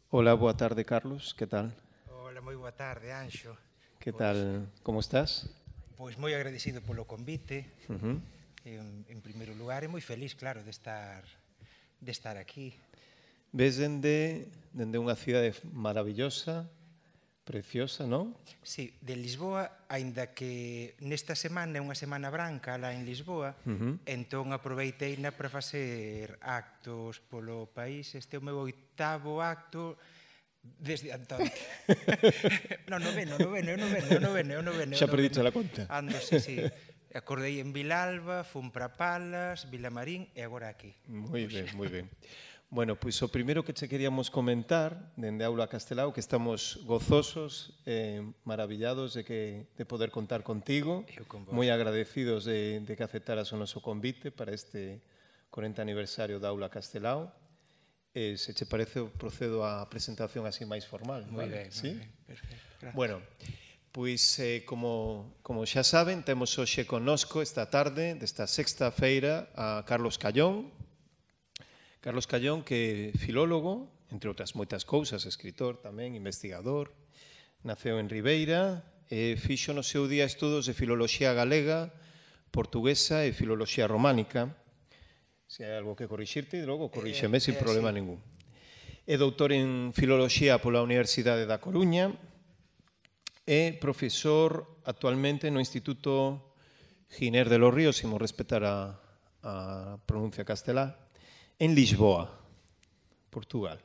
Hola, boa tarde, Carlos. Que tal? Hola, moi boa tarde, Anxo. Que Pois, tal? Como estás? pois moi agradecido polo convite, Ujú. en primeiro lugar, e moi feliz, claro, de estar aquí. Ves dende unha cidade maravillosa, preciosa, non? Sí, de Lisboa, aínda que nesta semana é unha semana branca lá en Lisboa, entón aproveiteina para facer actos polo país. Este é o meu 8º acto desde Antón. No, noveno, Xa perdiche a conta. Ando, sí. Acordei en Vilalba, fun para Palas, Vilamarín e agora aquí. Moi ben, moi ben. Bueno, pois o primeiro que che queríamos comentar dende Aula Castelao que estamos gozosos, maravillados de poder contar contigo, Eu con vos. moi agradecidos de que aceptaras o noso convite para este 40 aniversario da Aula Castelao. Se che parece, procedo á presentación así máis formal. Moi Vale? ben, Sí? moi ben. Perfecto. Gracias. Bueno, pois como xa saben, temos hoxe connosco esta tarde, desta sexta feira, a Carlos Callón. Carlos Callón, que é filólogo, entre outras moitas cousas, escritor tamén, investigador, naceu en Ribeira e fixo no seu día estudos de filoloxía galega, portuguesa e filoloxía románica. Se hai algo que corrixirte, logo corríxeme sin problema ningún. É doutor en filoloxía pola Universidade da Coruña, é profesor actualmente no Instituto Giner de los Ríos, se mo respetar a pronuncia castelá, en Lisboa, Portugal.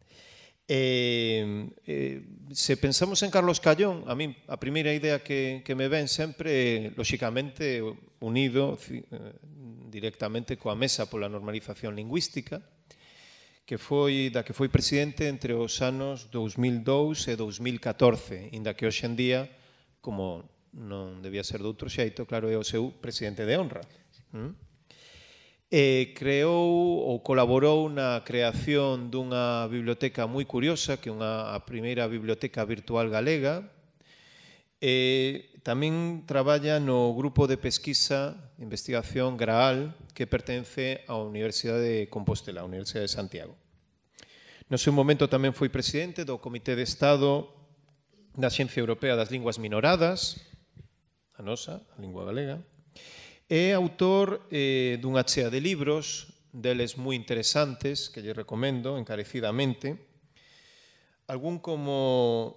Se pensamos en Carlos Callón, a mí a primeira idea que me ven sempre é, lóxicamente, unido directamente coa Mesa pola Normalización Lingüística, da que foi presidente entre os anos 2002 e 2014, inda que hoxe en día, como non debía ser de outro xeito, claro, é o seu presidente de honra. Creou ou colaborou na creación dunha biblioteca moi curiosa, que é a primeira biblioteca virtual galega. Tamén traballa no grupo de pesquisa e investigación Graal, que pertence á Universidade de Compostela, a Universidade de Santiago. No seu momento tamén foi presidente do Comité de Estado da Axencia Europea das Linguas Minoradas, a nosa, a lingua galega. É autor dunha chea de libros, deles moi interesantes, que lle recomendo encarecidamente. Algún como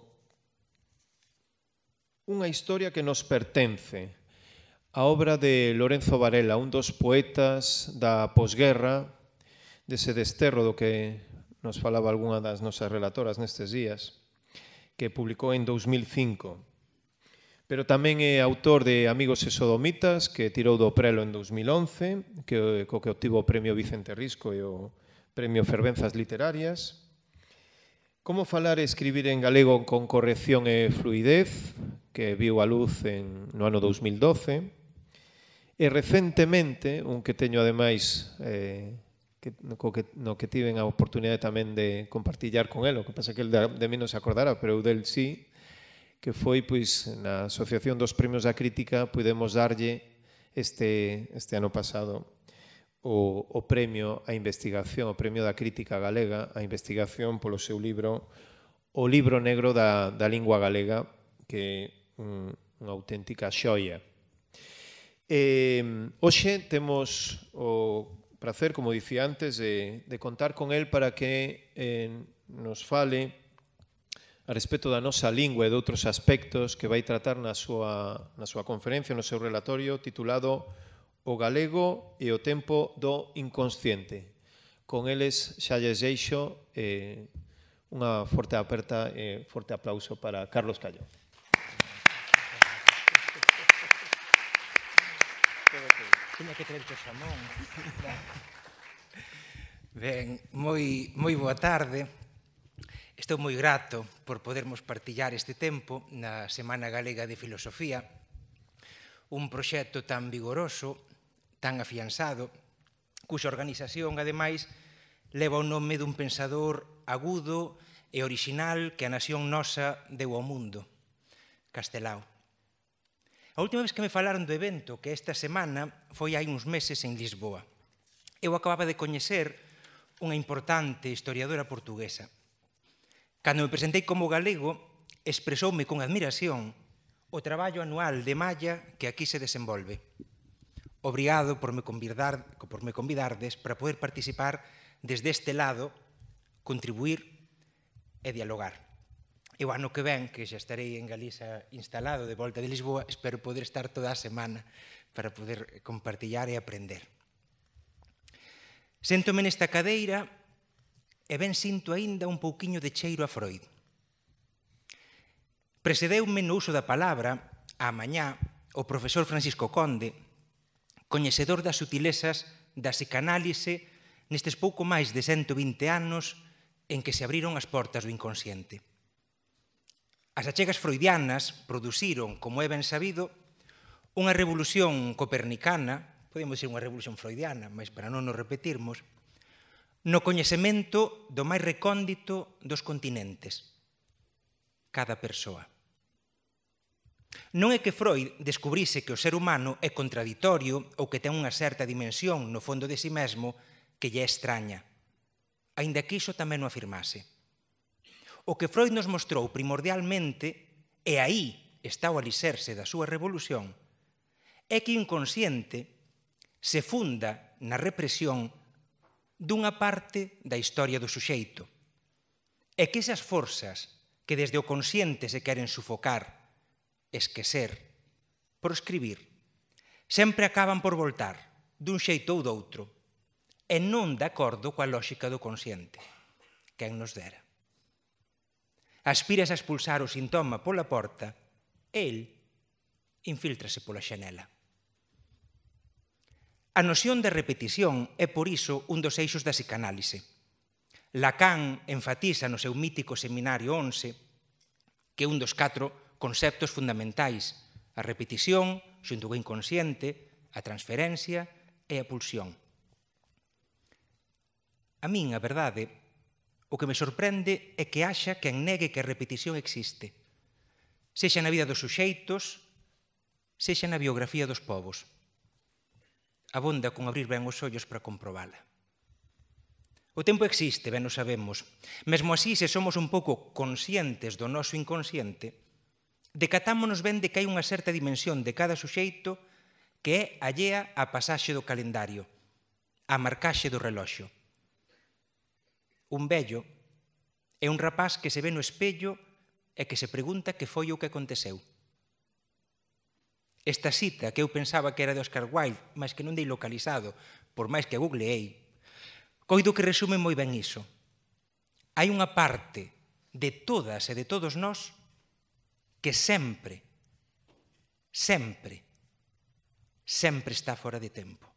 Unha historia que nos pertence, a obra de Lorenzo Varela, un dos poetas da posguerra, dese desterro do que nos falaba algunha das nosas relatoras nestes días, que publicou en 2005. Pero tamén é autor de Amigos e Sodomitas, que tirou do prelo en 2011, co que obtivo o Premio Vicente Risco e o Premio Fervenzas Literarias. Como falar e escribir en galego con corrección e fluidez, que viu a luz no ano 2012. E recentemente, un que teño ademais, no que tiven a oportunidade tamén de compartillar con el, o que pasa que el de mí non se acordará, pero eu del sí, que foi, pois, na Asociación dos Premios da Crítica, pudemos darlle este ano pasado o premio á investigación, o premio da crítica galega á investigación polo seu libro O libro negro da lingua galega, que é unha auténtica xoia. Hoxe temos o prazer, como dicía antes, de contar con el para que nos fale a respecto da nosa lingua e de outros aspectos que vai tratar na súa conferencia, no seu relatorio, titulado O galego e o tempo do inconsciente. Con eles xa lles deixo unha forte aperta e forte aplauso para Carlos Callón. Tiña que traer o xamón. Ben, moi boa tarde. Estou moi grato por podermos partillar este tempo na Semana Galega de Filosofía, un proxecto tan vigoroso, tan afianzado, cuxa organización, ademais, leva o nome dun pensador agudo e orixinal que a nación nosa deu ao mundo, Castelao. A última vez que me falaron do evento, que esta semana foi hai uns meses en Lisboa. Eu acababa de coñecer unha importante historiadora portuguesa. Cando me presentei como galego, expresoume con admiración o traballo anual de malla que aquí se desenvolve. Obrigado por me convidardes para poder participar desde este lado, contribuir e dialogar. E o ano que ven, que xa estarei en Galiza instalado de volta de Lisboa, espero poder estar toda a semana para poder compartillar e aprender. Séntome nesta cadeira e ben sinto aínda un pouquiño de cheiro a Freud. Precedeume no uso da palabra, á mañá, o profesor Francisco Conde, coñecedor das sutilezas da psicanálise nestes pouco máis de 120 anos en que se abriron as portas do inconsciente. As achegas freudianas produciron, como é ben sabido, unha revolución copernicana, podemos dizer unha revolución freudiana, mas para non nos repetirmos, no coñecemento do máis recóndito dos continentes, cada persoa. Non é que Freud descubrise que o ser humano é contraditorio ou que ten unha certa dimensión no fondo de si mesmo que lle é extraña, aínda que iso tamén o afirmase. O que Freud nos mostrou primordialmente, e aí está o alicerce da súa revolución, é que o inconsciente se funda na represión dunha parte da historia do suxeito, e que esas forzas que desde o consciente se queren sufocar, esquecer, proscribir, sempre acaban por voltar, dun xeito ou doutro, e non de acordo coa lóxica do consciente. Quen nos dera. Aspiras a expulsar o sintoma pola porta, el infíltrase pola xanela. A noción de repetición é, por iso, un dos eixos da psicanálise. Lacan enfatiza no seu mítico Seminario 11 que un dos 4 conceptos fundamentais, a repetición, xunto co inconsciente, a transferencia e a pulsión. A min, a verdade, o que me sorprende é que haxa quen negue que a repetición existe, sexa na vida dos suxeitos, sexa na biografía dos povos. Abonda con abrir ben os ollos para comprobala. O tempo existe, ben o sabemos. Mesmo así, se somos un pouco conscientes do noso inconsciente, decatámonos ben de que hai unha certa dimensión de cada suxeito que é allea á pasaxe do calendario, á marcaxe do reloxo. Un vello é un rapaz que se ve no espello e que se pregunta que foi o que aconteceu. Esta cita, que eu pensaba que era de Oscar Wilde, mas que non dei localizado, por máis que a googleei, coido que resume moi ben iso. Hai unha parte de todas e de todos nós que sempre está fora de tempo.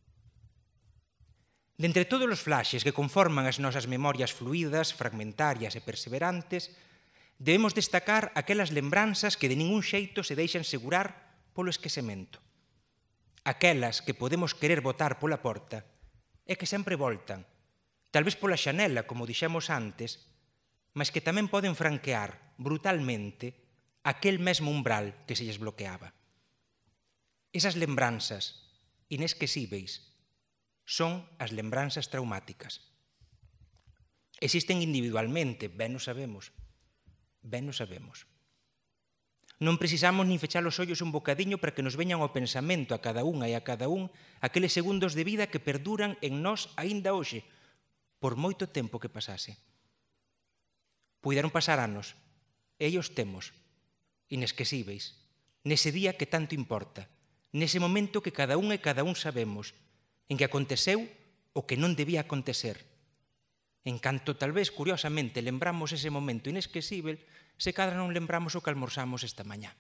De entre todos os flashes que conforman as nosas memorias fluídas, fragmentarias e perseverantes, debemos destacar aquelas lembranzas que de ningún xeito se deixan segurar polo esquecemento. Aquelas que podemos querer botar pola porta e que sempre voltan, tal vez pola xanela, como dixemos antes, mas que tamén poden franquear brutalmente aquel mesmo umbral que se lles bloqueaba. Esas lembranzas inesquecíveis son as lembranzas traumáticas. Existen individualmente, ben o sabemos. Non precisamos nin fechar os ollos un bocadiño para que nos veñan ao pensamento a cada unha e a cada un aqueles segundos de vida que perduran en nós aínda hoxe, por moito tempo que pasase. Puideron pasar anos, e os temos, inesquecíveis, nese día que tanto importa, nese momento que cada un e cada un sabemos, en que aconteceu o que non debía acontecer. En canto, tal vez, curiosamente, lembramos ese momento inesquecível, se cadra non lembramos o que almorzamos esta mañá.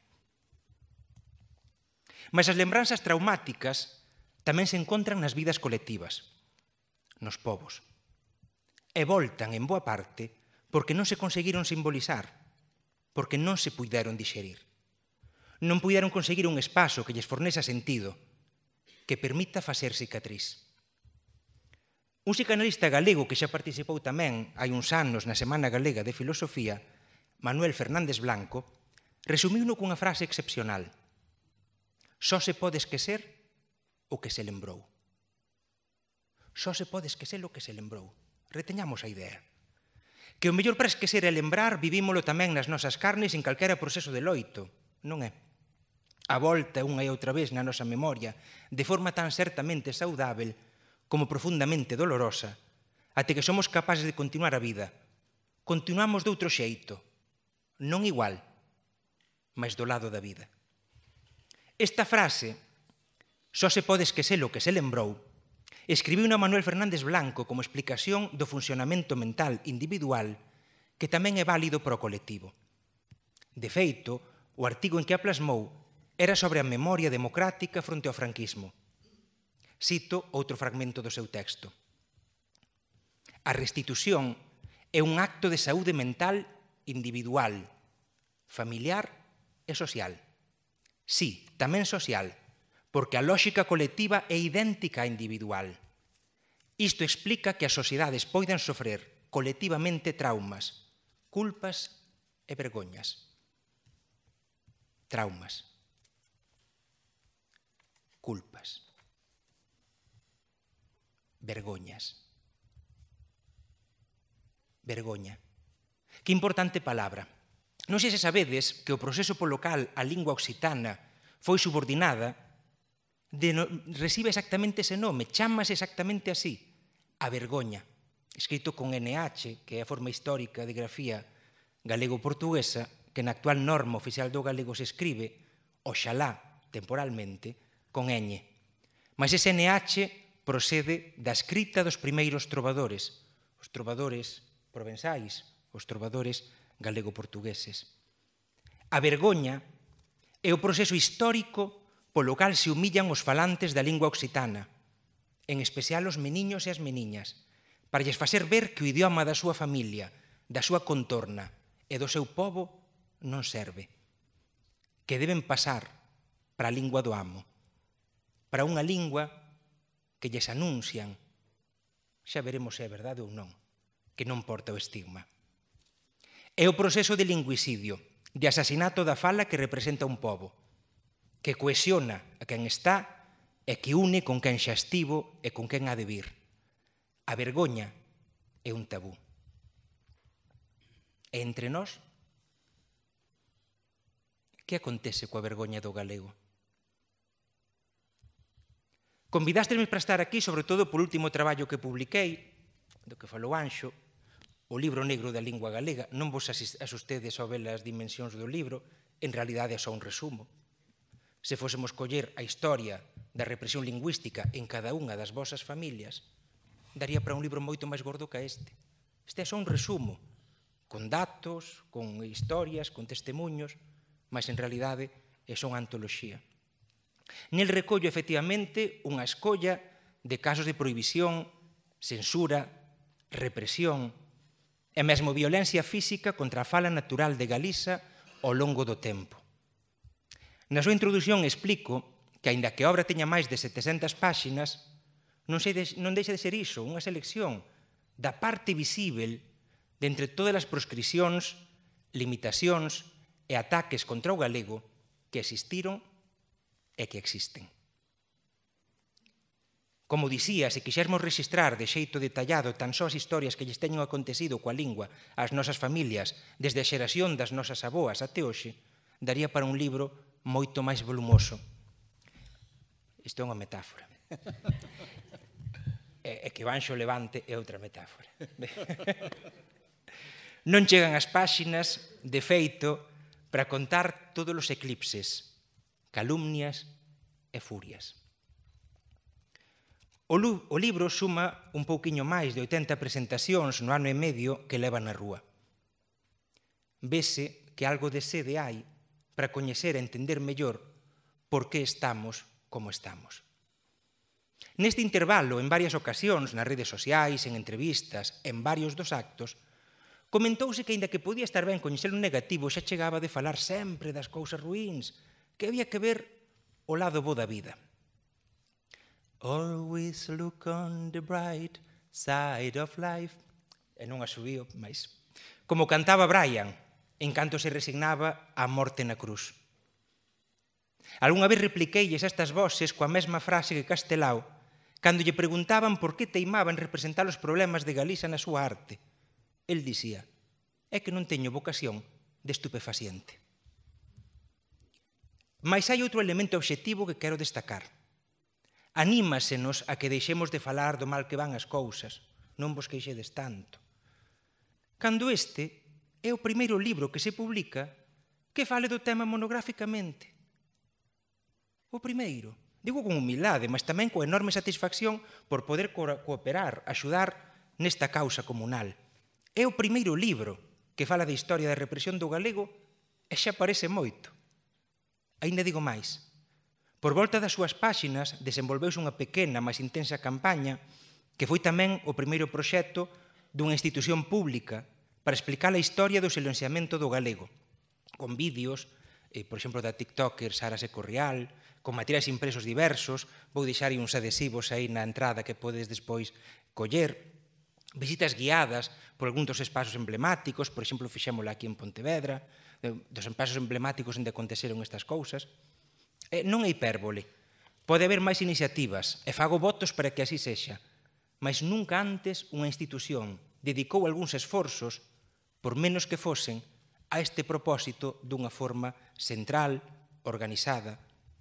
Mas as lembranzas traumáticas tamén se encontran nas vidas colectivas, nos povos. E voltan, en boa parte, porque non se conseguiron simbolizar, porque non se puideron dixerir. Non puideron conseguir un espazo que lles fornesa sentido, que permita facer cicatriz. Un psicanalista galego que xa participou tamén hai uns anos na Semana Galega de Filosofía, Manuel Fernández Blanco, resumiuno cunha frase excepcional. Só se pode esquecer o que se lembrou. Só se pode esquecer o que se lembrou. Reteñamos a idea. Que o mellor para esquecer e lembrar vivímolo tamén nas nosas carnes en calquera proceso de loito, non é? A volta unha e outra vez na nosa memoria, de forma tan certamente saudável como profundamente dolorosa, até que somos capaces de continuar a vida. Continuamos de outro xeito, non igual, mas do lado da vida. Esta frase, só se pode esquecer o que se lembrou, escribiu Manuel Fernández Blanco como explicación do funcionamento mental individual que tamén é válido para o colectivo. De feito, o artigo en que a plasmou era sobre a memoria democrática fronte ao franquismo. Cito outro fragmento do seu texto. A restitución é un acto de saúde mental individual, familiar e social. Sí, tamén social, porque a lóxica colectiva é idéntica á individual. Isto explica que as sociedades poidan sofrer colectivamente traumas, culpas e vergoñas. Traumas. Culpas. Vergoñas. Vergoña. Que importante palabra. Non sei se sabedes que o proceso polo cal a lingua occitana foi subordinada recibe exactamente ese nome, chámase exactamente así, a vergoña, escrito con NH, que é a forma histórica de grafía galego-portuguesa, que na actual norma oficial do galego se escribe, oxalá, temporalmente, con ñ. Mas ese NH procede da escrita dos primeiros trovadores, os trovadores provenzais, os trovadores galego-portugueses. A vergoña é o proceso histórico polo cal se humillan os falantes da lingua occitana, en especial os meniños e as meniñas, para lles facer ver que o idioma da súa familia, da súa contorna e do seu pobo non serve, que deben pasar para a lingua do amo, para unha lingua que lles anuncian, xa veremos se é verdade ou non, que non porta o estigma. É o proceso de lingüicidio, de asasinato da fala que representa un pobo, que cohesiona a quen está e que une con quen xa estivo e con quen ha de vir. A vergoña é un tabú. E entre nós, que acontece coa vergoña do galego? Convidástesme para estar aquí, sobre todo polo último traballo que publiquei, do que falou Anxo, o libro negro da lingua galega. Non vos asustedes ao ver as dimensións do libro, en realidade é só un resumo. Se fósemos coller a historia da represión lingüística en cada unha das vosas familias, daría para un libro moito máis gordo que este. Este é só un resumo, con datos, con historias, con testemunhos, mas en realidade é só unha antoloxía. Nel recollo, efectivamente, unha escolla de casos de prohibición, censura, represión e mesmo violencia física contra a fala natural de Galiza ao longo do tempo. Na súa introdución explico que, aínda que a obra teña máis de 700 páxinas, non deixa de ser iso, unha selección da parte visível de entre todas as proscripcións, limitacións e ataques contra o galego que existiron e que existen. Como dicía, se quixermos registrar de xeito detallado tan só as historias que lles teñen acontecido coa lingua ás nosas familias desde a xeración das nosas aboas até hoxe, daría para un libro moito máis volumoso. Isto é unha metáfora. E que o Anxo levante é outra metáfora. Non chegan as páxinas, de feito, para contar todos os eclipses, calumnias e furias. O libro suma un pouquiño máis de 80 presentacións no ano e medio que leva na rúa. Vese que algo de sede hai para coñecer e entender mellor por que estamos como estamos. Neste intervalo, en varias ocasións, nas redes sociais, en entrevistas, en varios dos actos, comentouse que, aínda que podía estar ben coñecer o negativo, xa chegaba de falar sempre das cousas ruíns, que había que ver o lado bo da vida. Always look on the bright side of life. E non a subío, mas como cantaba Brian, en canto se resignaba á morte na cruz. Algúnha vez repliqueilles estas voces coa mesma frase que Castelao, cando lle preguntaban por que teimaba en representar os problemas de Galiza na súa arte. El dicía, é que non teño vocación de estupefaciente. Mais hai outro elemento obxectivo que quero destacar. Anímasenos a que deixemos de falar do mal que van as cousas, non vos queixedes tanto. Cando este é o primeiro libro que se publica que fale do tema monográficamente. O primeiro. Digo con humildade, mas tamén coa enorme satisfacción por poder cooperar, axudar nesta causa comunal. É o primeiro libro que fala da historia da represión do galego e xa parece moito. Aínda digo máis. Por volta das súas páxinas desenvolveuse unha pequena, máis intensa campaña que foi tamén o primeiro proxecto dunha institución pública para explicar a historia do silenciamento do galego, con vídeos, por exemplo, da tiktoker Sara Secorrial, con materiais impresos diversos, vou deixar aí uns adhesivos aí na entrada que podes despois coller, visitas guiadas por algúns dos espazos emblemáticos, por exemplo, fixémola aquí en Pontevedra, dos espazos emblemáticos onde aconteceron estas cousas. Non é hipérbole, pode haber máis iniciativas, e fago votos para que así sexa, mas nunca antes unha institución dedicou algúns esforzos, por menos que fosen, a este propósito dunha forma central, organizada.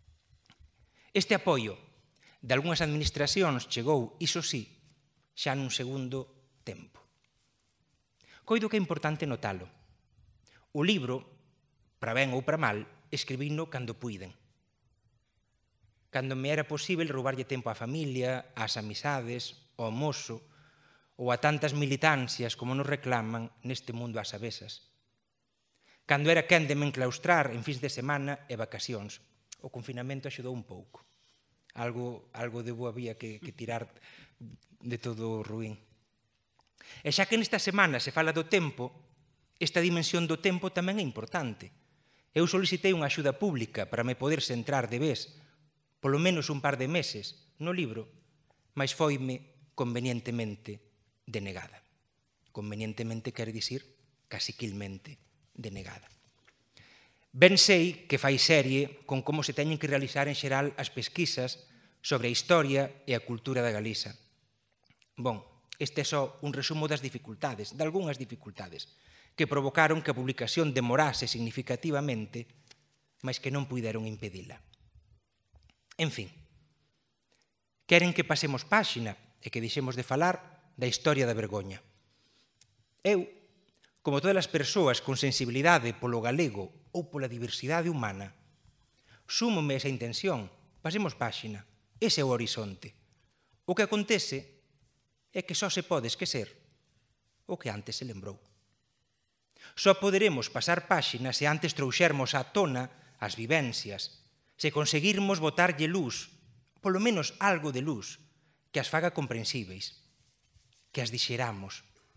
Este apoio de algunhas administracións chegou, iso sí, xa nun segundo tempo. Coido que é importante notalo. O libro, para ben ou para mal, escribino cando puiden. Cando me era posible roubarlle tempo á familia, ás amizades, ao mozo, ou a tantas militancias como nos reclaman neste mundo ás avesas. Cando era quen de me enclaustrar en fins de semana e vacacións, o confinamento axudou un pouco. Algo debo había que tirar de todo o ruín. E xa que nesta semana se fala do tempo, esta dimensión do tempo tamén é importante. Eu solicitei unha axuda pública para me poder centrar de vez, polo menos un par de meses, no libro, mas foime convenientemente denegada. Convenientemente quere dicir caciquilmente denegada. Ben sei que fai serie con como se teñen que realizar en xeral as pesquisas sobre a historia e a cultura da Galiza. Bon, este é só un resumo das dificultades, de algunhas dificultades, que provocaron que a publicación demorase significativamente, mas que non puideron impedila. En fin, queren que pasemos páxina e que deixemos de falar da historia da vergoña. Eu, como todas as persoas con sensibilidade polo galego ou pola diversidade humana, súmome esa intención, pasemos páxina, ese é o horizonte. O que acontece é que só se pode esquecer o que antes se lembrou. Só poderemos pasar páxina se antes trouxermos á tona as vivencias, se conseguirmos botarlle luz, polo menos algo de luz, que as faga comprensíveis, que as dixeramos.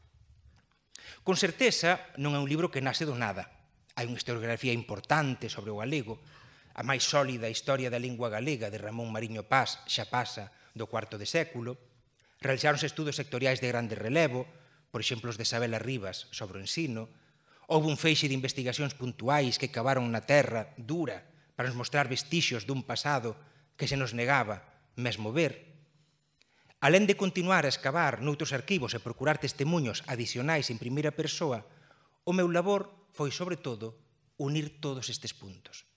Con certeza non é un libro que nace do nada. Hai unha historiografía importante sobre o galego, a máis sólida historia da lingua galega de Ramón Mariño Paz xa pasa do cuarto de século. Realizáronse estudos sectoriais de grande relevo, por exemplo os de Sabela Rivas sobre o ensino. Houve un feixe de investigacións puntuais que cavaron na terra dura para nos mostrar vestixios dun pasado que se nos negaba mesmo ver. Alén de continuar a escavar noutros arquivos e procurar testemunhos adicionais en primeira persoa, o meu labor foi, sobre todo, unir todos estes puntos.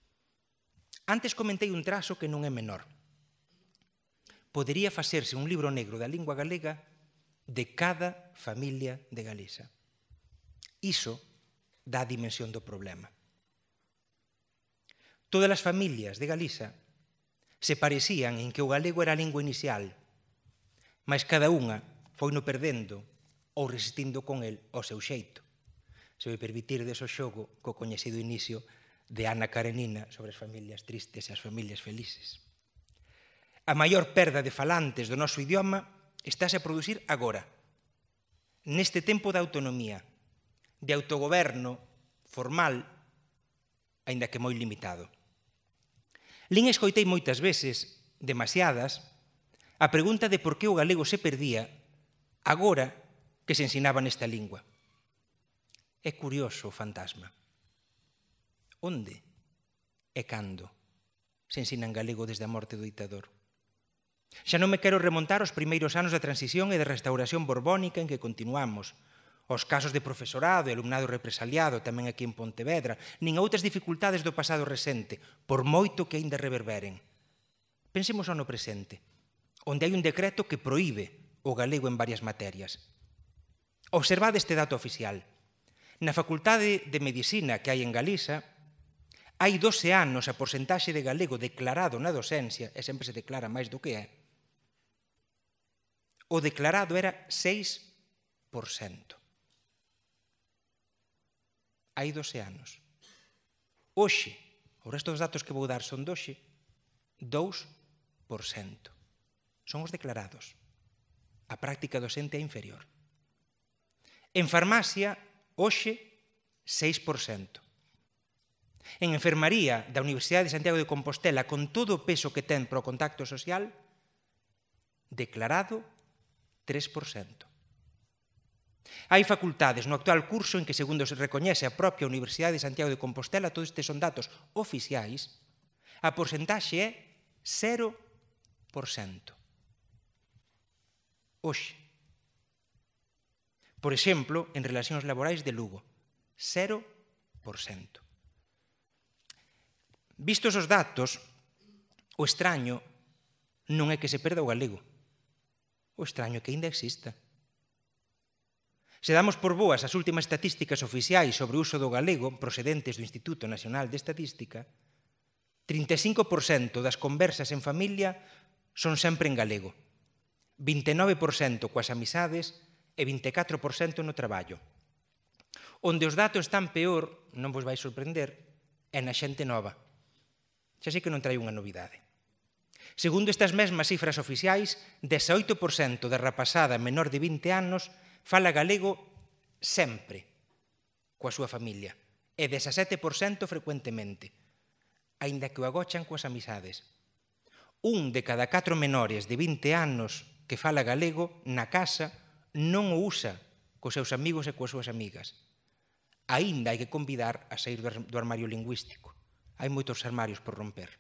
Antes comentei un trazo que non é menor. Podería facerse un libro negro da lingua galega de cada familia de Galiza. Iso dá a dimensión do problema. Todas as familias de Galiza se parecían en que o galego era a lingua inicial, mas cada unha foi no perdendo ou resistindo con el ao seu xeito. Se me permitirdes o xogo co coñecido inicio de Ana Karenina sobre as familias tristes e as familias felices. A maior perda de falantes do noso idioma estáse a producir agora, neste tempo de autonomía, de autogoberno formal, aínda que moi limitado. Lin e escoitei moitas veces, demasiadas, a pregunta de por que o galego se perdía agora que se ensinaba nesta lingua. É curioso o fantasma. Onde e cando se ensina en galego desde a morte do ditador? Xa non me quero remontar aos primeiros anos da transición e da restauración borbónica en que continuamos, aos casos de profesorado e alumnado represaliado tamén aquí en Pontevedra, nin a outras dificultades do pasado recente, por moito que aínda reverberen. Pensemos ao no presente, onde hai un decreto que proíbe o galego en varias materias. Observad este dato oficial. Na Facultade de Medicina que hai en Galiza, hai 12 anos a porcentaxe de galego declarado na docencia, e sempre se declara máis do que é, o declarado era 6%. Hai 12 anos. Hoxe, o resto dos datos que vou dar son doxe, 2%. Son os declarados. A práctica docente é inferior. En farmacia, hoxe, 6%. En enfermaría da Universidade de Santiago de Compostela, con todo o peso que ten para o contacto social, declarado 3%. Hai facultades no actual curso en que, segundo se recoñece a propia Universidade de Santiago de Compostela, todos estes son datos oficiais, a porcentaxe é 0%. Hoxe. Por exemplo, en relacións laborais de Lugo, 0%. Vistos os datos, o extraño non é que se perda o galego. O extraño é que ainda exista. Se damos por boas as últimas estatísticas oficiais sobre o uso do galego procedentes do Instituto Nacional de Estatística, 35% das conversas en familia son sempre en galego, 29% coas amizades e 24% no traballo. Onde os datos están peor, non vos vai sorprender, é na xente nova. Xa sei que non traio unha novidade. Segundo estas mesmas cifras oficiais, 18% da rapazada menor de 20 anos fala galego sempre coa súa familia e 17% frecuentemente, aínda que o agochan coas amizades. 1 de cada 4 menores de 20 anos que fala galego na casa non o usa cos seus amigos e coas súas amigas. Aínda hai que convidar a sair do armario lingüístico. Hai moitos armarios por romper.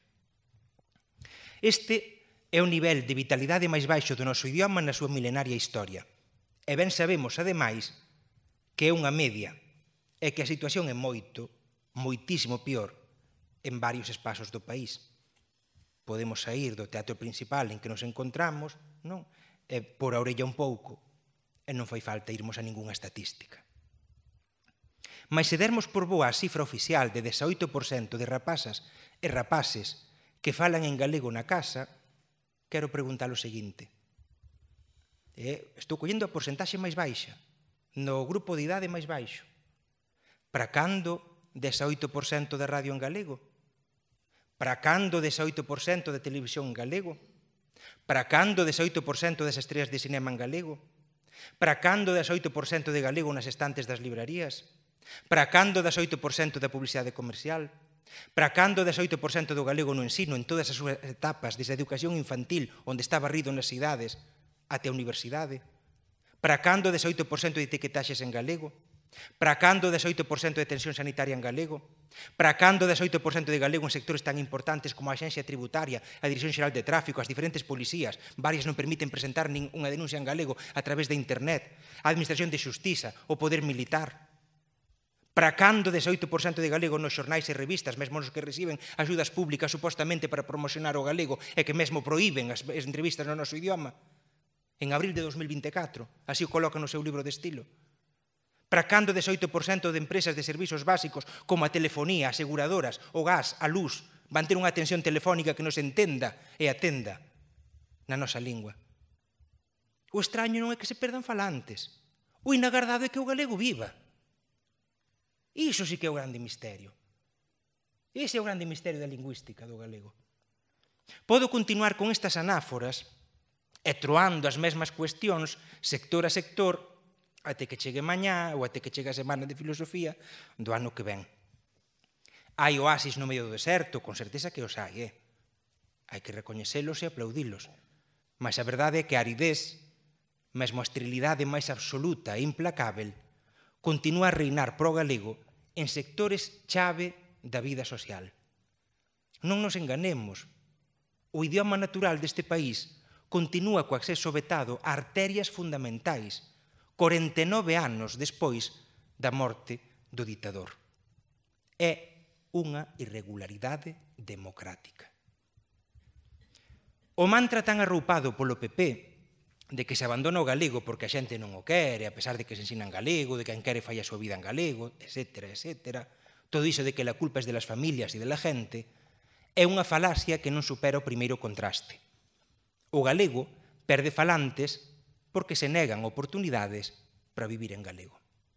Este é o nivel de vitalidade máis baixo do noso idioma na súa milenaria historia. E ben sabemos, ademais, que é unha media e que a situación é moitísimo pior en varios espazos do país. Podemos sair do teatro principal en que nos encontramos, non? E por a orella un pouco, e non fai falta irmos a ningunha estatística. Mas se dermos por boa a cifra oficial de 18% de rapazas e rapaces que falan en galego na casa, quero preguntar o seguinte. Estou collendo a porcentaxe máis baixa, no grupo de idade máis baixo. Para cando 18% de radio en galego? Para cando 18% de televisión en galego? Para cando 18% das estreas de cinema en galego? Para cando 18% de galego nas estantes das librarías? Para cando 18% da publicidade comercial? Para cando 18% do galego no ensino en todas as súas etapas, desde a educación infantil, onde está barrido nas cidades, até a universidade? Para cando 18% de etiquetaxes en galego? Para cando 18% de atención sanitaria en galego? Para cando 18% de galego en sectores tan importantes como a Axencia Tributaria, a Dirección Xeral de Tráfico, as diferentes policías, varias non permiten presentar unha denuncia en galego a través de internet, a Administración de Xustiza, o Poder Militar? Para cando 18% de galego nos xornais e revistas, mesmo nos que reciben axudas públicas supostamente para promocionar o galego e que mesmo proíben as entrevistas no noso idioma? En abril de 2024, así o coloca no seu libro de estilo. Para cando 18% de empresas de servizos básicos como a telefonía, aseguradoras, o gas, a luz, van ter unha atención telefónica que nos entenda e atenda na nosa lingua? O extraño non é que se perdan falantes. O inagardado é que o galego viva. Iso sí que é o grande misterio. Ese é o grande misterio da lingüística do galego. Podo continuar con estas anáforas e troando as mesmas cuestións sector a sector até que chegue mañá ou até que chegue a Semana de Filosofía do ano que ven. Hai oasis no medio do deserto, con certeza que os hai, hai que recoñecelos e aplaudilos. Mas a verdade é que a aridez, mesmo a esterilidade máis absoluta e implacável, continúa a reinar pro galego en sectores chave da vida social. Non nos enganemos. O idioma natural deste país continúa co acceso vetado a arterias fundamentais, 49 anos despois da morte do ditador. É unha irregularidade democrática. O mantra tan arroupado polo PP de que se abandona o galego porque a xente non o quere, a pesar de que se ensina en galego, de que quen quere fai a súa vida en galego, etc., etc., todo iso de que la culpa é de las familias e de la gente, é unha falacia que non supera o primeiro contraste. O galego perde falantes porque se negan oportunidades para vivir en galego.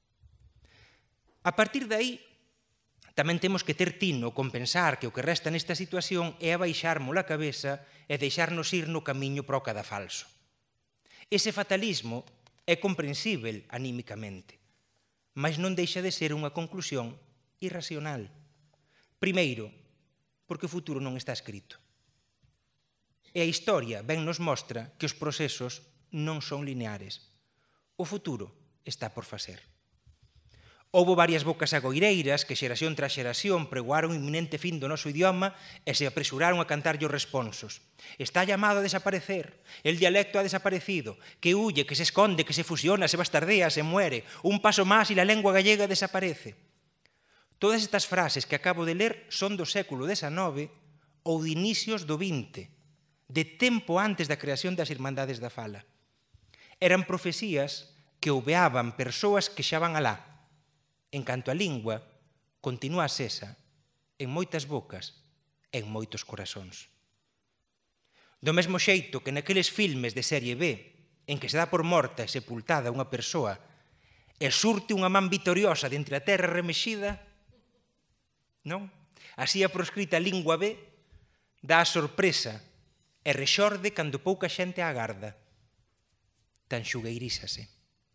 A partir de aí, tamén temos que ter tino con pensar que o que resta nesta situación é abaixarmos a cabeza e deixarnos ir no camiño para o cadafalso. Ese fatalismo é comprensível anímicamente, mas non deixa de ser unha conclusión irracional. Primeiro, porque o futuro non está escrito. E a historia ben nos mostra que os procesos non son lineares. O futuro está por facer. Houbo varias bocas agoireiras que xeración tras xeración pregoaron o inminente fin do noso idioma e se apresuraron a cantarlle os responsos. Está llamado a desaparecer, el dialecto ha desaparecido, que huye, que se esconde, que se fusiona, se bastardea, se muere, un paso más y la lengua gallega desaparece. Todas estas frases que acabo de ler son do século XIX ou de inicios do XX, de tempo antes da creación das Irmandades da Fala. Eran profecías que ouveaban persoas que xa van alá. En canto a lingua, continúa sesa en moitas bocas e en moitos corazóns. Do mesmo xeito que naqueles filmes de serie B, en que se dá por morta e sepultada unha persoa e surte unha man vitoriosa de entre a terra remexida, non? Así a proscrita lingua B dá a sorpresa e rexorde cando pouca xente a agarda. Tan xugueirísase.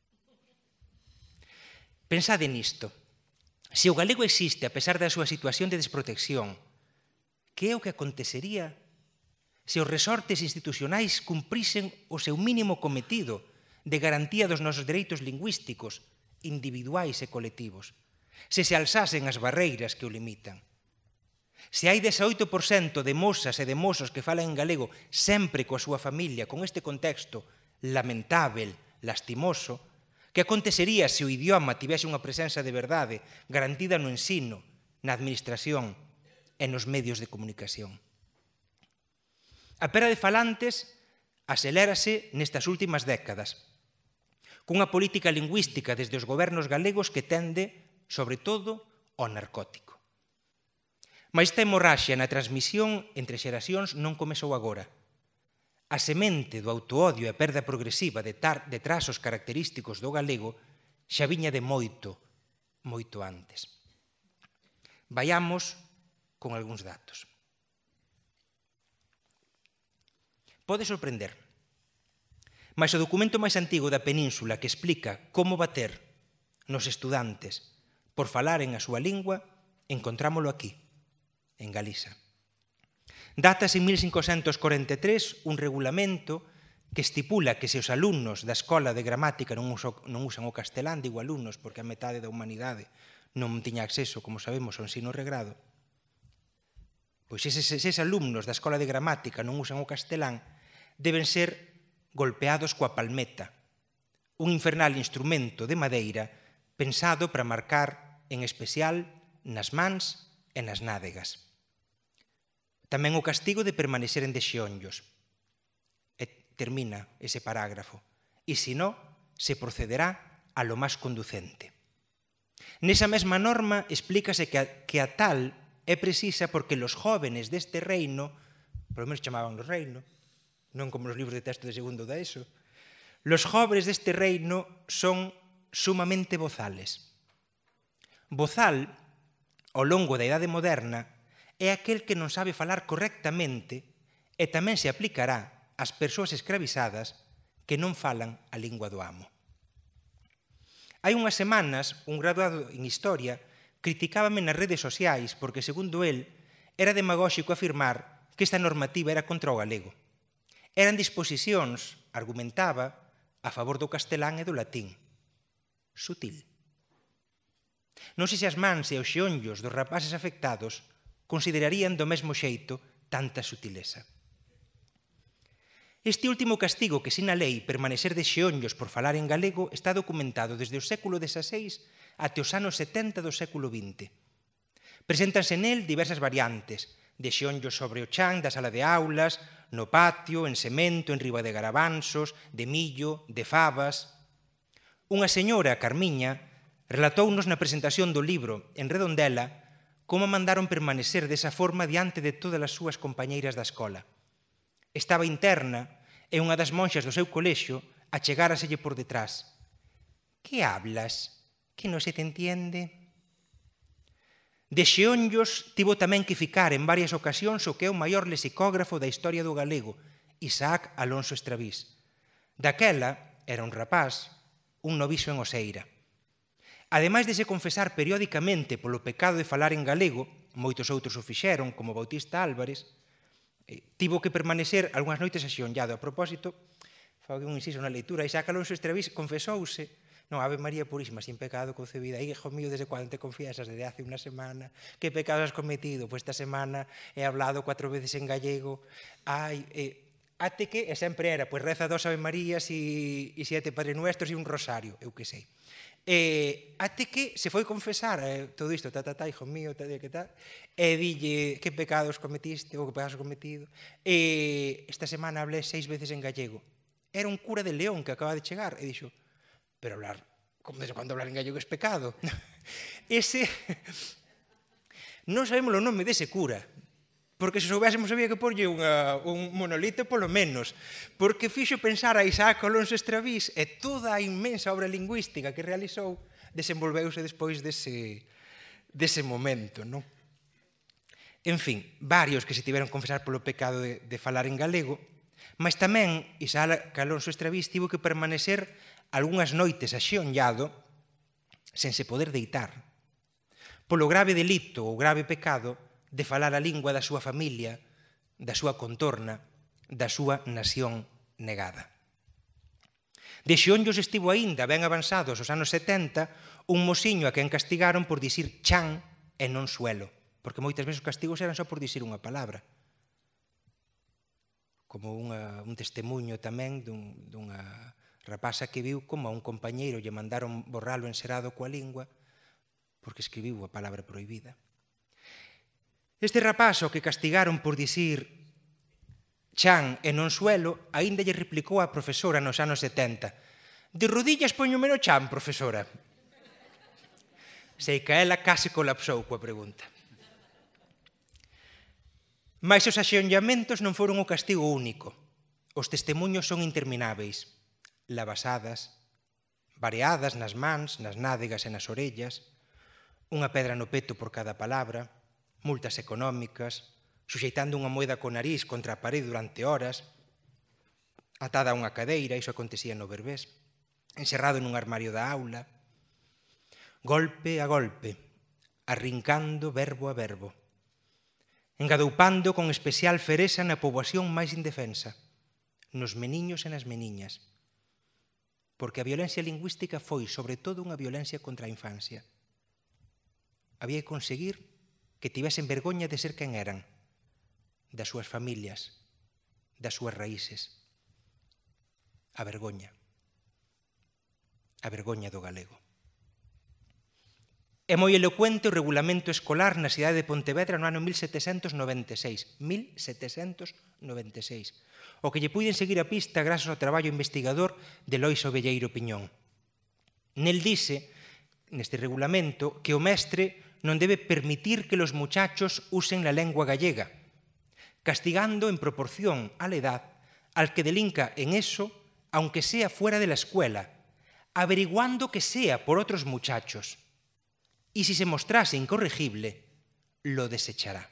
Pensade nisto. Se o galego existe a pesar da súa situación de desprotección, que é o que acontecería se os resortes institucionais cumprisen o seu mínimo cometido de garantía dos nosos dereitos lingüísticos, individuais e colectivos, se alzasen as barreiras que o limitan? Se hai 18% de mozas e de mozos que falan en galego sempre coa súa familia, con este contexto lamentável, lastimoso, que acontecería se o idioma tivese unha presenza de verdade garantida no ensino, na administración e nos medios de comunicación? A perda de falantes acelérase nestas últimas décadas, cunha política lingüística desde os gobernos galegos que tende, sobre todo, ao narcótico. Mais esta hemorraxia na transmisión entre xeracións non comezou agora. A semente do autoodio e a perda progresiva de traços característicos do galego xa viña de moito, moito antes. Vaiamos con algúns datos. Pode sorprender, mas o documento máis antigo da península que explica como bater nos estudantes por falaren a súa lingua, encontrámolo aquí, en Galiza. Datas en 1543 un regulamento que estipula que se os alumnos da Escola de Gramática non usan o castelán, digo alumnos porque a metade da humanidade non tiña acceso, como sabemos, ao ensino regrado, pois eses alumnos da Escola de Gramática non usan o castelán, deben ser golpeados coa palmeta, un infernal instrumento de madeira pensado para marcar en especial nas mans e nas nádegas. Tamén o castigo de permanecer en dexeonllos. E termina ese parágrafo. E se non, se procederá a lo máis conducente. Nesa mesma norma explícase que a tal é precisa porque los jóvenes deste reino, por lo menos chamaban o reino, non como nos libros de texto de segundo da ESO, los jóvenes deste reino son sumamente bozales. Bozal, ao longo da Idade Moderna, é aquel que non sabe falar correctamente e tamén se aplicará ás persoas escravizadas que non falan a lingua do amo. Hai unhas semanas, un graduado en Historia criticábame nas redes sociais porque, segundo el, era demagóxico afirmar que esta normativa era contra o galego. Eran disposicións, argumentaba, a favor do castelán e do latín. Sutil. Non sei se as mans e os xeonllos dos rapaces afectados considerarían do mesmo xeito tanta sutileza. Este último castigo que sinalei, permanecer de xeonllos por falar en galego, está documentado desde o século XVI até os anos 70 do século XX. Preséntanse nel diversas variantes, de xeonllos sobre o chan da sala de aulas, no patio, en cemento, en riba de garabanzos, de millo, de fabas. Unha señora, Carmiña, relatounos na presentación do libro en Redondela como mandaron permanecer desa forma diante de todas as súas compañeiras da escola. Estaba interna e unha das monxas do seu colexio achegáraselle por detrás. «Que hablas? Que non se te entiende?» De xeonllos tivo tamén que ficar en varias ocasións o que é o maior lexicógrafo da historia do galego, Isaac Alonso Estravís. Daquela era un rapaz, un novicio en Oseira. Ademais de se confesar periódicamente polo pecado de falar en galego, moitos outros o fixeron, como Bautista Álvarez, tivo que permanecer algunhas noites axeonllado. A propósito, fago un inciso na leitura, Isaac Alonso Estravís confesouse, non, Ave María Purísima, sin pecado concebida, hijo mío, desde cuando te confiesas, desde hace una semana, ¿qué pecados has cometido? Pues esta semana he hablado 4 veces en gallego, até que, e sempre era, pues reza 2 Ave Marías e 7 Padre Nuestros e un rosario, eu que sei. Até que se foi confesar todo isto, hijo mío, que tal, e dille que pecados cometiste ou que pecados has cometido. Esta semana hablé 6 veces en gallego. Era un cura de León que acaba de chegar e dixo, pero hablar, como desde cando hablar en gallego es pecado. Ese, non sabemos o nome dese cura, porque se soubésemos había que porlle un monolito polo menos, porque fixo pensar a Isaac Alonso Estravís e toda a inmensa obra lingüística que realizou desenvolveuse despois dese momento, non? En fin, varios que se tiveron que confesar polo pecado de falar en galego, mas tamén Isaac Alonso Estravís tivo que permanecer algunhas noites axeonllado sen se poder deitar, polo grave delito ou grave pecado de falar a lingua da súa familia, da súa contorna, da súa nación negada. De xeonllos estivo aínda, ben avanzados os anos 70, un mociño a quen castigaron por dicir chan e non suelo, porque moitas veces os castigos eran só por dicir unha palabra. Como un testemunho tamén dunha rapaza que viu como a un compañeiro lle mandaron borralo encerado coa lingua porque escribiu a palabra prohibida. Este rapaz o que castigaron por dicir chan e non suelo, aínda lle replicou a profesora nos anos 70. De rodillas poñome no chan, profesora. Sei que ela case colapsou coa pregunta. Mais os axeonllamentos non foron o castigo único. Os testemunhos son intermináveis. Lavasadas, vareadas nas mans, nas nádegas e nas orellas, unha pedra no peto por cada palabra, multas económicas, suxeitando unha moeda co nariz contra a parede durante horas, atada a unha cadeira, iso acontecía no Berbés, encerrado nun armario da aula, golpe a golpe, arrincando verbo a verbo, engadoupando con especial feresa na poboación máis indefensa, nos meniños e nas meniñas, porque a violencia lingüística foi, sobre todo, unha violencia contra a infancia. Había que conseguir que tivesen vergoña de ser quen eran, das súas familias, das súas raíces. A vergoña do galego. É moi elocuente o regulamento escolar na cidade de Pontevedra no ano 1796, o que lle puiden seguir a pista grazas ao traballo investigador de Lois Ovelleiro Piñón. Nel dice, neste regulamento, que o mestre non debe permitir que los muchachos usen la lengua gallega, castigando en proporción a la edad al que delinca en eso, aunque sea fuera de la escuela, averiguando que sea por otros muchachos, y si se mostrase incorregible, lo desechará.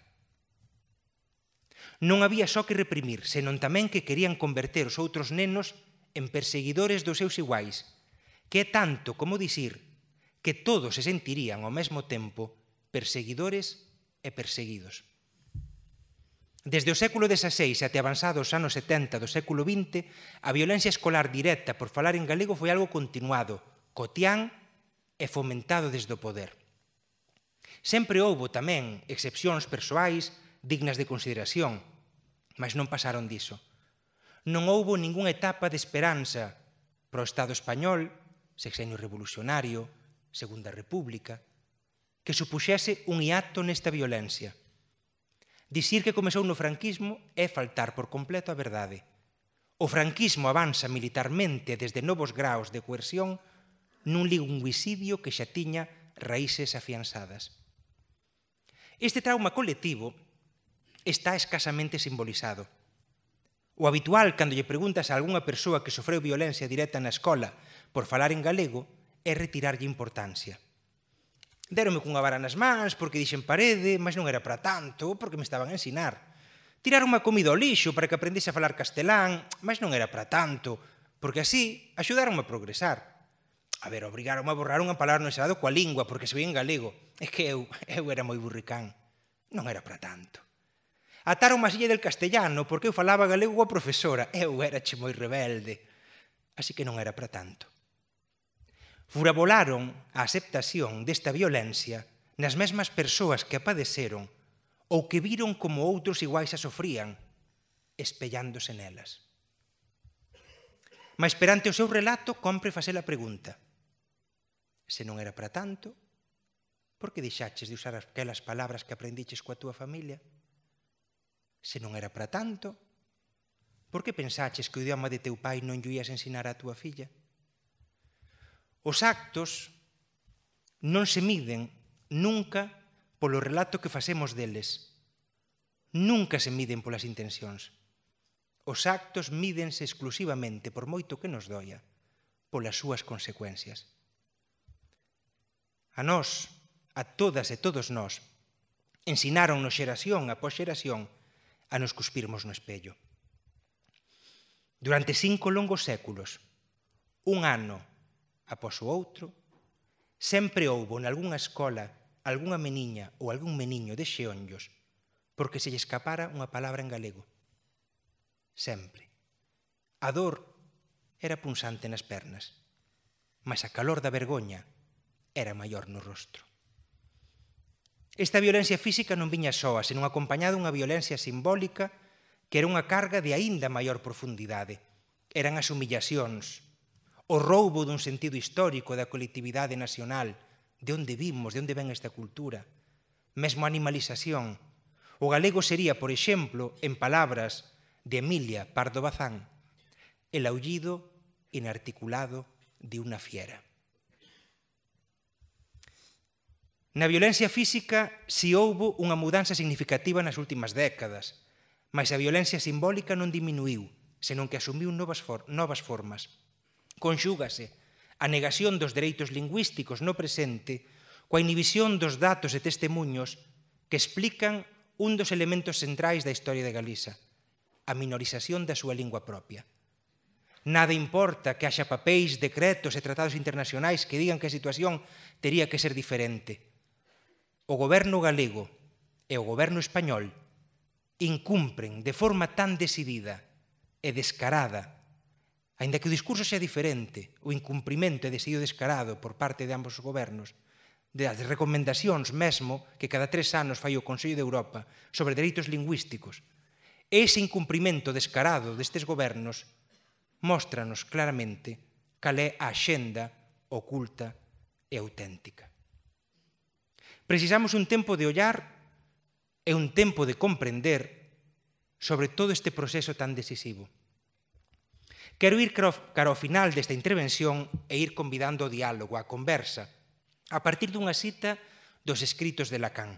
Non había só que reprimir, senón tamén que querían converter os outros nenos en perseguidores dos seus iguais, que é tanto como dicir que todos se sentirían ao mesmo tempo perseguidores e perseguidos. Desde o século XVI até avanzados os anos 70 do século XX, a violencia escolar directa por falar en galego foi algo continuado, cotián e fomentado desde o poder. Sempre houbo tamén excepcións persoais dignas de consideración, mas non pasaron diso. Non houbo ningunha etapa de esperanza para o Estado español, sexenio revolucionario, Segunda República, que supuxese un hiato nesta violencia. Dicir que comezou no franquismo é faltar por completo a verdade. O franquismo avanza militarmente desde novos graos de coerción nun lingüicidio que xa tiña raíces afianzadas. Este trauma colectivo está escasamente simbolizado. O habitual, cando lle preguntas a algunha persoa que sofreu violencia directa na escola por falar en galego, é retirarlle importancia. Déronme cunha vara nas mans porque dixen parede, mas non era para tanto, porque me estaban a ensinar. Tiraronme a comida ao lixo para que aprendese a falar castelán, mas non era para tanto, porque así axudaronme a progresar. A ver, obrigaronme a borrar unha palabra no ensalado coa lingua porque se veía en galego. É que eu era moi burricán. Non era para tanto. Ataron a silla del castellano porque eu falaba galego coa profesora. Eu erache moi rebelde. Así que non era para tanto. Furabolaron a aceptación desta violencia nas mesmas persoas que a padeceron ou que viron como outros iguais a sofrían, espellándose nelas. Mas perante o seu relato, compre facer a pregunta: se non era para tanto, por que deixaches de usar aquelas palabras que aprendiches coa túa familia? Se non era para tanto, por que pensaches que o idioma de teu pai non lle ías ensinar á túa filla? Os actos non se miden nunca polo relato que facemos deles. Nunca se miden polas intencións. Os actos mídense exclusivamente, por moito que nos doia, polas súas consecuencias. A nós, a todas e todos nós, ensinaronnos xeración após xeración a nos cuspirmos no espello. Durante 5 longos séculos, un ano após o outro, sempre houbo nalgúnha escola algunha meniña ou algún meniño de xeonllos porque se lle escapara unha palabra en galego. Sempre. A dor era punxante nas pernas, mas a calor da vergoña era maior no rostro. Esta violencia física non viña soa, senón acompañada dunha violencia simbólica que era unha carga de aínda maior profundidade. Eran as humillacións, o roubo dun sentido histórico da colectividade nacional, de onde vimos, de onde ven esta cultura, mesmo a animalización. O galego sería, por exemplo, en palabras de Emilia Pardo Bazán, el aullido inarticulado de unha fiera. Na violencia física si houbo unha mudanza significativa nas últimas décadas, mas a violencia simbólica non diminuiu, senón que asumiu novas formas. Conxúgase a negación dos dereitos lingüísticos no presente coa inhibición dos datos e testemunhos que explican un dos elementos centrais da historia de Galiza, a minorización da súa lingua propia. Nada importa que haxa papéis, decretos e tratados internacionais que digan que a situación tería que ser diferente. O goberno galego e o goberno español incumpren de forma tan decidida e descarada. Aínda que o discurso sea diferente, o incumprimento é decidido descarado por parte de ambos os gobernos, das recomendacións mesmo que cada 3 anos fai o Consello de Europa sobre dereitos lingüísticos, ese incumprimento descarado destes gobernos móstranos claramente cal é a axenda oculta e auténtica. Precisamos un tempo de ollar e un tempo de comprender sobre todo este proceso tan decisivo. Quero ir cara ao final desta intervención e ir convidando o diálogo, a conversa, a partir dunha cita dos escritos de Lacan.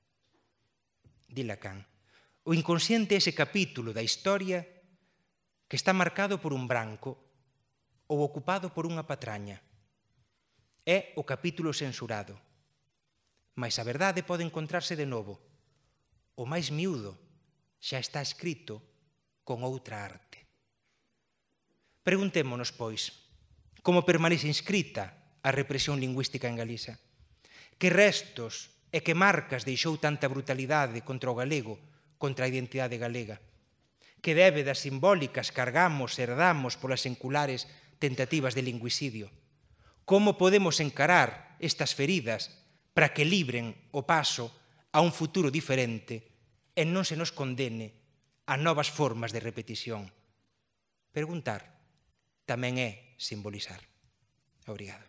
Di Lacan: o inconsciente é ese capítulo da historia que está marcado por un branco ou ocupado por unha patraña. É o capítulo censurado. Mais a verdade pode encontrarse de novo. O máis miúdo xa está escrito con outra arte. Preguntémonos, pois, como permanece inscrita a represión lingüística en Galiza? Que restos e que marcas deixou tanta brutalidade contra o galego, contra a identidade galega? Que débedas simbólicas cargamos e herdamos polas senculares tentativas de lingüicidio? Como podemos encarar estas feridas para que libren o paso a un futuro diferente e non se nos condene a novas formas de repetición? Preguntar tamén é simbolizar. Obrigado.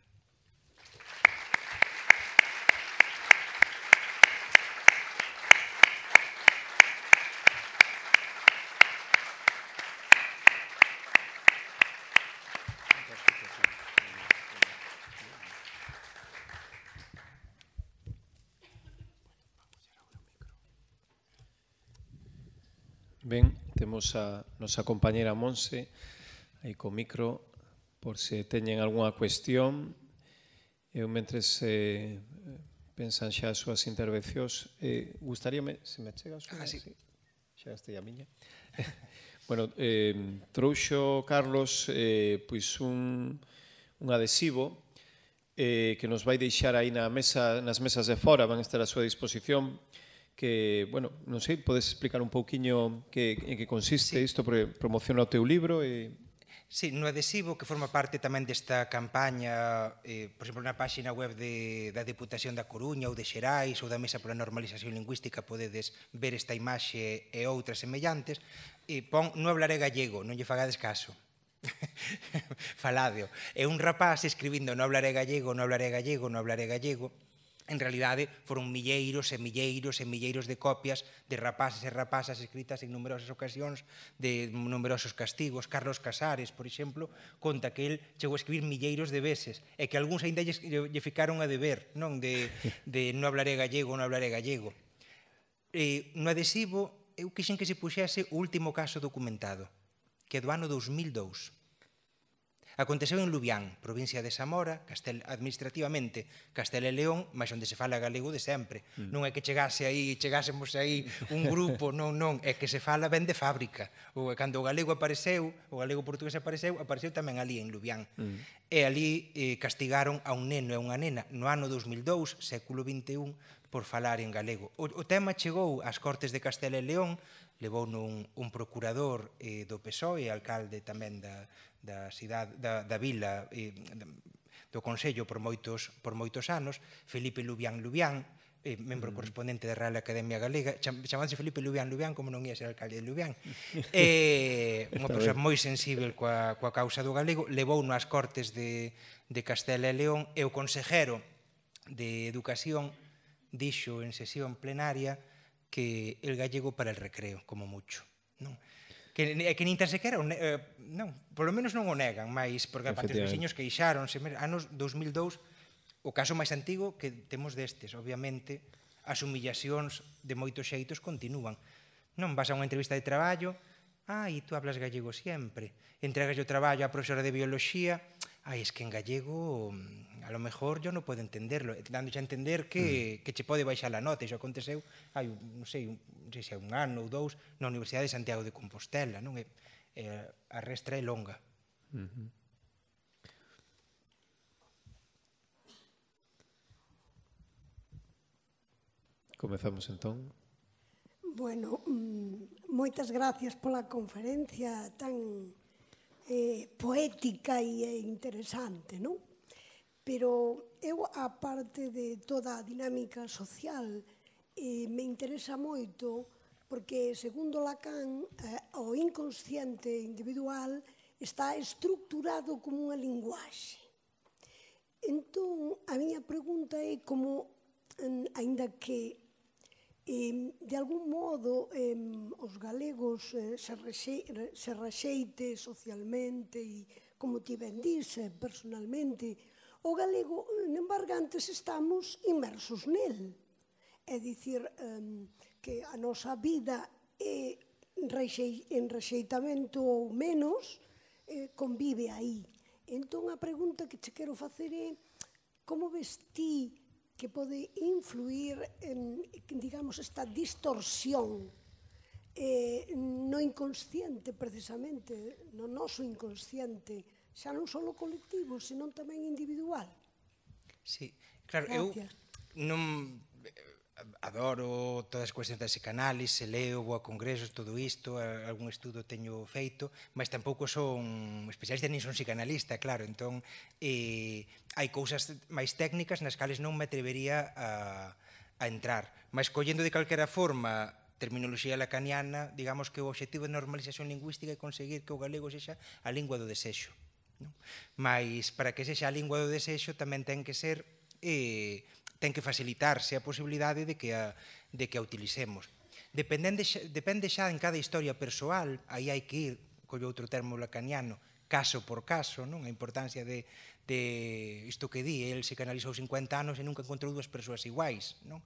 Ben, temos a nosa compañera Monse aí co micro por se teñen algunha cuestión. Eu, mentres pensan xa as súas intervencións, gustaríame, se me chega a súa, sí. Xa gastei a miña. Bueno, trouxo Carlos pois un adhesivo que nos vai deixar aí nas mesas de fora, van estar a súa disposición, que, bueno, non sei, podes explicar un pouquiño en que consiste isto, porque promociona o teu libro e... Sí, no adhesivo, que forma parte tamén desta campaña, por exemplo, na páxina web da Deputación da Coruña ou de Xerais ou da Mesa pola Normalización Lingüística podedes ver esta imaxe e outras semellantes, e pon "no hablaré gallego", non lle fagades caso. Faladeo. É un rapaz escribindo "no hablaré gallego, no hablaré gallego, no hablaré gallego". En realidade, foron milleiros e milleiros e milleiros de copias de rapaces e rapazas escritas en numerosas ocasións, de numerosos castigos. Carlos Casares, por exemplo, conta que el chegou a escribir milleiros de veces e que algúns ainda lle ficaron a deber, non? De "no hablaré gallego, no hablaré gallego". No adhesivo, eu quixen que se puxese o último caso documentado, que é do ano 2002. Aconteceu en Lubián, provincia de Zamora, administrativamente Castela e León, mas onde se fala galego de sempre. Non é que chegásemos aí un grupo, non, é que se fala ben de fábrica. Cando o galego apareceu, o galego portugués apareceu tamén ali en Lubián. E ali castigaron a un neno e unha nena no ano 2002, século XXI, por falar en galego. O tema chegou ás Cortes de Castela e León, levou un procurador do PSOE, alcalde tamén da cidade, da vila, do Consello por moitos anos, Felipe Lubián, membro correspondente da Real Academia Galega, chamándose Felipe Lubián, como non ia ser alcalde de Lubián. Unha persoa moi sensível coa causa do galego, levou nas Cortes de Castela e León, e o consejero de Educación dixo en sesión plenaria que el gallego para el recreo, como mucho. Que nin tan sequera, non, polo menos non o negan, máis, porque aparte os veciños queixáronse, anos 2002, o caso máis antigo que temos destes, obviamente, as humillacións de moitos xeitos continúan. Non vas a unha entrevista de traballo, e tú hablas gallego sempre, entregas o traballo á profesora de biología, es que en gallego a lo mejor yo non podo entenderlo, dándoche a entender que che pode baixar a nota. Iso aconteceu non sei se hai un ano ou dous, na Universidade de Santiago de Compostela, non? A restra é longa. Comezamos entón. Bueno, moitas gracias pola conferencia tan poética e interesante, non? Pero eu, a parte de toda a dinámica social, me interesa moito porque, segundo Lacan, o inconsciente individual está estructurado como unha linguaxe. Entón, a miña pregunta é como, aínda que de algún modo os galegos se rexeite socialmente e, como ti ben dixe, personalmente, o galego, embargantes, estamos inmersos nel. É dicir, que a nosa vida é en rexeitamento ou menos, convive aí. Entón, a pregunta que che quero facer é como ves ti que pode influir en, digamos, esta distorsión no inconsciente, precisamente, no noso inconsciente, xa non só colectivo, senón tamén individual. Sí, claro, eu non adoro todas as cuestións da psicanálise, leo, vou a congresos, todo isto, algún estudo teño feito, mas tampouco son especialista nin son psicanalista, claro, entón hai cousas máis técnicas nas cales non me atrevería a entrar, mas collendo de calquera forma terminoloxía lacaniana, digamos que o objetivo de normalización lingüística é conseguir que o galego sexa a lingua do desexo. Mas para que sexa a lingua do desexo tamén ten que ser, ten que facilitarse a posibilidade de que a utilicemos. Depende xa en cada historia persoal, aí hai que ir, colle outro termo lacaniano, caso por caso, non? A importancia de isto que di, el se canalizou 50 anos e nunca encontrou dúas persoas iguais, non?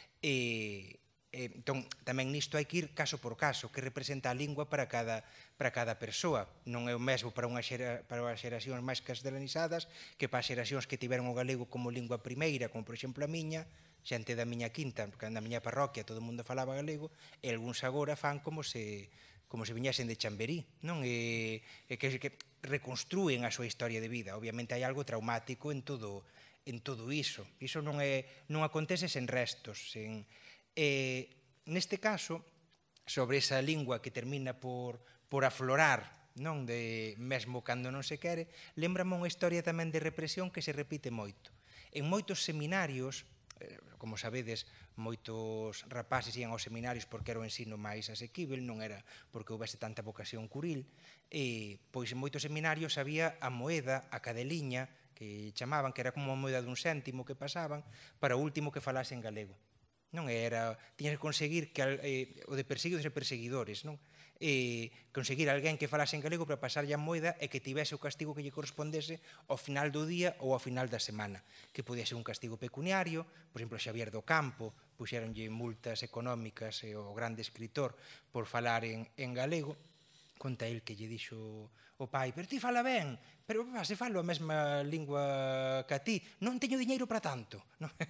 Entón, tamén nisto hai que ir caso por caso, que representa a lingua para cada persoa. Non é o mesmo para as xeracións máis castelanizadas que para as xeracións que tiveron o galego como lingua primeira, como por exemplo a miña, xente da miña quinta, porque na miña parroquia todo o mundo falaba galego, e algúns agora fan como se viñasen de Chamberí, non? E que reconstrúen a súa historia de vida. Obviamente hai algo traumático en todo iso. Iso non acontece sen restos. Neste caso, sobre esa lingua que termina por aflorar, non, de mesmo cando non se quere, lembrame unha historia tamén de represión que se repite moito. En moitos seminarios, como sabedes, moitos rapaces ian aos seminarios porque era o ensino máis asequível, non era porque houvese tanta vocación curil, pois en moitos seminarios había a moeda, a cadeliña, que chamaban, que era como a moeda dun céntimo que pasaban, para o último que falase en galego. Non era, tiñas que conseguir que o de perseguidos e perseguidores, non? Conseguir alguén que falase en galego para pasarlle a moeda e que tivese o castigo que lle correspondese ao final do día ou ao final da semana, que podía ser un castigo pecuniario. Por exemplo, Xavier do Campo puxeronlle multas económicas o grande escritor por falar en galego. Conta el que lle dixo o pai: pero ti fala ben, pero se falo a mesma lingua que a ti, non teño diñeiro para tanto.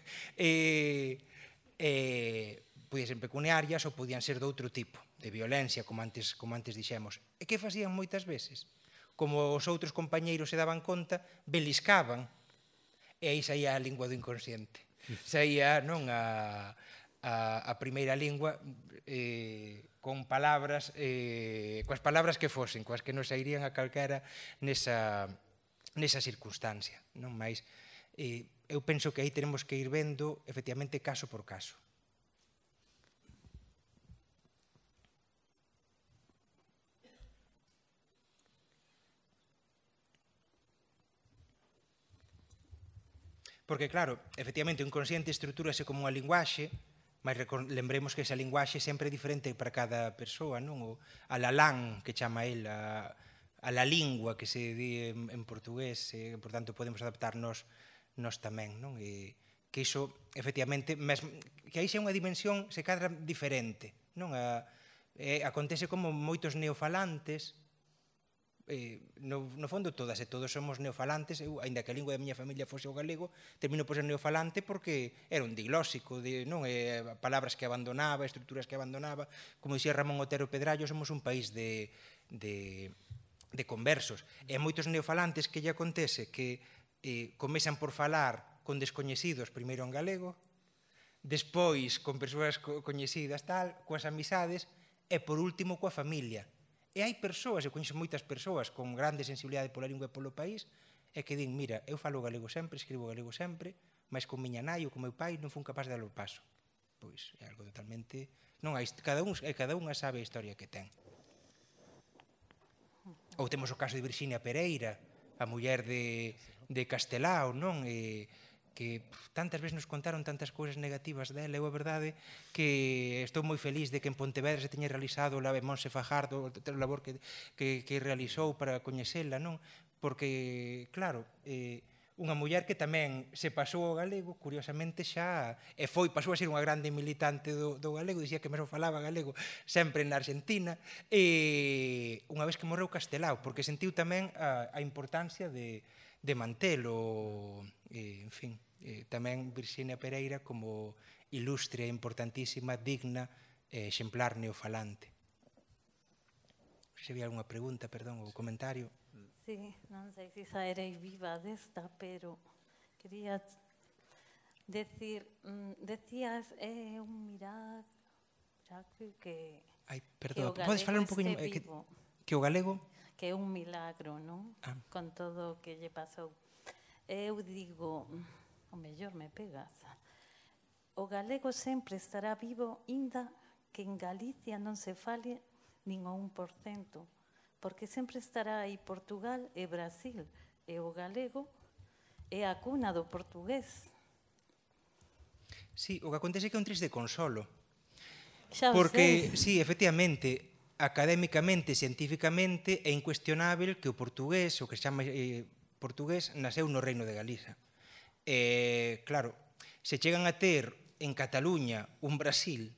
Podían ser pecuniarias ou podían ser de outro tipo, de violencia, como antes dixemos. E que facían moitas veces? Como os outros compañeiros se daban conta, beliscaban, e aí saía a lingua do inconsciente. Saía, non, a primeira lingua con palabras, coas palabras que fosen, coas que nos sairían a calquera nesa circunstancia, non? Mais eu penso que aí tenemos que ir vendo efectivamente caso por caso. Porque, claro, efectivamente, o inconsciente estruturase como unha linguaxe, mas lembremos que esa linguaxe sempre é diferente para cada persoa, non? A lalán, que chama el, a la lingua, que se di en portugués, por tanto, podemos adaptarnos nós tamén, non? Que iso, efectivamente, que aí xa unha dimensión se cadra diferente, non? Acontece como moitos neofalantes, no fondo todas e todos somos neofalantes. Eu, aínda que a lingua da miña familia fose o galego, termino por ser neofalante porque era un diglóxico, non? Palabras que abandonaba, estruturas que abandonaba. Como dixía Ramón Otero Pedrallo, somos un país de conversos. E moitos neofalantes que lle acontece que comezan por falar con descoñecidos, primeiro en galego, despois con persoas coñecidas tal, coas amizades, e por último coa familia. E hai persoas, eu coñeço moitas persoas con grande sensibilidade pola lingua e polo país, e que din: mira, eu falo galego sempre, escribo galego sempre, mas con miña nai ou con meu pai non fun capaz de dar o paso. Pois é algo totalmente... Non, cada unha sabe a historia que ten. Ou temos o caso de Virxinia Pereira, a muller de Castelao, non? Que tantas veces nos contaron tantas cousas negativas dela. Eu a verdade que estou moi feliz de que en Pontevedra se teña realizado o Monse Fajardo, o labor que realizou para coñecela, non? Porque, claro, unha muller que tamén se pasou ao galego, curiosamente xa, e pasou a ser unha grande militante do galego, dicía que mesmo falaba galego sempre na Argentina, e unha vez que morreu Castelao, porque sentiu tamén a importancia de mantelo, en fin, tamén Virxinia Pereira como ilustre, importantísima, digna, exemplar neofalante. Se había algunha pregunta, perdón, ou comentario. Sí, non sei se saerei viva desta, pero quería decir, decías, é un milagre que... Ai, perdón, podes falar un poquinho que o galego... Que é un milagro, non? Con todo o que lle pasou. Eu digo, o mellor me pegas, o galego sempre estará vivo inda que en Galicia non se fale nin o 1%, porque sempre estará aí Portugal e Brasil, e o galego é a cuna do portugués. Sí, o que acontece é que é un triste consolo. Xa o Porque, sei. sí, efectivamente, académicamente, científicamente, é incuestionável que o portugués, o que se chama portugués, nasceu no Reino de Galiza. Claro, se chegan a ter en Cataluña un Brasil,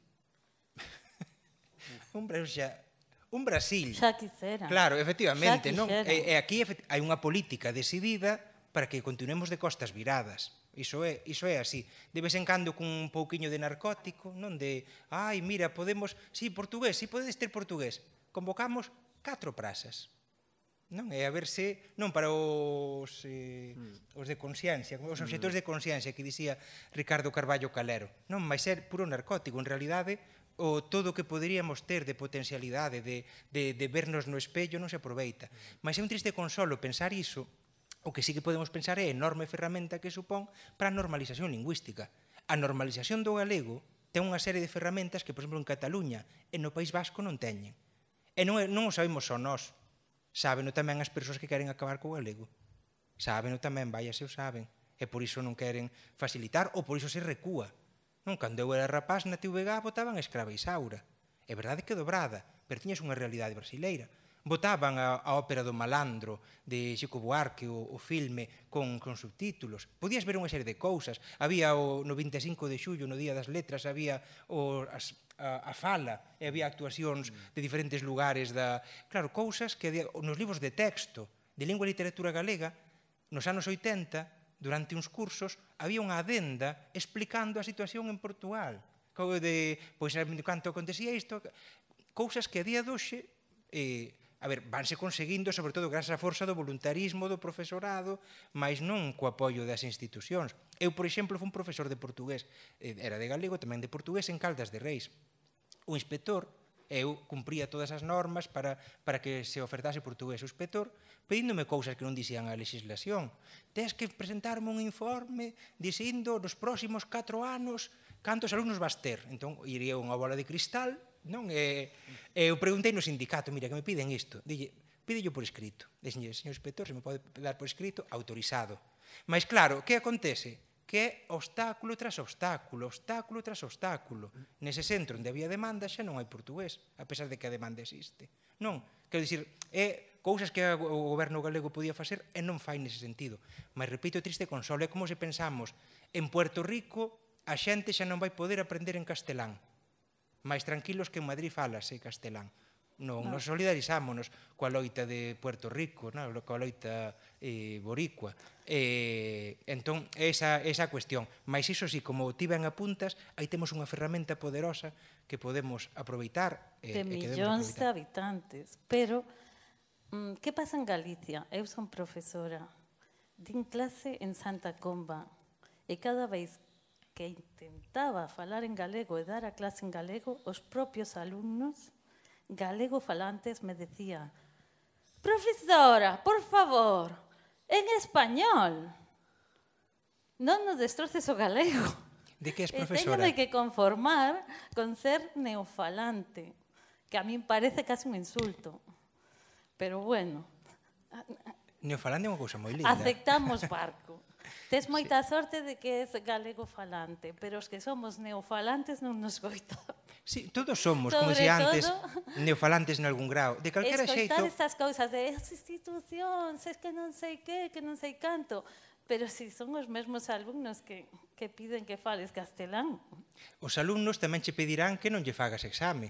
un Brasil, Xa quisera. claro, efectivamente, Xa non? quixera. E aquí hai unha política decidida para que continuemos de costas viradas. Iso é así. De vez en cando con un pouquiño de narcótico, non de, ai, mira, podemos, sí, portugués, sí, podedes ter portugués. Convocamos 4 prazas. Non? E a ver se, non para os de consciencia, os obxectores de consciencia que dicía Ricardo Carballo Calero. Non, vai ser puro narcótico. En realidade, o todo o que poderíamos ter de potencialidade, de vernos no espello, non se aproveita. Mas é un triste consolo pensar iso. O que sí que podemos pensar é a enorme ferramenta que supón para a normalización lingüística. A normalización do galego ten unha serie de ferramentas que, por exemplo, en Cataluña e no País Vasco non teñen. E non o sabemos só nós. Sábeno tamén as persoas que queren acabar co galego. Sábeno tamén, vaya se o saben. E por iso non queren facilitar ou por iso se recúa. Non, cando eu era rapaz na TVG votaban Escrava Isaura. É verdade que dobrada, pero tiñas unha realidade brasileira. Votaban a ópera do Malandro de Chico Buarque, o filme con subtítulos. Podías ver unha serie de cousas. Había no 25 de xullo, no Día das Letras, había a fala e había actuacións de diferentes lugares claro, cousas que nos libros de texto de lingua e literatura galega nos anos 80, durante uns cursos, había unha adenda explicando a situación en Portugal. Pois, canto acontecía isto, cousas que a día doxe vanse conseguindo, sobre todo, grazas á forza do voluntarismo do profesorado, mas non co apoio das institucións. Eu, por exemplo, fui un profesor de portugués, era de galego, tamén de portugués, en Caldas de Reis. O inspector, eu cumpría todas as normas para que se ofertase portugués. O inspector, pedíndome cousas que non dixían a legislación. Tes que presentarme un informe dicindo nos próximos 4 anos cantos alumnos vas ter. Entón, iría unha bola de cristal, non? Eu preguntei no sindicato, mira, que me piden isto. Pídello por escrito. Dixenlle, señor inspector, se me pode dar por escrito, autorizado. Mas claro, que acontece? Que é obstáculo tras obstáculo, obstáculo tras obstáculo. Nese centro onde había demanda xa non hai portugués, a pesar de que a demanda existe. Non, quero dicir, é cousas que o goberno galego podía facer e non fai nese sentido. Mas repito, triste consolo, é como se pensamos, en Puerto Rico a xente xa non vai poder aprender en castelán. máis tranquilos que en Madrid falase castelán. Non, nos solidarizámonos coa loita de Puerto Rico, coa loita boricua. Entón, esa cuestión. Mais iso sí, como ti ben apuntas, aí temos unha ferramenta poderosa que podemos aproveitar. De millóns de habitantes. Pero, que pasa en Galicia? Eu son profesora. Din clase en Santa Comba. E cada vez que intentaba falar en galego e dar a clase en galego, os propios alumnos galego falantes me decían: profesora, por favor, en español, non nos destroces o galego. De que es profesora? Teñome que conformar con ser neofalante, que a min parece casi un insulto. Pero bueno. Neofalante é unha cousa moi linda. Aceptamos barco. Tes moita sorte de que és galego falante, pero os que somos neofalantes non nos coitamos. Sí, todos somos, como dixía antes, neofalantes en algún grau. De calquera xeito... Escoitar estas cousas de as institucións, es que non sei que non sei canto, pero si son os mesmos alumnos que piden que fales castelán. Os alumnos tamén che pedirán que non lle fagas exame.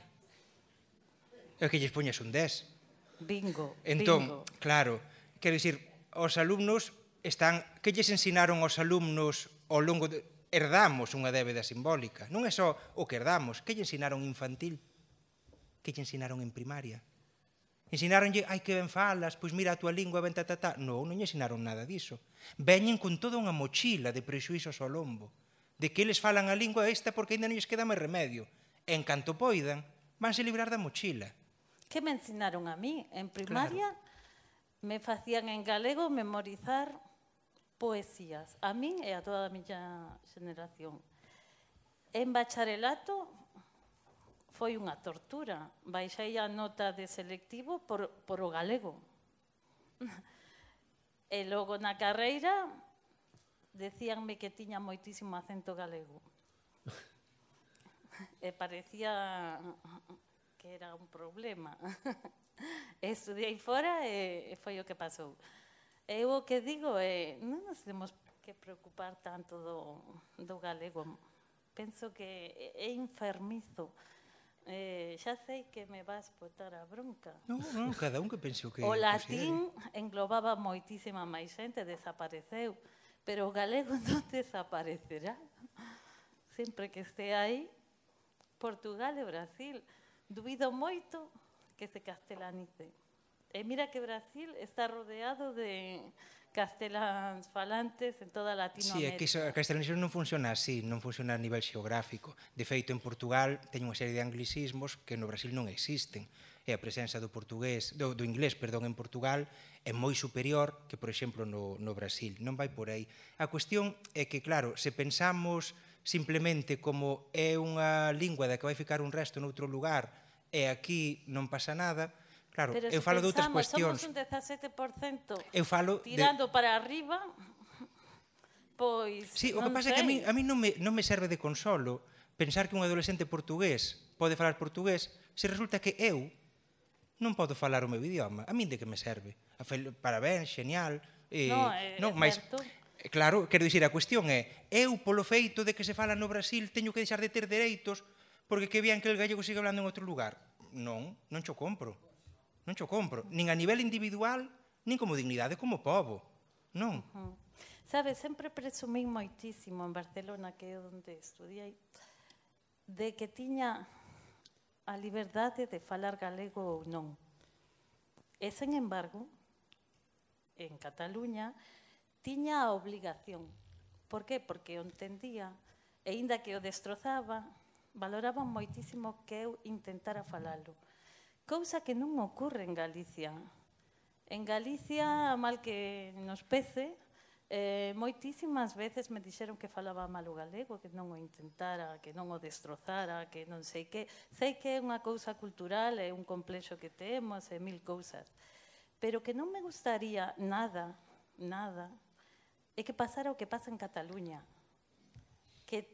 É que lles poñas un 10. Bingo, entón, claro, quero dicir, os alumnos están... Que lles ensinaron os alumnos ao longo de... Herdamos unha débeda simbólica. Non é só o que herdamos. Que lle ensinaron infantil? Que lle ensinaron en primaria? Ensinaronlle, ai, que ben falas, pois mira a tua lingua, ben tatatá. Non lle ensinaron nada diso. Veñen con toda unha mochila de prexuízos ao lombo. De que eles falan a lingua esta porque ainda non lles queda máis remedio. En canto poidan, vanse librar da mochila. Que me ensinaron a mí? En primaria me facían en galego memorizar poesías, a min e a toda a miña xeneración. En bacharelato foi unha tortura. Baixei a nota de selectivo por o galego. E logo na carreira decíanme que tiña moitísimo acento galego. E parecía que era un problema. Estudiei fora e foi o que pasou. Eu o que digo é, non nos temos que preocupar tanto do galego. Penso que é enfermizo. Xa sei que me vas botar a bronca. Non, cada un que pense o que O latín englobaba moitísima máis xente, desapareceu, pero o galego non desaparecerá. Sempre que este aí, Portugal e Brasil, dubido moito que se castelanice. E mira que Brasil está rodeado de casteláns falantes en toda Latinoamérica. Sí, é que a castelanización non funciona así, non funciona a nivel xeográfico. De feito, en Portugal teñen unha serie de anglicismos que no Brasil non existen. E a presenza do inglés, en Portugal é moi superior que, por exemplo, no Brasil. Non vai por aí. A cuestión é que, claro, se pensamos simplemente como é unha lingua da que vai ficar un resto noutro lugar e aquí non pasa nada, claro, pero eu falo de outras cuestións. Somos un 17% eu falo tirando para arriba, pois sí, o que pasa é que a mí non me serve de consolo pensar que un adolescente portugués pode falar portugués se resulta que eu non podo falar o meu idioma. A min de que me serve? Parabéns, genial. Non, é certo. Claro, quero dicir, a cuestión é eu, polo feito de que se fala no Brasil, teño que deixar de ter dereitos porque que vean que el gallego sigue hablando en outro lugar. Non cho compro. Non cho compro. Nin a nivel individual, nin como dignidade, como pobo. Non. Sabes, sempre presumín moitísimo en Barcelona, que é onde estudiei, de que tiña a liberdade de falar galego ou non. E, sen embargo, en Cataluña, tiña a obligación. Por qué? Porque o entendía, e inda que o destrozaba, valoraban moitísimo que eu intentara falalo. Cousa que non ocorre en Galicia. En Galicia, mal que nos pese, moitísimas veces me dixeron que falaba mal o galego, que non o intentara, que non o destrozara, que non sei que. Sei que é unha cousa cultural, é un complexo que temos, e mil cousas. Pero que non me gustaría nada, é que pasara o que pasa en Cataluña. Que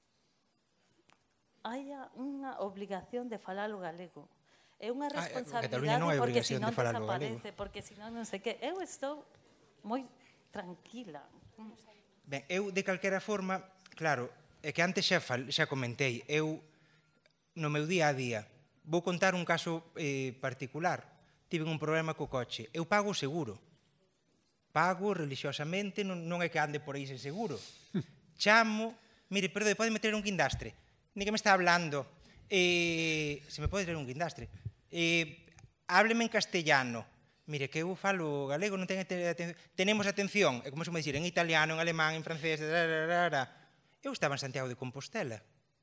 haya unha obligación de falar o galego. É unha responsabilidade porque senón desaparece, porque senón non sei que. Eu estou moi tranquila. Ben, eu de calquera forma, claro, é que antes xa comentei, eu no meu día a día vou contar un caso particular. Tive un problema co coche. Eu pago o seguro. Pago religiosamente, non é que ande por aí sen seguro. Chamo, mire, perdón, pode meter un guindastre. Ni que me está hablando. Se me pode traer un guindastre. Hábleme en castellano. Mire, que eu falo galego, non tenemos atención. É como se me dicir, en italiano, en alemán, en francés, Eu estaba en Santiago de Compostela.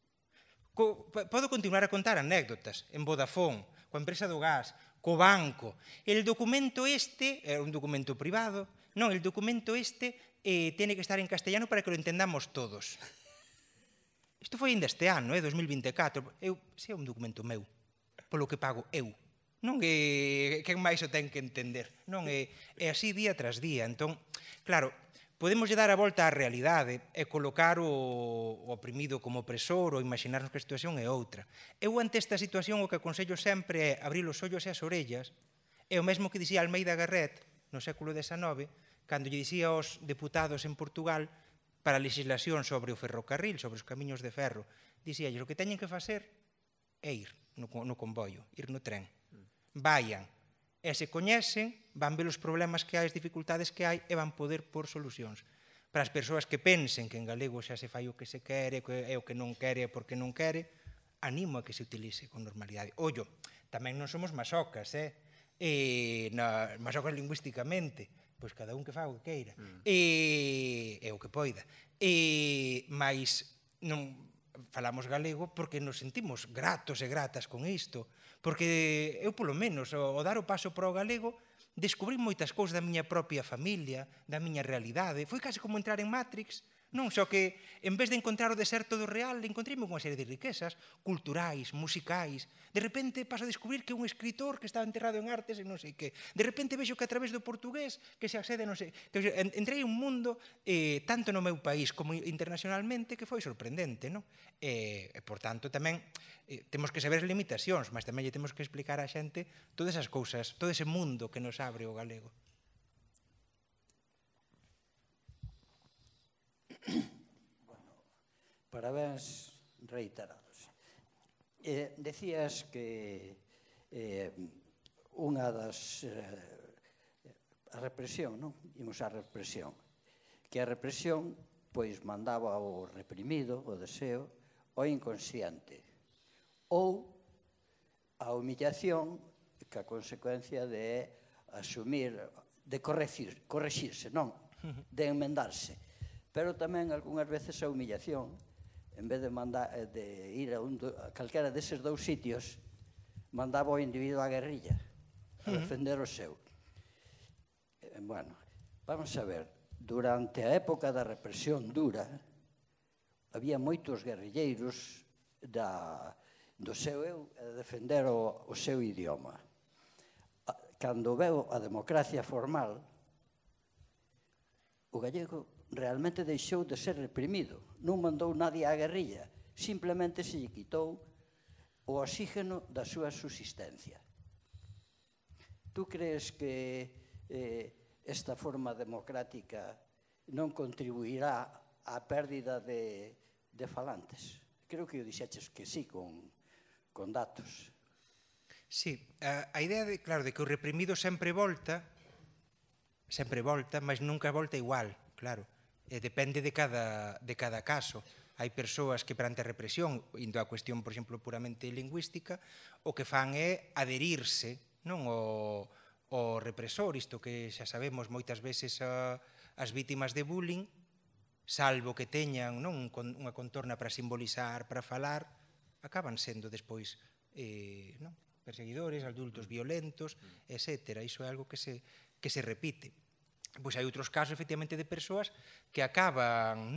Podo continuar a contar anécdotas. En Vodafone, coa empresa do gas, co banco. El documento este, é un documento privado, non, el documento este tiene que estar en castellano para que lo entendamos todos. Isto foi ainda este ano, 2024. Se é un documento meu, polo que pago eu. Non é quen máis o ten que entender. Non é así día tras día. Entón, claro, podemos dar a volta á realidade e colocar o oprimido como opresor ou imaginarnos que a situación é outra. Eu ante esta situación o que aconsello sempre é abrir os ollos e as orellas. É o mesmo que dicía Almeida Garret no século XIX, cando lle dicía aos deputados en Portugal para a legislación sobre o ferrocarril, sobre os camiños de ferro, dicíalles o que teñen que facer é ir no comboio, ir no tren. Vayan, e se coñecen, van ver os problemas que hai, as dificultades que hai, e van poder pôr solucións. Para as persoas que pensen que en galego xa se fai o que se quere, e o que non quere é porque non quere, animo a que se utilice con normalidade. Ollo, tamén non somos masocas, masocas lingüísticamente, pois cada un que faga o que queira, e o que poida. Mais non falamos galego porque nos sentimos gratos e gratas con isto, porque eu, polo menos, ao dar o paso para o galego, descubrí moitas cousas da miña propia familia, da miña realidade. Foi case como entrar en Matrix, Non, só que en vez de encontrar o deserto do real, encontrei-me unha serie de riquezas culturais, musicais. De repente paso a descubrir que un escritor que estaba enterrado en artes e non sei que. De repente vexo que a través do portugués que se accede, non sei, que entrei un mundo tanto no meu país como internacionalmente que foi sorprendente, non? E, por tanto, tamén temos que saber as limitacións, mas tamén lle temos que explicar á xente todas esas cousas, todo ese mundo que nos abre o galego. Parabéns reiterados. Decías que unha das... a represión, non? Imos á represión. Que a represión, pois, mandaba o reprimido, o deseo, ao inconsciente. Ou a humillación, que a consecuencia de asumir, de correxirse, non? De enmendarse. Pero tamén, algunhas veces, a humillación, en vez de ir a calquera deses dous sitios, mandaba o individuo á guerrilla, a defender o seu. Bueno, vamos a ver, durante a época da represión dura, había moitos guerrilleiros do seu eu a defender o seu idioma. Cando veu a democracia formal, o gallego realmente deixou de ser reprimido. Non mandou nadie á guerrilla, simplemente se lle quitou o oxígeno da súa subsistencia. Tú crees que esta forma democrática non contribuirá á pérdida de falantes? Creo que o dixeches que sí, con datos. Sí, a idea, claro, de que o reprimido sempre volta, mas nunca volta igual, claro. Depende de cada caso. Hai persoas que perante a represión, indo á cuestión, por exemplo, puramente lingüística, o que fan é adherirse ao represor, isto que xa sabemos moitas veces as vítimas de bullying, salvo que teñan unha contorna para simbolizar, para falar, acaban sendo despois perseguidores, adultos violentos, etc. Iso é algo que se repite. Pois hai outros casos, efectivamente, de persoas que acaban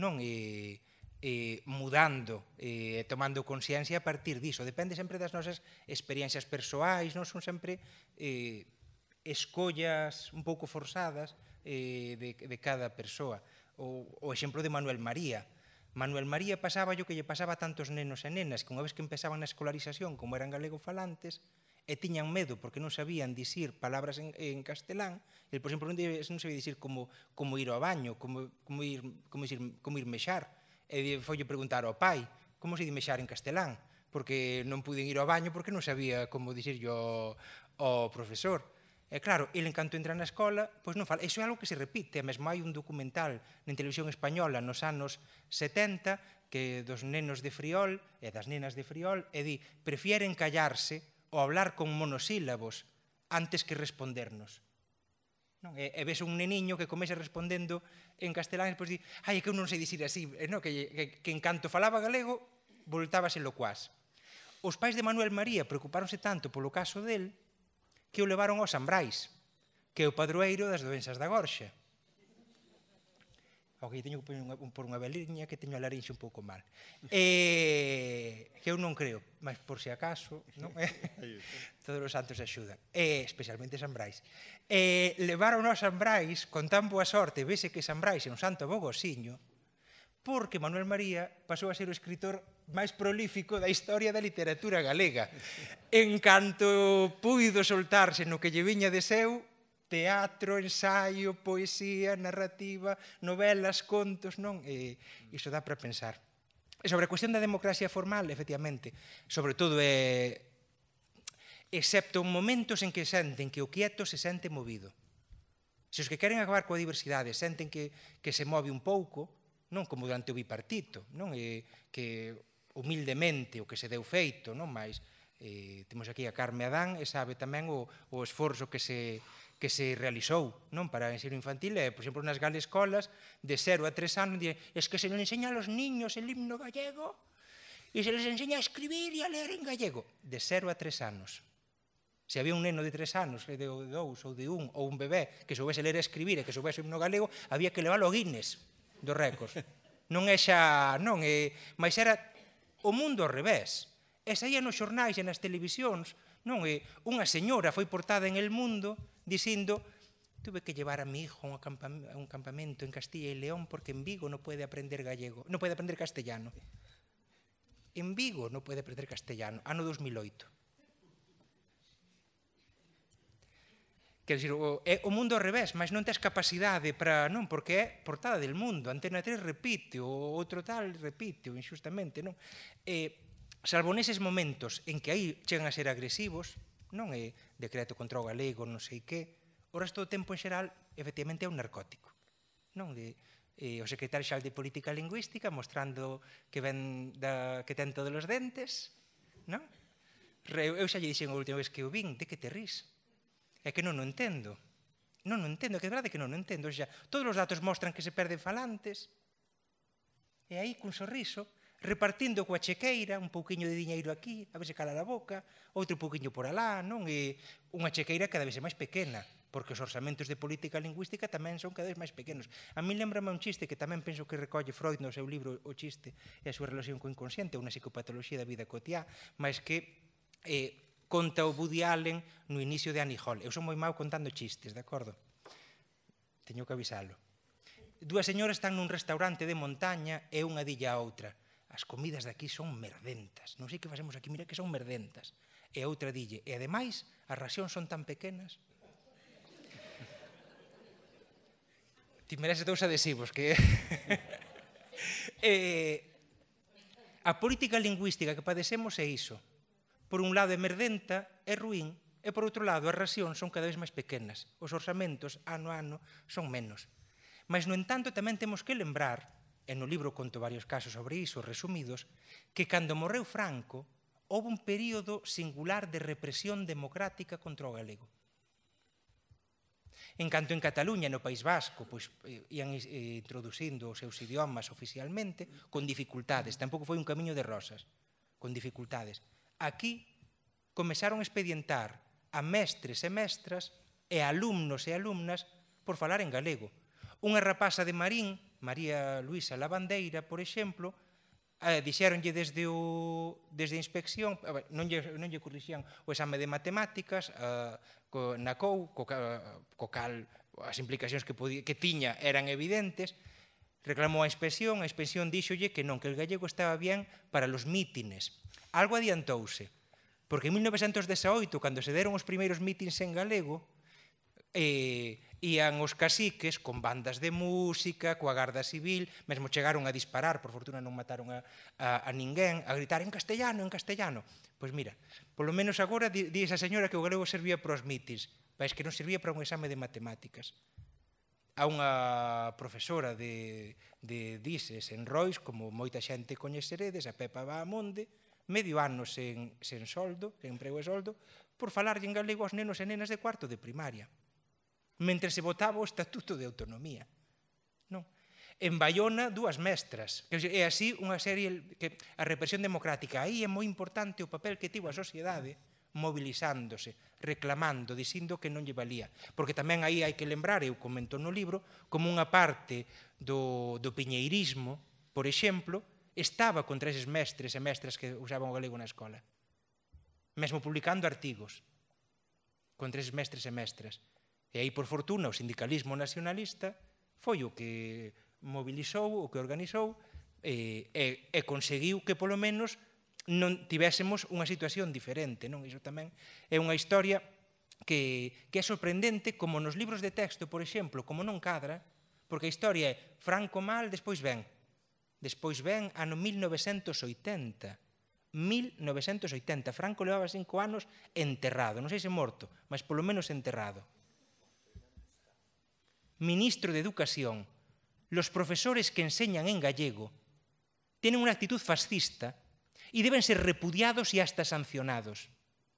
mudando e tomando consciencia a partir diso. Depende sempre das nosas experiencias persoais, non son sempre escollas un pouco forzadas de cada persoa. O exemplo de Manuel María. Manuel María pasaba o que lle pasaba a tantos nenos e nenas, que unha vez que empezaban na escolarización, como eran galegofalantes, e tiñan medo porque non sabían dicir palabras en castelán, e, por exemplo, non sabía dicir como ir ao baño, como ir mexar. E foi preguntar ao pai, como se di mexar en castelán? Porque non puden ir ao baño porque non sabía como dicir ao profesor. E claro, ele en canto entra na escola, pois non fala. Iso é algo que se repite, mesmo hai un documental na televisión española nos anos 70 que dos nenos de Friol e das nenas de Friol e di, prefieren callarse ou hablar con monosílabos antes que respondernos. E ves un neniño que comece respondendo en castelán e despois di, ai, é que eu non sei dicir así, que en canto falaba galego, voltábase locuaz. Os pais de Manuel María preocupáronse tanto polo caso del que o levaron ao San Brais, que é o padroeiro das doenzas da gorxa. Ok, teño que pôr unha veliña que teño a larinxe un pouco mal. Que eu non creo, mas por si acaso, todos os santos axudan, especialmente San Brais. Levaron ao San Brais con tan boa sorte, vese que San Brais é un santo bogosiño, porque Manuel María pasou a ser o escritor máis prolífico da historia da literatura galega. En canto puido soltarse no que lle viña de seu, teatro, ensaio, poesía, narrativa, novelas, contos, non? Iso dá para pensar. E sobre a cuestión da democracia formal, efectivamente, sobre todo excepto en momentos en que senten que o quieto se sente movido. Se os que queren acabar coa diversidade senten que se move un pouco, non como durante o bipartito, non? Que humildemente o que se deu feito, non? Mais temos aquí a Carme Adán e sabe tamén o esforzo que se realizou, non, para o ensino infantil, por exemplo, nas galescolas, de 0 a 3 anos, es que se non enseña a los niños el himno gallego e se les enseña a escribir e a ler en gallego, de 0 a 3 anos. Se había un neno de 3 anos, de 2 ou de 1, ou un bebé que soubese ler e escribir e que soubese o himno galego, había que leválo ao Guinness dos récords. Non é xa, non é, mas era o mundo ao revés. E saía nos xornais e nas televisións, non é, unha señora foi portada en El Mundo dicindo: tuve que llevar a mi hijo a un campamento en Castilla y León porque en Vigo no puede aprender gallego, no puede aprender castellano. En Vigo no puede aprender castellano, ano 2008. Quer dizer, é o mundo ao revés, mas non tes capacidade para, non, porque é portada del Mundo. Antena 3 repite, o outro tal repite, o injustamente, non? Salvo neses momentos en que aí chegan a ser agresivos, non é decreto contra o galego, non sei que, o resto do tempo en xeral, efectivamente, é un narcótico. Non? O secretario xal de Política Lingüística mostrando que ten todos os dentes, non? Eu xa lle dixen a última vez que o vin, de que te rís? É que non o entendo. Non o entendo, que é verdade que non o entendo. Xa, todos os datos mostran que se perden falantes, e aí, cun sorriso, repartindo coa chequeira, un pouquiño de diñeiro aquí, a ver se cala a boca, outro pouquiño por alá, non? E unha chequeira cada vez é máis pequena, porque os orzamentos de política lingüística tamén son cada vez máis pequenos. A mí lembrame un chiste que tamén penso que recolle Freud no seu libro O chiste e a súa relación co inconsciente, unha psicopatoloxía da vida cotiá, mas que conta o Woody Allen no inicio de Annie Hall. Eu son moi mau contando chistes, de acordo? Teño que avisalo. Dúas señoras están nun restaurante de montaña e unha dilla a outra: as comidas de aquí son merdentas. Non sei que facemos aquí, mira que son merdentas. E a outra dille: e ademais, as racións son tan pequenas. Ti merece dous adhesivos, que... A política lingüística que padecemos é iso. Por un lado é merdenta, é ruín, e por outro lado as racións son cada vez máis pequenas. Os orzamentos, ano a ano, son menos. Mas, no entanto, tamén temos que lembrar, e no libro conto varios casos sobre iso, resumidos, que cando morreu Franco, houve un período singular de represión democrática contra o galego. En canto en Cataluña, no País Vasco, pois, ian introducindo os seus idiomas oficialmente, con dificultades. Tampouco foi un camiño de rosas, con dificultades. Aquí começaron a expedientar a mestres e mestras e alumnos e alumnas por falar en galego. Unha rapaza de Marín, María Luisa Lavandeira, por exemplo, dixéronlle desde a inspección, non lle corrixían o exame de matemáticas, na COU, co cal as implicacións que tiña eran evidentes, reclamou a inspección díxolle que non, que el gallego estaba bien para los mítines. Algo adiantouse, porque en 1918, cando se deron os primeiros mítins en galego, ían os caciques con bandas de música, coa Garda Civil, mesmo chegaron a disparar, por fortuna non mataron a ninguén, a gritar en castellano, en castellano. Pois mira, polo menos agora di esa señora que o galego servía para os mítins, mas que non servía para un exame de matemáticas. A unha profesora de Dises en Rois, como moita xente coñeceredes, a Pepa Bahamonde, medio ano sen soldo, sen emprego e soldo, por falarlle en galego aos nenos e nenas de cuarto de primaria, mentre se votaba o Estatuto de Autonomía. Non? En Baiona, dúas mestras. É así unha serie que a represión democrática. Aí é moi importante o papel que tivo a sociedade mobilizándose, reclamando, dicindo que non lle valía. Porque tamén aí hai que lembrar, eu comento no libro, como unha parte do piñeirismo, por exemplo, estaba contra eses mestres e mestras que usaban o galego na escola. Mesmo publicando artigos contra eses mestres e mestras. E aí, por fortuna, o sindicalismo nacionalista foi o que mobilizou, o que organizou e conseguiu que, polo menos, non tivésemos unha situación diferente. Non? Iso tamén é unha historia que é sorprendente, como nos libros de texto, por exemplo, como non cadra, porque a historia é Franco mal, despois ven ano 1980. 1980. Franco levaba 5 anos enterrado, non sei se morto, mas polo menos enterrado. Ministro de Educación. Los profesores que enseñan en gallego tienen una actitud fascista y deben ser repudiados y hasta sancionados.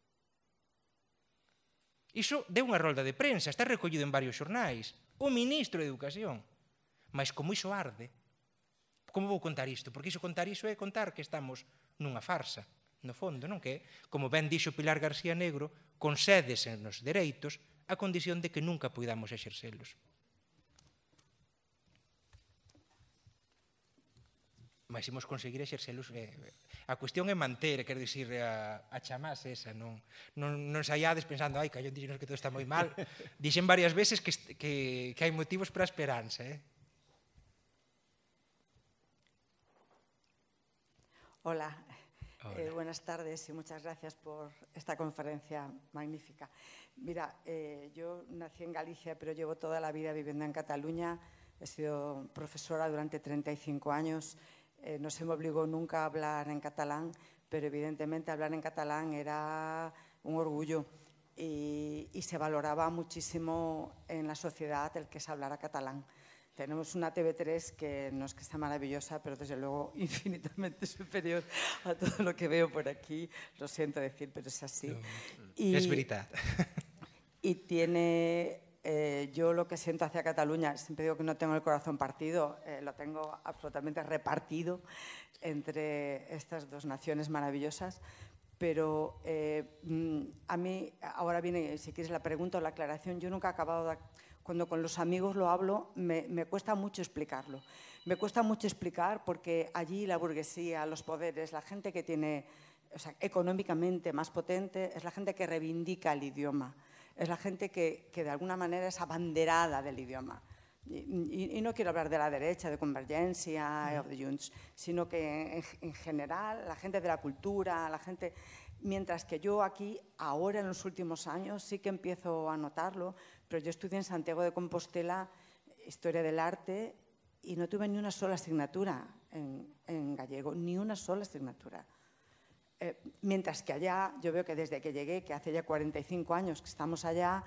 Iso deu unha rolda de prensa, está recollido en varios xornais. O ministro de Educación. Mas como iso arde, como vou contar isto? Porque iso contar iso é contar que estamos nunha farsa, no fondo, non? Que, como ben dixo Pilar García Negro, concédese nos dereitos a condición de que nunca poidamos exercelos. mas imos conseguir exercelos. A cuestión é manter, quero dicir, a chamase esa, non saiades pensando, ai, callón, dixenos que todo está moi mal. Dixen varias veces que hai motivos para a esperanza. Hola, buenas tardes y muchas gracias por esta conferencia magnífica. Mira, yo nací en Galicia, pero llevo toda la vida viviendo en Cataluña. He sido profesora durante 35 años. No se me obligó nunca a hablar en catalán, pero evidentemente hablar en catalán era un orgullo y se valoraba muchísimo en la sociedad el que se hablara catalán. Tenemos una TV3 que no es que sea maravillosa, pero desde luego infinitamente superior a todo lo que veo por aquí. Lo siento decir, pero es así. Es verdad. Y tiene... yo lo que siento hacia Cataluña, siempre digo que no tengo el corazón partido, lo tengo absolutamente repartido entre estas dos naciones maravillosas, pero a mí, ahora viene, si quieres la pregunta o la aclaración, yo nunca he acabado de... Cuando con los amigos lo hablo, me cuesta mucho explicarlo. Me cuesta mucho explicar porque allí la burguesía, los poderes, la gente que tiene, o sea, económicamente más potente, es la gente que reivindica el idioma. Es la gente que de alguna manera es abanderada del idioma. Y no quiero hablar de la derecha, de Convergencia o de Junts, sino que en general la gente de la cultura, la gente... Mientras que yo aquí, ahora en los últimos años, sí que empiezo a notarlo, pero yo estudié en Santiago de Compostela Historia del Arte y no tuve ni una sola asignatura en gallego, ni una sola asignatura. Mientras que allá, yo veo que desde que llegué, que hace ya 45 años que estamos allá,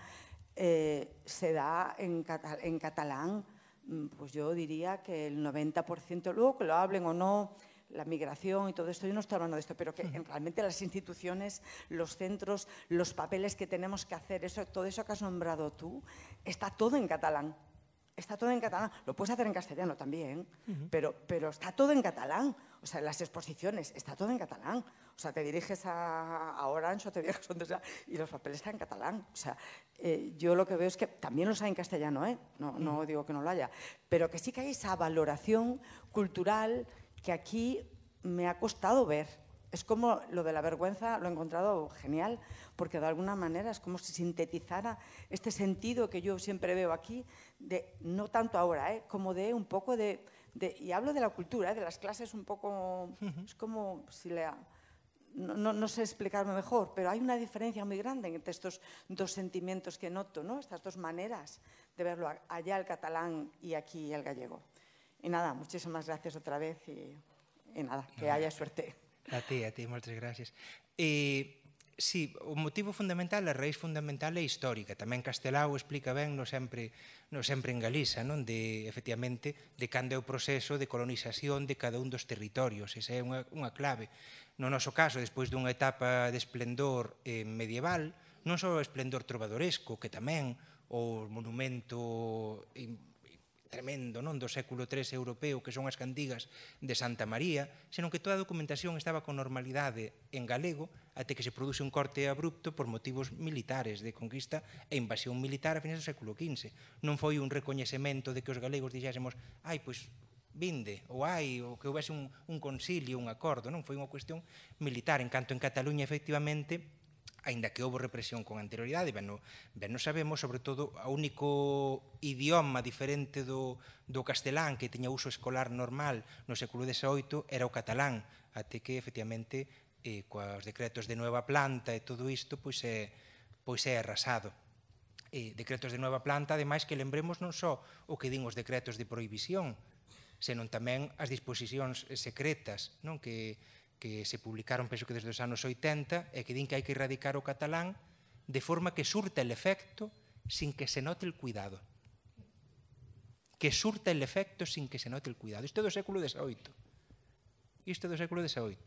se da en catalán, pues yo diría que el 90%, luego que lo hablen o no, la migración y todo esto, yo no estoy hablando de esto, pero que realmente las instituciones, los centros, los papeles que tenemos que hacer, todo eso que has nombrado tú, está todo en catalán. Está todo en catalán. Lo puedes hacer en castellano también, pero está todo en catalán. O sea, las exposiciones, está todo en catalán. O sea, te diriges a Orange o te diriges a donde sea y los papeles están en catalán. O sea, yo lo que veo es que también los hay en castellano, no digo que no lo haya, pero que sí que hay esa valoración cultural que aquí me ha costado ver. Es como lo de la vergüenza, lo he encontrado genial, porque de alguna manera es como si sintetizara este sentido que yo siempre veo aquí, de, no tanto ahora, como de un poco de y hablo de la cultura, de las clases un poco, es como si no sé explicarme mejor, pero hay una diferencia muy grande entre estos dos sentimientos que noto, ¿no? Estas dos maneras de verlo, allá el catalán y aquí el gallego. Y nada, muchísimas gracias otra vez y nada, que haya suerte. A ti, moitas gracias. Sí, o motivo fundamental, a raíz fundamental é histórica. Tamén Castelao explica ben, no sempre en Galiza, non? Efectivamente, de cando é o proceso de colonización de cada un dos territorios. Esa é unha clave. No noso caso, despois dunha etapa de esplendor medieval, non só o esplendor trovadoresco, que tamén o monumento tremendo, non, do século III europeo, que son as cantigas de Santa María, senón que toda a documentación estaba con normalidade en galego até que se produce un corte abrupto por motivos militares de conquista e invasión militar a finais do século XV. Non foi un recoñecemento de que os galegos dixésemos ai, pois, vinde, ou hai, ou que houvese un concilio, un acordo, non? Foi unha cuestión militar, en canto en Cataluña, efectivamente, aínda que houve represión con anterioridade, ben non sabemos, sobre todo, o único idioma diferente do castelán que tiña uso escolar normal no século XVIII era o catalán, até que, efectivamente, coas decretos de nueva planta e todo isto, pois é arrasado. Decretos de nueva planta, ademais, que lembremos non só o que din os decretos de prohibición, senón tamén as disposicións secretas, non, que se publicaron, penso que desde os anos 80, e que din que hai que erradicar o catalán de forma que surta el efecto sin que se note el cuidado. Que surta el efecto sin que se note el cuidado. Isto é do século XVIII. Isto é do século XVIII.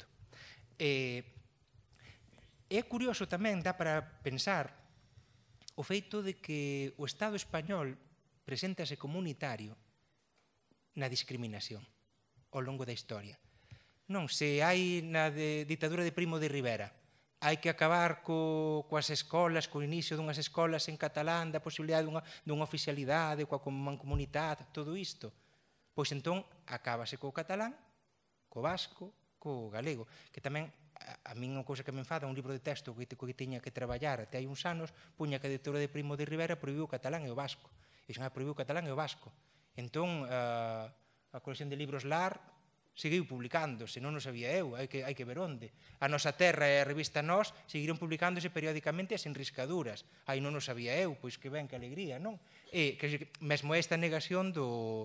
É curioso tamén, dá para pensar, o feito de que o Estado español preséntase como unitario na discriminación ao longo da historia. Non, se hai na ditadura de Primo de Rivera, hai que acabar coas escolas, co inicio dunhas escolas en catalán, da posibilidade dunha oficialidade, coa mancomunidade, todo isto. Pois entón, acábase co catalán, co vasco, co galego, que tamén a min unha cousa que me enfada, un libro de texto que tiña que traballar até hai uns anos, puña que a editora de Primo de Rivera prohibiu o catalán e o vasco. E xa prohibiu o catalán e o vasco. Entón, a colección de libros LAR seguiu publicando, se non o sabía eu, hai que ver onde. A Nosa Terra e a revista Nós seguiron publicándose periódicamente as enriscaduras. Aí non o sabía eu, pois que ben, que alegría, non? E mesmo esta negación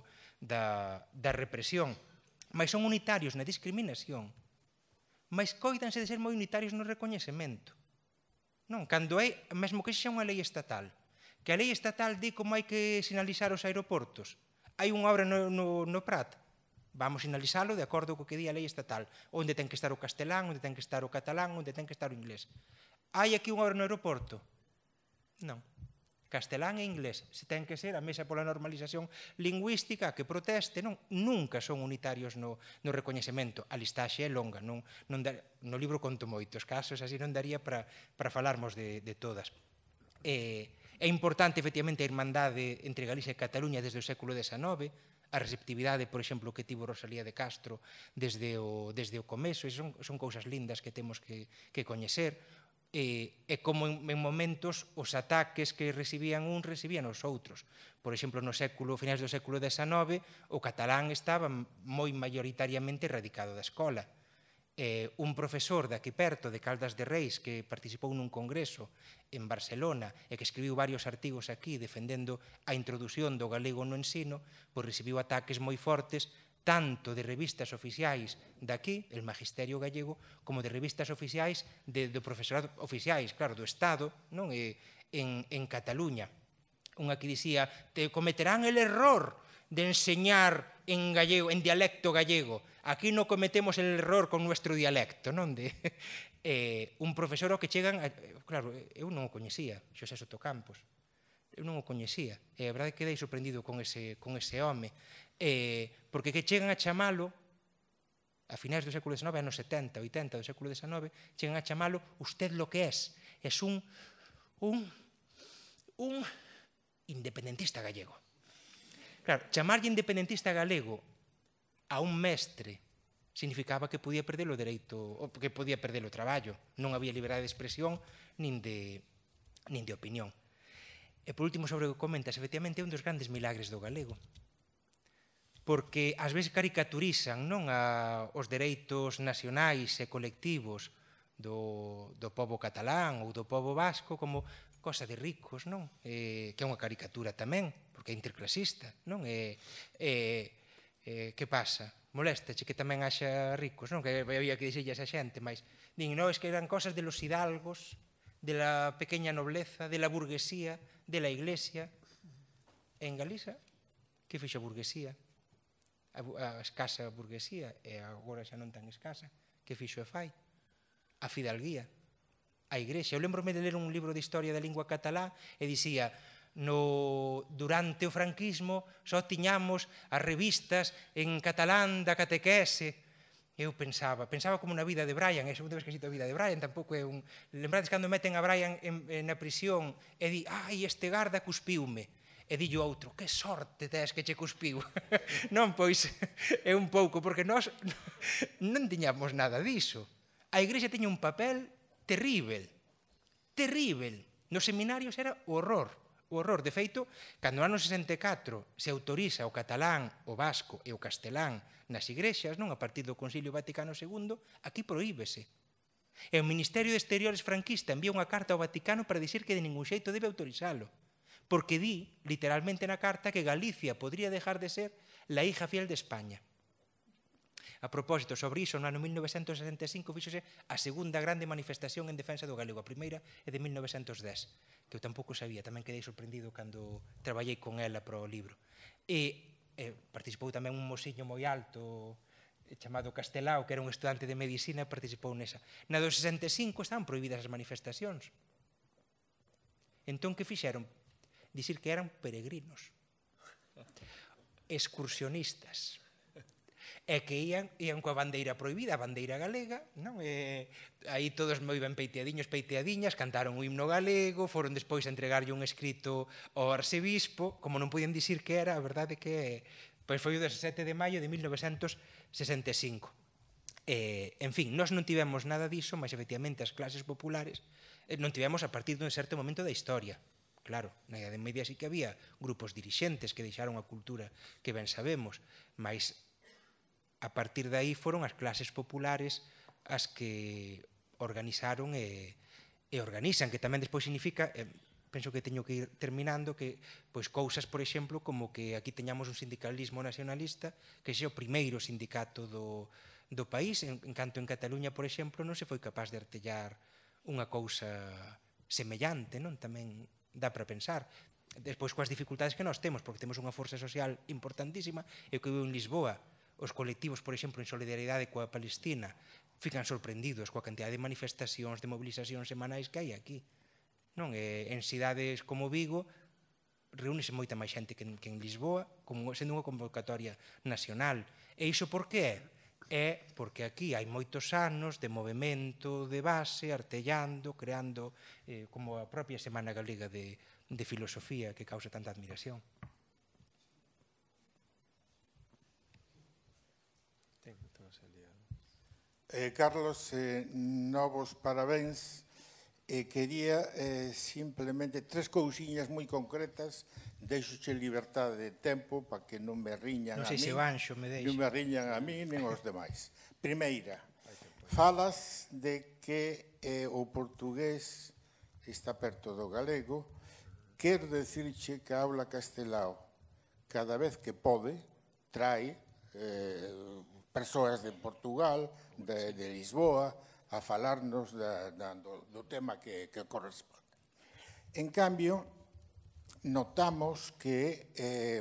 da represión. Mas son unitarios na discriminación, mas coidanse de ser moi unitarios no recoñecemento. Non, cando é, mesmo que xa unha lei estatal, que a lei estatal di como hai que sinalizar os aeroportos, hai unha obra no Prat, vamos sinalizalo de acordo co que di a lei estatal, onde ten que estar o castelán, onde ten que estar o catalán, onde ten que estar o inglés. Hai aquí unha obra no aeroporto? Non. Castelán e inglés, se ten que ser a Mesa pola Normalización Lingüística que proteste, non, nunca son unitarios no recoñecemento. A listaxe é longa, no libro conto moitos casos, así non daría para falarmos de todas. É importante, efectivamente, a irmandade entre Galicia e Cataluña desde o século XIX, a receptividade, por exemplo, que tivo Rosalía de Castro desde o comezo, e son cousas lindas que temos que coñecer, e como en momentos os ataques que recibían os outros. Por exemplo, finais do século XIX, o catalán estaba moi maioritariamente erradicado da escola. Un profesor de aquí perto, de Caldas de Reis, que participou nun congreso en Barcelona e que escribiu varios artigos aquí defendendo a introdución do galego no ensino, pois recibiu ataques moi fortes tanto de revistas oficiais daqui, el Magisterio Gallego, como de revistas oficiais do profesorado oficiais, claro, do Estado, non, en Cataluña. Unha que dicía, te cometerán el error de enseñar en gallego, en dialecto gallego. Aquí non cometemos el error con nuestro dialecto, non? Un profesor que chegan, claro, eu non o coñecía, Xosé Sotocampos, eu non o coñecía, e a verdade que quedei sorprendido con ese home, porque que chegan a chamalo, a finais do século XIX, anos 70, 80 do século XIX, chegan a chamalo usted lo que es un independentista gallego. Claro, chamarlle independentista galego a un mestre significaba que podía perder o dereito, ou que podía perder o traballo. Non había liberdade de expresión nin de opinión. E por último, sobre o que comentas, efectivamente é un dos grandes milagres do galego, porque ás veces caricaturizan os dereitos nacionais e colectivos do pobo catalán ou do pobo vasco como cosa de ricos, non? Que é unha caricatura tamén, porque é interclasista, non? Que pasa? Moléstache que tamén haxa ricos, non? Que había que dicirlle a esa xente, mas din, non, es que eran cosas de los hidalgos, de la pequeña nobleza, de la burguesía, de la iglesia. En Galiza, que fixo a burguesía? A escasa burguesía, e agora xa non tan escasa, que fixo e fai? A fidalguía, a igrexa. Eu lembrome de ler un libro de historia da lingua catalá e dicía, durante o franquismo só tiñamos as revistas en catalán da catequese. Eu pensaba como na vida de Brian, e segunda vez que cito a vida de Brian, tampouco é un... Lembrades cando meten a Brian na prisión e di, ai, este garda cuspiume. E dillo outro, que sorte tes que che cuspiu. Non, pois, é un pouco, porque nós non tiñamos nada diso. A igrexa tiña un papel terrível. Nos seminarios era o horror. De feito, cando no ano 64 se autoriza o catalán, o vasco e o castelán nas igrexas, non, a partir do Concilio Vaticano II, aquí prohíbese. E o Ministerio de Exteriores franquista envía unha carta ao Vaticano para dicir que de ningún xeito debe autorizalo, porque di, literalmente na carta, que Galicia podría dejar de ser la hija fiel de España. A propósito, sobre iso, no ano 1965 fíxose a segunda grande manifestación en defensa do galego. A primeira é de 1910, que eu tampouco sabía, tamén quedei sorprendido cando traballei con ela para o libro. E participou tamén un mociño moi alto chamado Castelao, que era un estudante de medicina, e participou nesa. Na do 65 estaban prohibidas as manifestacións. Entón, que fixeron? Dicir que eran peregrinos, excursionistas, e que ian coa bandeira prohibida, a bandeira galega, non? Aí todos moi ben peiteadiñas, cantaron o himno galego, foron despois a entregarlle un escrito ao arcebispo, como non podían dicir que era, a verdade que pois foi o 17 de maio de 1965. En fin, nós non tivemos nada diso, mas efectivamente as clases populares non tivemos a partir dun certo momento da historia. Claro, na Idade Media sí que había grupos dirixentes que deixaron a cultura que ben sabemos, mas a partir de aí foron as clases populares as que organizaron e organizan, que tamén despois significa, penso que teño que ir terminando, que pois cousas, por exemplo, como que aquí teñamos un sindicalismo nacionalista, que é o primeiro sindicato do país, en canto en Cataluña, por exemplo, non se foi capaz de artellar unha cousa semellante, non? Tamén dá para pensar. Despois, coas dificultades que nós temos, porque temos unha forza social importantísima, e o que viu en Lisboa, os colectivos, por exemplo, en solidaridade coa Palestina, fican sorprendidos coa cantidad de manifestacións, de mobilizacións semanais que hai aquí. Non? En cidades como Vigo, reúnese moita máis xente que en Lisboa, como sendo unha convocatoria nacional. E iso por que é? É porque aquí hai moitos anos de movemento de base, artellando, creando, como a propia Semana Galega de Filosofía, que causa tanta admiración. Carlos, novos parabéns. Quería simplemente tres cousiñas moi concretas. Deixoche libertade de tempo para que non me riñan a mí. Non sei se o Anxo me deixa. Non me riñan a mí nin aos demais. Primeira, falas de que o portugués está perto do galego. Quero decirche que habla castelao cada vez que pode, trae persoas de Portugal, de Lisboa, a falarnos do tema que corresponde. En cambio, notamos que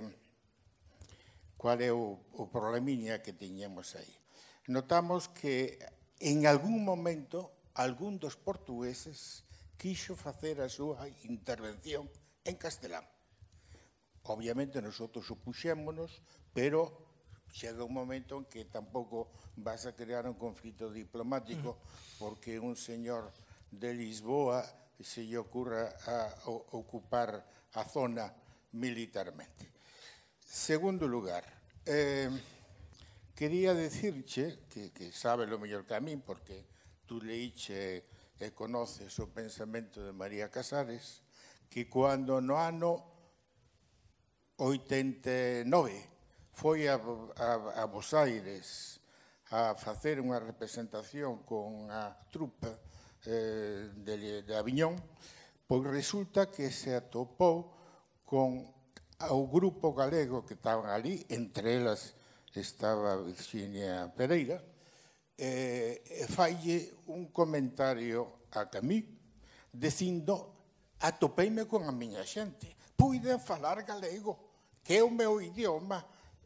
cual é o problemiña que tiñemos aí. Notamos que en algún momento algún dos portugueses quixo facer a súa intervención en castelán. Obviamente, nosotros opuxémonos, pero chega un momento en que tampouco vas a crear un conflito diplomático porque un señor de Lisboa se lle ocurra a ocupar a zona militarmente. Segundo lugar, quería decirche, que sabe lo mellor que a min, porque tú leíche e conoces o pensamento de María Casares, que cando no ano 89 foi a Bos Aires a facer unha representación con a trupa de Aviñón, pois resulta que se atopou con o grupo galego que estaban ali, entre elas estaba Virginia Pereira, falle un comentario a Camí dicindo: atopeime con a miña xente, puiden falar galego, que é o meu idioma.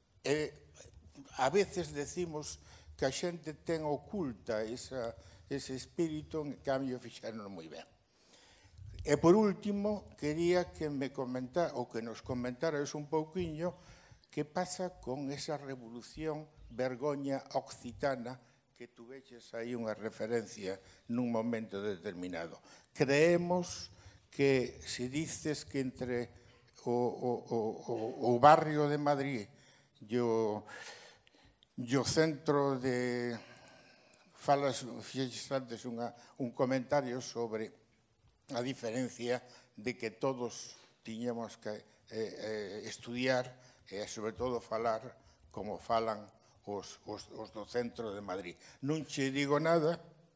A veces decimos que a xente ten oculta ese espírito, en cambio fixeron moi ben. E por último, quería que me comentara, ou que nos comentaras un pouquiño, que pasa con esa revolución vergoña occitana que tuveches aí unha referencia nun momento determinado. Creemos que se dices que entre o barrio de Madrid e o centro de... Fixeches antes un comentario sobre a diferencia de que todos tiñamos que estudiar e, sobre todo, falar como falan os do centro de Madrid. Non che digo nada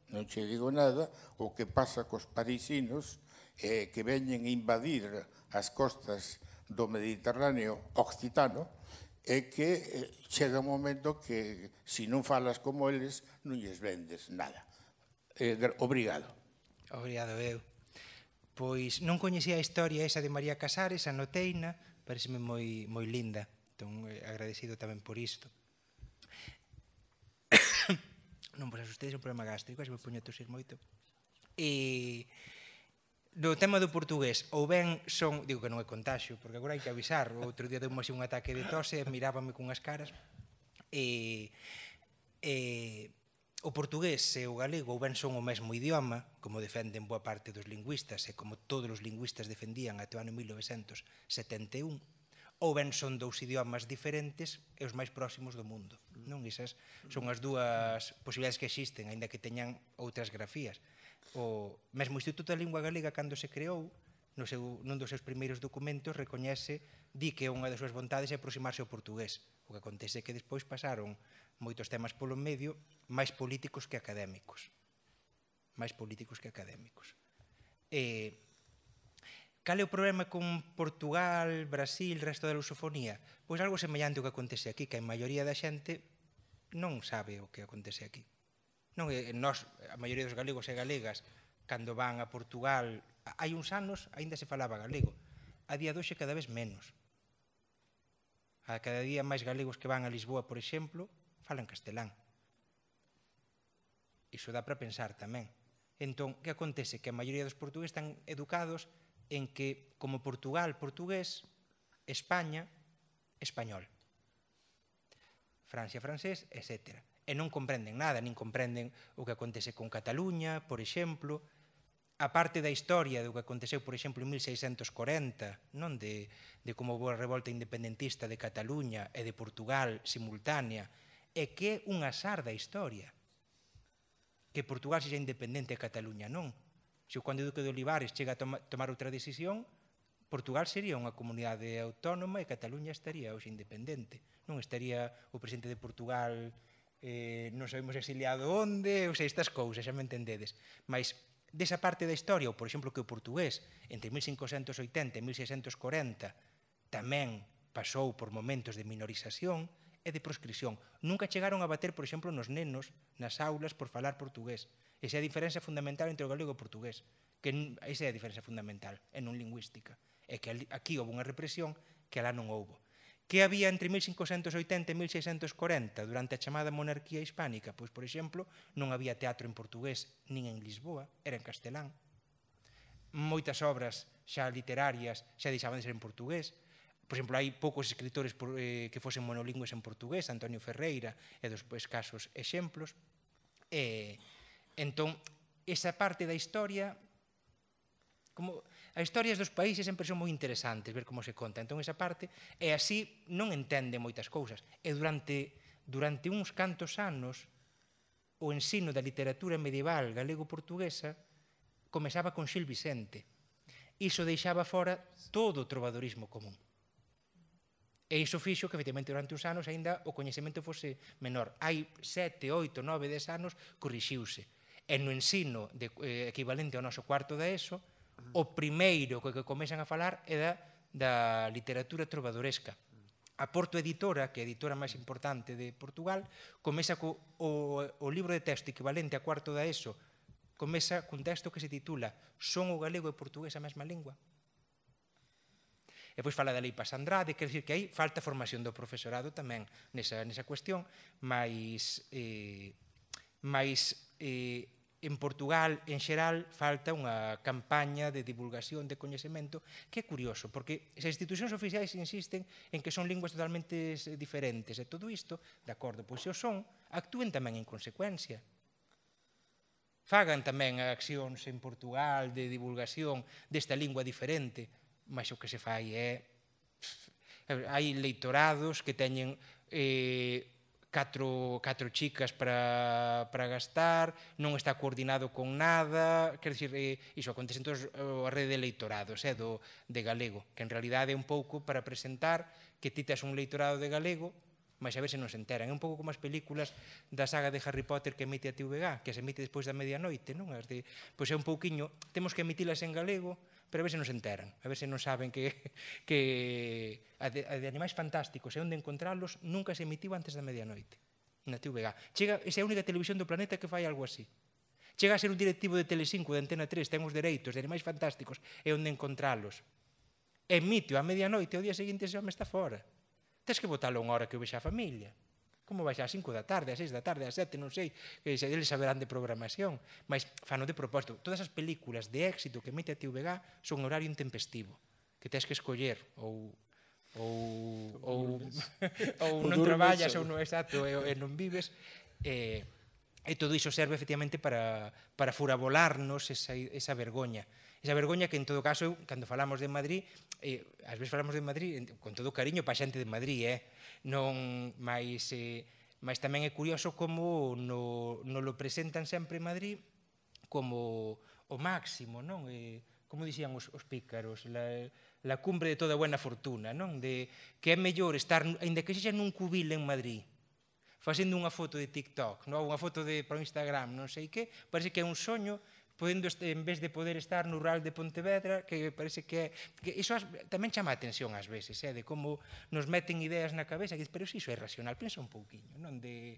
o que pasa cos parisinos que veñen invadir as costas do Mediterráneo occitano e que chega un momento que, se non falas como eles, non lles vendes nada. Obrigado. Obrigado, eu. Pois non coñecía a historia esa de María Casares, anoteina, pareceme moi linda. Entón, agradecido tamén por isto. Non vos asustedes, é un problema gástrico, se me poño a tosir moito. E no tema do portugués, ou ben son, digo que non é contaxio, porque agora hai que avisar, o outro día deu-me así un ataque de tose, mirábame cunhas caras, e o portugués e o galego ou ben son o mesmo idioma, como defenden boa parte dos lingüistas e como todos os lingüistas defendían até o ano 1971, ou ben son dous idiomas diferentes e os máis próximos do mundo. Non? Esas son as dúas posibilidades que existen, aínda que teñan outras grafías. O mesmo Instituto da Lingua Galega, cando se creou, nun dos seus primeiros documentos, recoñece, di que unha das súas vontades é aproximarse ao portugués. O que acontece é que despois pasaron moitos temas polo medio, máis políticos que académicos. Máis políticos que académicos. Cal é o problema con Portugal, Brasil, resto da lusofonía? Pois algo semellante ao que acontece aquí, que a maioría da xente non sabe o que acontece aquí. Non, nós, a maioría dos galegos e galegas, cando van a Portugal, hai uns anos aínda se falaba galego. A día de hoxe cada vez menos. A cada día máis galegos que van a Lisboa, por exemplo, falan castelán. Iso dá para pensar tamén. Entón, que acontece? Que a maioría dos portugueses están educados en que, como Portugal, portugués, España, español. Francia, francés, etc. E non comprenden nada, nin comprenden o que acontece con Cataluña, por exemplo, a parte da historia do que aconteceu, por exemplo, en 1640, non de como houve a revolta independentista de Cataluña e de Portugal simultánea, é que é un azar da historia. Que Portugal sexa independente e Cataluña non. Se o conde Duque de Olivares chega a tomar outra decisión, Portugal sería unha comunidade autónoma e Cataluña estaría hoxe independente. Non estaría o presidente de Portugal, non sabemos exiliado onde, ou sei, estas cousas, xa me entendedes. Mas desa parte da historia, ou por exemplo que o portugués, entre 1580 e 1640, tamén pasou por momentos de minorización e de proscripción. Nunca chegaron a bater, por exemplo, nos nenos, nas aulas, por falar portugués. Esa é a diferencia fundamental entre o galego e o portugués. Esa é a diferencia fundamental, e non lingüística. É que aquí houve unha represión que alá non houve. Que había entre 1580 e 1640 durante a chamada monarquía hispánica? Pois, por exemplo, non había teatro en portugués nin en Lisboa, era en castelán. Moitas obras xa literarias xa deixaban de ser en portugués. Por exemplo, hai poucos escritores que fosen monolingües en portugués, Antonio Ferreira e dos escasos exemplos. Entón, esa parte da historia, como as historias dos países sempre son moi interesantes, ver como se conta. Entón, esa parte, e así non entende moitas cousas. E durante uns cantos anos, o ensino da literatura medieval galego-portuguesa comezaba con Xil Vicente. Iso deixaba fora todo o trovadorismo común. E iso fixo que, efectivamente, durante uns anos ainda o coñecemento fose menor. Hai 7, 8, 9, 10 anos corrixiuse. E no ensino equivalente ao noso cuarto da ESO, o primeiro que comezan a falar é da literatura trovadoresca. A Porto Editora, que é a editora máis importante de Portugal, comeza o libro de texto equivalente a cuarto da ESO, comeza cun texto que se titula Son o galego e o portugués a mesma lingua? E pois fala da Lei Paz Andrade, quer dizer que aí falta formación do profesorado tamén nesa cuestión, mas en Portugal, en xeral, falta unha campaña de divulgación de coñecemento que é curioso, porque as institucións oficiais insisten en que son linguas totalmente diferentes, e todo isto, de acordo, pois se o son, actúen tamén en consecuencia. Fagan tamén accións en Portugal de divulgación desta lingua diferente, mas o que se fai é... Hai leitorados que teñen 4 chicas para gastar, non está coordinado con nada, quer dizer, iso acontece en toda a rede de leitorados de galego, que en realidade é un pouco para presentar que ti tes un leitorado de galego, mas a ver se non se enteran. É un pouco como as películas da saga de Harry Potter que emite a TVG, que se emite despois da medianoite, non? Pois é un pouquiño, temos que emitilas en galego, pero a ver se non se enteran, a ver se non saben que a de Animais Fantásticos e onde encontralos nunca se emitiu antes da medianoite na TVG. Esa é a única televisión do planeta que fai algo así. Chega a ser un directivo de Telecinco, de Antena 3, ten os dereitos de Animais Fantásticos e onde encontralos. Emite a medianoite e o día seguinte ese home está fora. Tens que botalo unha hora que o vexa a familia. Como vai xa, a 5 da tarde, a 6 da tarde, a 7, non sei, que eles saberán de programación, mas fano de propósito. Todas as películas de éxito que mete a TVG son horario intempestivo, que tens que escoller ou non traballas ou non, exacto, e non vives, e todo iso serve efectivamente para furabolarnos esa vergoña. esa vergoña que en todo caso, cando falamos de Madrid, ás veces falamos de Madrid con todo o cariño para a xente de Madrid, non máis tamén é curioso como no lo presentan sempre Madrid como o máximo, non? Como dixían os pícaros, la cumbre de toda buena fortuna, non? De que é mellor estar, ainda que sexa nun cubil en Madrid, facendo unha foto de TikTok, non? Unha foto para o Instagram, non sei que, parece que é un soño, podendo, en vez de poder estar no rural de Pontevedra, que parece que iso tamén chama a atención ás veces, de como nos meten ideas na cabeza, pero se iso é racional, pensa un pouquiño, non? De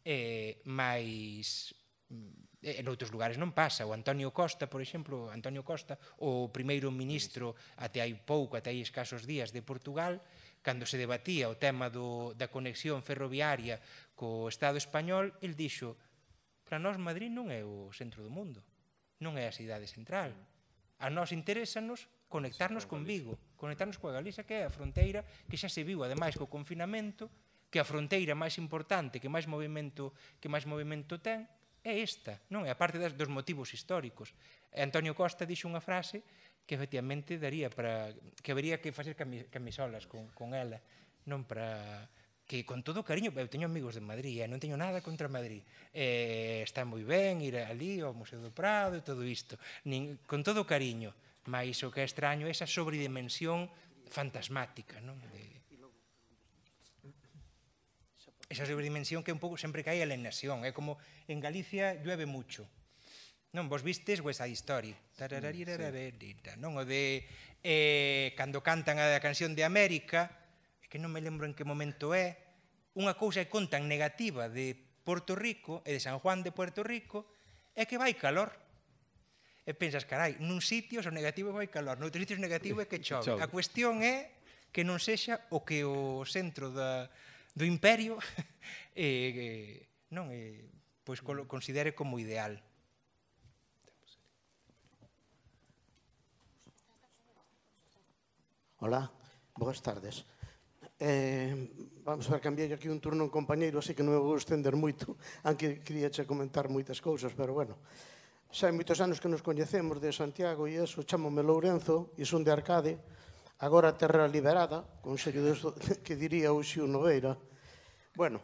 máis en outros lugares non pasa. O Antonio Costa, por exemplo, o primeiro ministro até hai pouco, até hai escasos días de Portugal, cando se debatía o tema da conexión ferroviaria co Estado español, el dixo: para nós Madrid non é o centro do mundo, non é a cidade central. A nós interésanos conectarnos con Vigo, conectarnos coa Galiza, que é a fronteira que xa se viu, ademais, co confinamento, que a fronteira máis importante, que máis movimento ten, é esta, non? É a parte dos motivos históricos. Antonio Costa dixo unha frase que efectivamente daría para que habería que facer camisolas con ela, non para que con todo o cariño, eu teño amigos de Madrid, non teño nada contra Madrid, está moi ben ir ali ao Museo do Prado e todo isto, con todo o cariño, mas o que é extraño é esa sobredimensión fantasmática, non? Esa sobredimensión que un pouco sempre cae a alienación, é como en Galicia llueve mucho, non? Vos vistes West Side Story, non? O de cando cantan a canción de América, que non me lembro en que momento é, unha cousa que contan negativa de Porto Rico e de San Juan de Puerto Rico é que vai calor. E pensas, carai, nun sitio o negativo vai calor, noutros sitios o negativo é que chove. A cuestión é que non sexa o que o centro do imperio considere como ideal. Hola, boas tardes. Vamos a ver, cambiei aquí un turno un compañeiro, así que non me vou estender moito, aunque quería che comentar moitas cousas, pero bueno, xa hai moitos anos que nos coñecemos de Santiago e eso, chámome Lourenzo e son de Arcade, agora terra liberada, consello que diría o Xiu Nogueira. Bueno,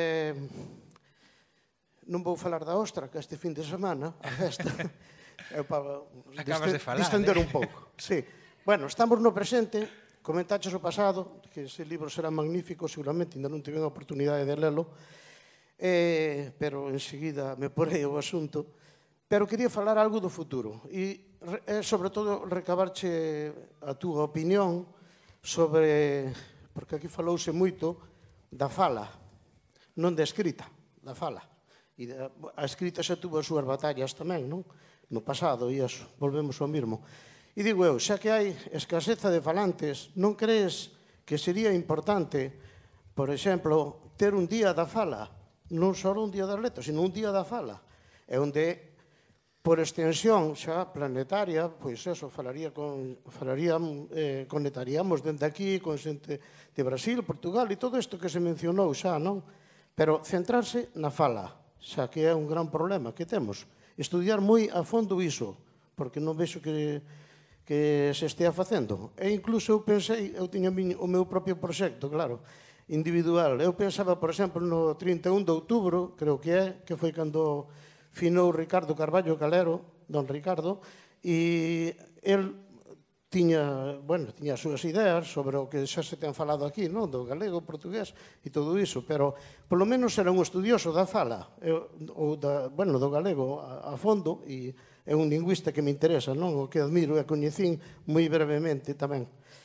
non vou falar da ostra, que este fin de semana, a festa, é para distender un pouco. Sí. Bueno, estamos no presente. Comentaches o pasado, que ese libro será magnífico, seguramente ainda non tive a oportunidade de lelo, pero enseguida me porei o asunto. Pero quería falar algo do futuro e, sobre todo, recabarche a túa opinión sobre, porque aquí falouse moito da fala, non da escrita, da fala. E a escrita xa tuvo as súas batallas tamén, non? No pasado, e eso, volvemos ao mesmo. E digo eu, xa que hai escaseza de falantes, non crees que sería importante, por exemplo, ter un día da fala, non só un día das letras, sino un día da fala, e onde, por extensión xa planetaria, pois eso, conectaríamos dende aquí con xente de Brasil, Portugal e todo isto que se mencionou xa, non? Pero centrarse na fala, xa que é un gran problema que temos. Estudiar moi a fondo iso, porque non vexo que se estea facendo. E incluso eu pensei, eu tiña o meu propio proxecto, claro, individual. Eu pensaba, por exemplo, no 31 de outubro, creo que foi cando finou Ricardo Carballo Calero, don Ricardo, e el tiña as súas ideas sobre o que xa se ten falado aquí, non? Do galego, portugués e todo iso, pero polo menos era un estudioso da fala, ou do galego a fondo, e é un lingüista que me interesa, non? O que admiro e coñecín moi brevemente tamén.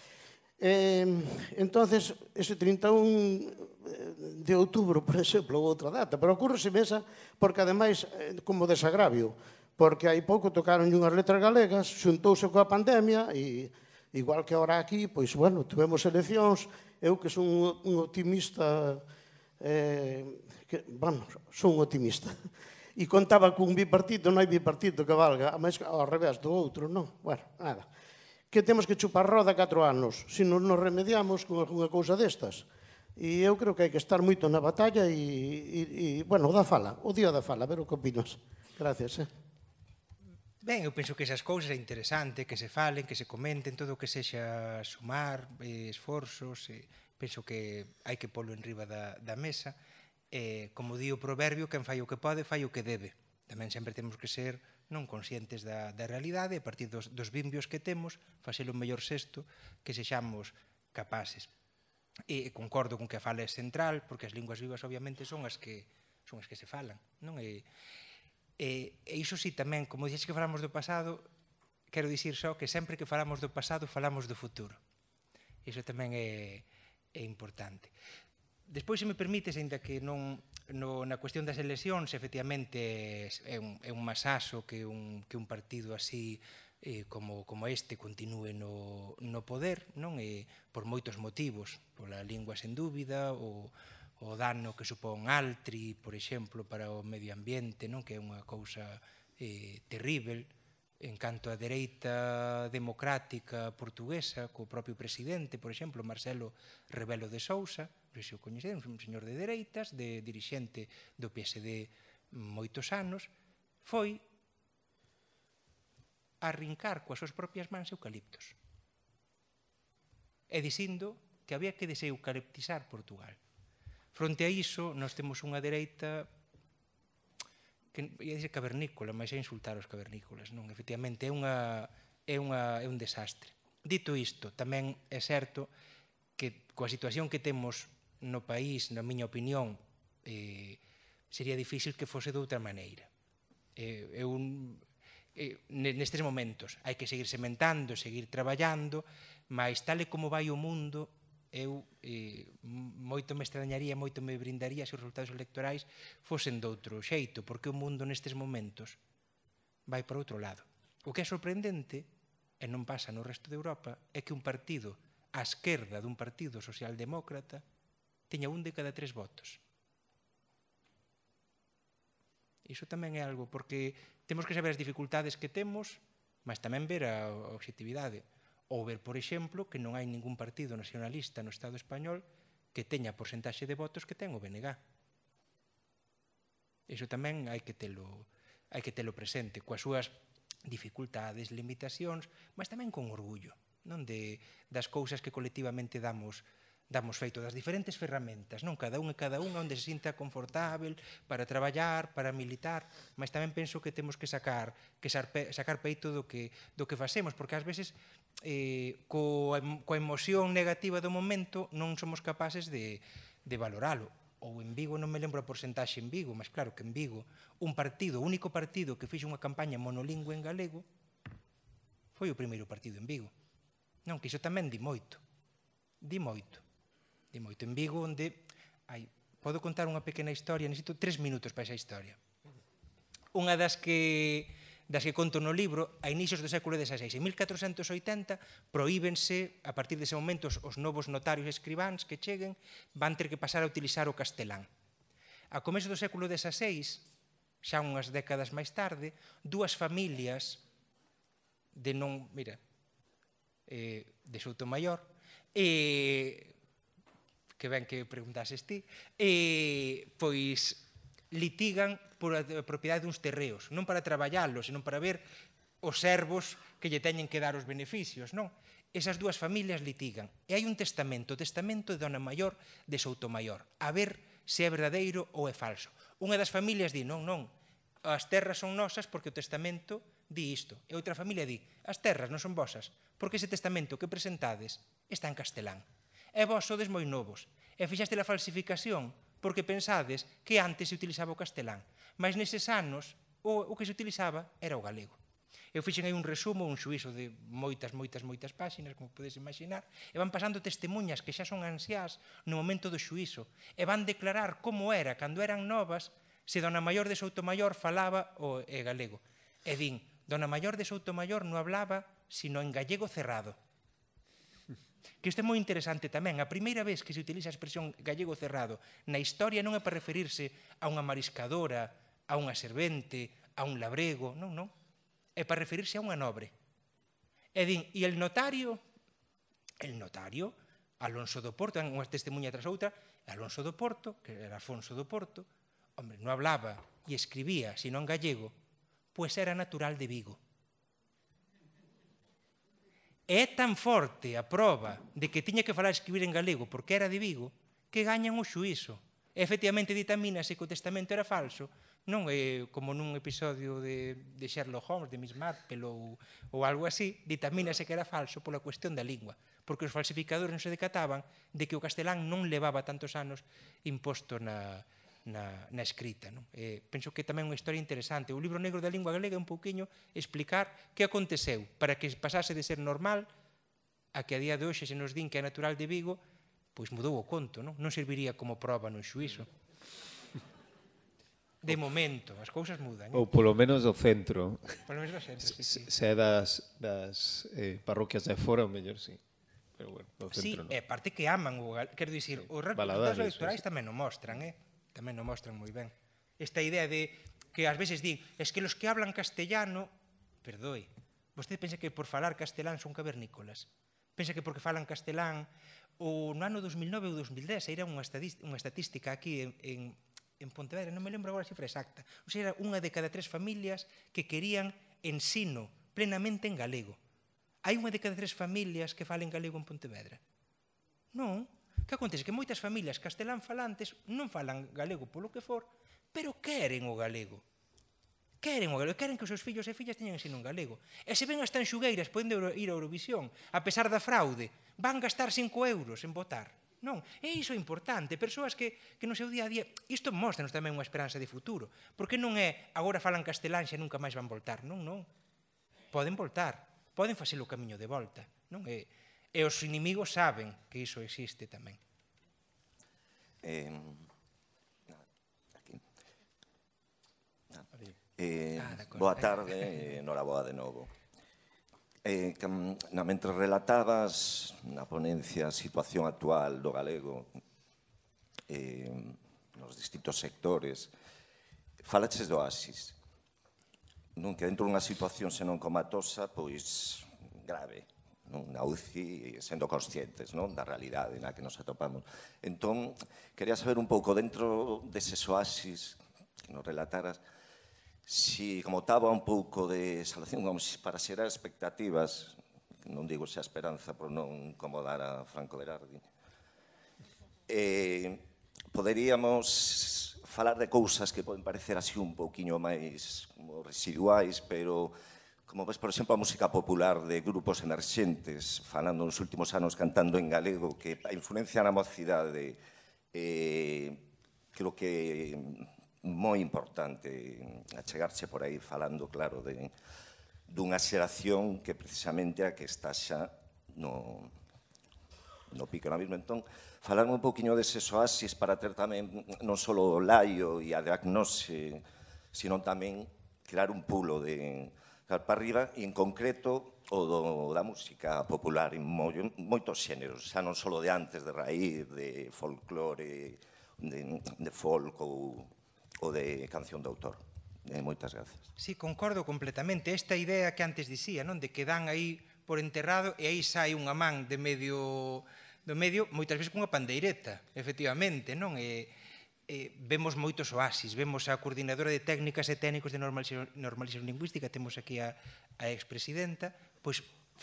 Entonces, ese 31 de outubro, por exemplo, outra data, pero ocurre-se esa porque, ademais, como desagravio, porque hai pouco tocaron unhas letras galegas, xuntouse coa pandemia e, igual que ahora aquí, pois, bueno, tivemos eleccións, eu que son un optimista, son un optimista, e contaba cun bipartito, non hai bipartito que valga, máis ao revés do outro, non? Bueno, nada. Que temos que chupar roda 4 anos, se non nos remediamos con alguna cousa destas. E eu creo que hai que estar moito na batalla e bueno, da fala, o día da fala, a ver o que opinas. Gracias. Ben, eu penso que esas cousas é interesante, que se falen, que se comenten, todo o que sexa sumar, esforzos, penso que hai que polo en riba da mesa. Como di o proverbio, quen fai o que pode, fai o que debe. Tamén sempre temos que ser non conscientes da realidade, a partir dos bimbios que temos, facelo o mellor sexto que sexamos capaces. E concordo con que a fala é central, porque as linguas vivas obviamente son as que se falan, non? E iso sí tamén, como dixes que falamos do pasado, quero dicir só que sempre que falamos do pasado falamos do futuro. Iso tamén é importante. Despois, se me permites, ainda que na cuestión das eleccións, efectivamente é un masazo que un partido así como este continúe no poder, non? Por moitos motivos, pola lingua sen dúbida, o dano que supón Altri, por exemplo, para o medio ambiente, non? Que é unha cousa terrível, en canto a dereita democrática portuguesa, co propio presidente, por exemplo, Marcelo Rebelo de Sousa, non sei se o coñecemos, un señor de dereitas, de dirixente do PSD moitos anos, foi a arrincar coas súas propias mans eucaliptos. E dicindo que había que deseucaliptizar Portugal. Fronte a iso, nós temos unha dereita que ia dizer cavernícola, mas é insultar os cavernícolas, non? Efectivamente, é un desastre. Dito isto, tamén é certo que coa situación que temos no país, na miña opinión, sería difícil que fose de outra maneira. Nestes momentos hai que seguir sementando, seguir traballando, mas tal e como vai o mundo, eu moito me extrañaría, moito me brindaría se os resultados electorais fosen de outro xeito, porque o mundo nestes momentos vai para outro lado. O que é sorprendente, e non pasa no resto de Europa, é que un partido á esquerda dun partido socialdemócrata teña 1 de cada 3 votos. Iso tamén é algo, porque temos que saber as dificultades que temos, mas tamén ver a obxectividade. Ou ver, por exemplo, que non hai ningún partido nacionalista no Estado español que teña a porcentaxe de votos que ten o BNG. Iso tamén hai que telo presente, coas súas dificultades, limitacións, mas tamén con orgullo, non? Das cousas que colectivamente damos feito, das diferentes ferramentas, non? Cada un onde se sinta confortável para traballar, para militar, mas tamén penso que temos que sacar peito do que facemos, porque ás veces coa emoción negativa do momento non somos capaces de valoralo. Ou en Vigo, non me lembro a porcentaxe en Vigo, mas claro que en Vigo o único partido que fixo unha campaña monolingüe en galego foi o primeiro partido en Vigo. Non, que iso tamén di moito. En Vigo, onde podo contar unha pequena historia, necesito 3 minutos para esa historia. Unha das que conto no libro, a inicios do século XVI, en 1480, prohíbense, a partir dese momento, os novos notarios e escribáns que cheguen, van ter que pasar a utilizar o castelán. A comezo do século XVI, xa unhas décadas máis tarde, 2 familias de Soutomaior, que ben que preguntases ti, pois litigan por a propiedade duns terreos, non para traballarlos, senón para ver os servos que lle teñen que dar os beneficios, non? Esas 2 familias litigan. E hai un testamento, o testamento de Dona Maior de Soutomaior, a ver se é verdadeiro ou é falso. Unha das familias di, non, as terras son nosas porque o testamento di isto. E outra familia di, as terras non son vosas, porque ese testamento que presentades está en castelán. E vós sodes moi novos, e fixaste a falsificación porque pensades que antes se utilizaba o castelán, mas neses anos o que se utilizaba era o galego. Eu fixen aí un resumo, un xuízo de moitas páxinas, como podes imaginar, e van pasando testemunhas que xa son ansiás no momento do xuízo, e van declarar como era, cando eran novas, se Dona Maior de Soutomaior falaba o galego. E din, Dona Maior de Soutomaior non hablaba sino en gallego cerrado. Que isto é moi interesante tamén. A primeira vez que se utiliza a expresión gallego cerrado na historia non é para referirse a unha mariscadora, a unha servente, a un labrego, non. É para referirse a unha nobre. E din, e el notario, Alonso do Porto, unha testemunha tras outra, Alonso do Porto, que era Afonso do Porto, non hablaba e escribía, sino en gallego, pois era natural de Vigo. E é tan forte a proba de que tiña que falar e escribir en galego porque era de Vigo que gañan o xuízo. E, efectivamente, ditamínase que o testamento era falso, non é como nun episodio de Sherlock Holmes, de Miss Marple ou algo así, ditamínase que era falso pola cuestión da lingua, porque os falsificadores non se decataban de que o castelán non levaba tantos anos imposto na escrita. Penso que tamén é unha historia interesante. O libro negro da lingua galega é un pouquiño explicar que aconteceu para que pasase de ser normal a que a día de hoxe se nos din que é natural de Vigo, pois mudou o conto, non serviría como proba no xuízo. De momento, as cousas mudan. Ou polo menos do centro. Polo menos do centro, sí. Se é das parroquias de fora, o mellor sí. Pero bueno, do centro non. Sí, é parte que aman o galego. Quero dicir, os resultados electorais tamén o mostran, tamén o mostran moi ben. Esta idea de que ás veces din, es que los que hablan castellano, perdoe, vostede pensa que por falar castelán son cavernícolas? Pensa que porque falan castelán, no ano 2009 ou 2010, era unha estatística aquí en Pontevedra, non me lembro agora a cifra exacta, ou sea, era unha de cada 3 familias que querían ensino plenamente en galego. Hai unha de cada 3 familias que falen galego en Pontevedra? Non. Que acontece? Que moitas familias castelán falantes non falan galego polo que for, pero queren o galego. Queren que os seus fillos e fillas teñan ensino en galego. E se ven as tanxugueiras podendo ir a Eurovisión, a pesar da fraude, van gastar 5 euros en votar. Non, e iso é importante. Persoas que no seu día a día... Isto mostra-nos tamén unha esperanza de futuro. Porque non é agora falan castelán e nunca máis van voltar. Non. Poden voltar. Poden facer o camiño de volta. E os inimigos saben que iso existe tamén. Boa tarde, noraboa de novo. Mentre relatabas na ponencia a situación actual do galego nos distintos sectores, falaches do Oasis, non que dentro dunha situación senón comatosa, pois grave, na UCI, sendo conscientes da realidade na que nos atopamos. Entón, quería saber un pouco dentro deses Oasis que nos relataras, si como estaba un pouco de salación para xerar expectativas, non digo xa esperanza por non incomodar a Franco Berardi, poderíamos falar de cousas que poden parecer así un pouquiño máis residuais, pero como ves, por exemplo, a música popular de grupos emerxentes falando nos últimos anos cantando en galego, que a influencia na mocidade creo que moi importante achegarse por aí falando, claro, dunha xeración que precisamente a que está xa no pico na mesma. Entón, falarme un pouquiño deses oasis para ter tamén non só o laio e a diagnose, sino tamén crear un pulo de para arriba, e en concreto o da música popular en moitos xéneros, xa non só de antes, de raíz, de folclore, de folk ou de canción de autor. Moitas grazas. Sí, concordo completamente. Esta idea que antes dicía, de que dan aí por enterrado e aí sai unha man do medio, moitas veces cunha pandeireta, efectivamente, non? Vemos moitos oasis, vemos a coordinadora de técnicas e técnicos de normalización lingüística, temos aquí a expresidenta, pois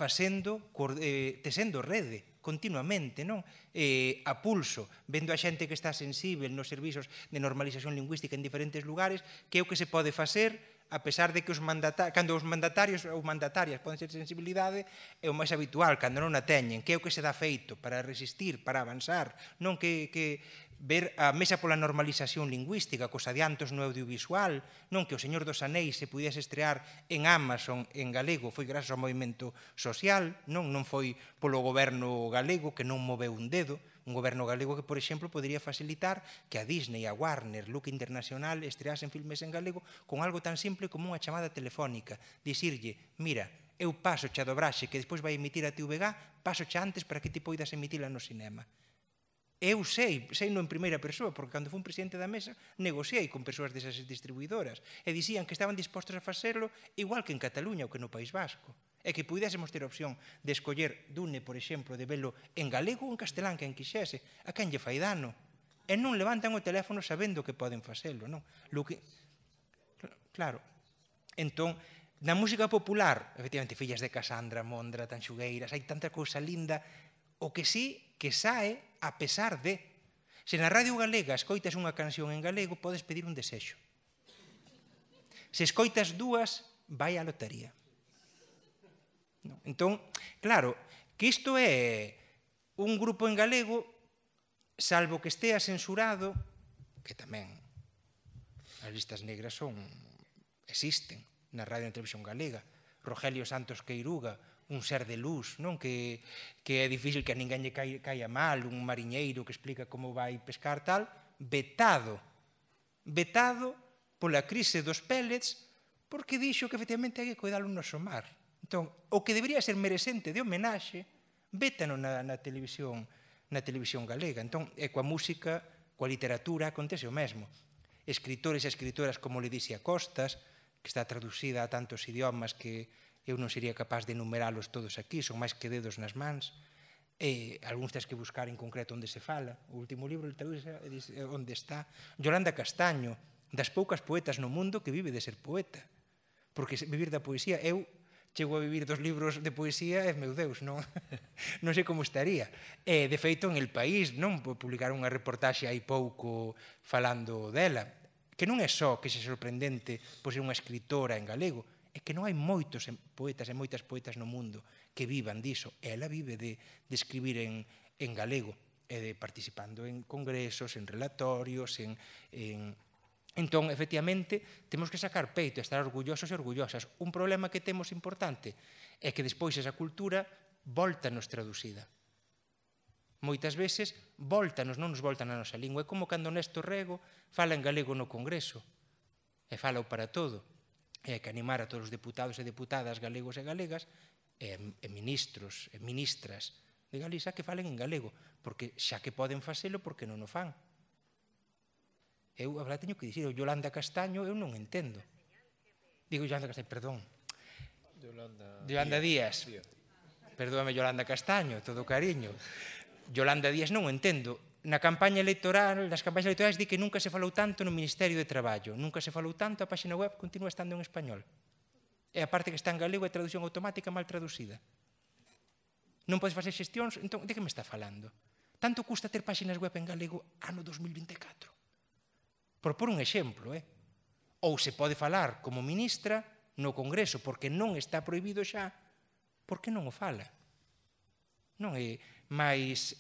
tesendo rede continuamente, a pulso, vendo a xente que está sensível nos servizos de normalización lingüística en diferentes lugares, que é o que se pode facer, a pesar de que cando os mandatarios ou mandatarias poden ser sensibilidade, é o máis habitual, cando non a teñen, que é o que se dá feito para resistir, para avanzar, non que ver a Mesa pola Normalización Lingüística, cos adiantos no audiovisual, non que o Señor dos Anéis se pudiese estrear en Amazon en galego, foi grazas ao movimento social, non foi polo goberno galego que non moveu un dedo, un goberno galego que, por exemplo, podría facilitar que a Disney, a Warner, Luca Internacional estreasen filmes en galego con algo tan simple como unha chamada telefónica, dicirlle, mira, eu paso xa a dobraxe que despois vai emitir a TVG, paso xa antes para que ti poidas emitila no cinema. Eu sei no en primeira persoa, porque cando fui presidente da mesa negociei con persoas desas distribuidoras e dicían que estaban dispostos a facerlo igual que en Cataluña ou que no País Vasco. E que pudésemos ter a opción de escoller Dune, por exemplo, de velo en galego ou en castelán, quen quixese, a quen lle fai dano. E non levantan o teléfono sabendo que poden facelo, non? Claro. Entón, Na música popular, efectivamente, Fillas de Casandra, Mondra, Tanxugueiras, hai tanta cousa linda, o que sí que sae a pesar de. Se na Radio Galega escoitas unha canción en galego, podes pedir un desexo. Se escoitas dúas, vai á lotería. Entón, claro, que isto é un grupo en galego, salvo que estea censurado, que tamén as listas negras existen na radio e televisión galega. Rogelio Santos Queiruga, un ser de luz, non? Que é difícil que a ninguén lle caia mal, un mariñeiro que explica como vai pescar tal, vetado pola crise dos pellets, porque dixo que efectivamente hai que cuidar o noso mar. Entón, o que debería ser merecente de homenaxe, vétano na televisión galega. Entón, é coa música, coa literatura, acontece o mesmo. Escritores e escritoras como Ledicia Costas, que está traducida a tantos idiomas que eu non sería capaz de enumerarlos todos aquí, son máis que dedos nas mans, algúns tens que buscar en concreto onde se fala. O último libro onde está. Yolanda Castaño, das poucas poetas no mundo que vive de ser poeta, porque vivir da poesía, eu chego a vivir dos libros de poesía, meu Deus, non sei como estaría. De feito, en El País, non publicaron unha reportaxe hai pouco falando dela, que non é só que xe sorprendente por ser unha escritora en galego, é que non hai moitos poetas e moitas poetas no mundo que vivan diso. Ela vive de escribir en galego, participando en congresos, en relatorios, Entón, efectivamente, temos que sacar peito e estar orgullosos e orgullosas. Un problema que temos importante é que despois esa cultura volta-nos traducida. Moitas veces volta-nos, non nos volta na nosa lingua. É como cando Néstor Rego fala en galego no Congreso e fala para todo. E hai que animar a todos os deputados e deputadas galegos e galegas e ministros e ministras de Galiza que falen en galego, porque xa que poden facelo, porque non o fan. Eu, a verdade, teño que dicir, o Yolanda Castaño eu non entendo. Digo Yolanda Castaño, perdón. Yolanda Díaz. Perdóame, Yolanda Castaño, todo cariño. Yolanda Díaz non o entendo. Nas campañas electorais di que nunca se falou tanto no Ministerio de Traballo, nunca se falou tanto, a página web continúa estando en español. E a parte que está en galego é traducción automática mal traducida. Non podes facer xestións, entón, de que me está falando? Tanto custa ter páxinas web en galego ano 2024? Por pôr un exemplo, ou se pode falar como ministra no Congreso, porque non está prohibido xa, por que non o fala? Non é máis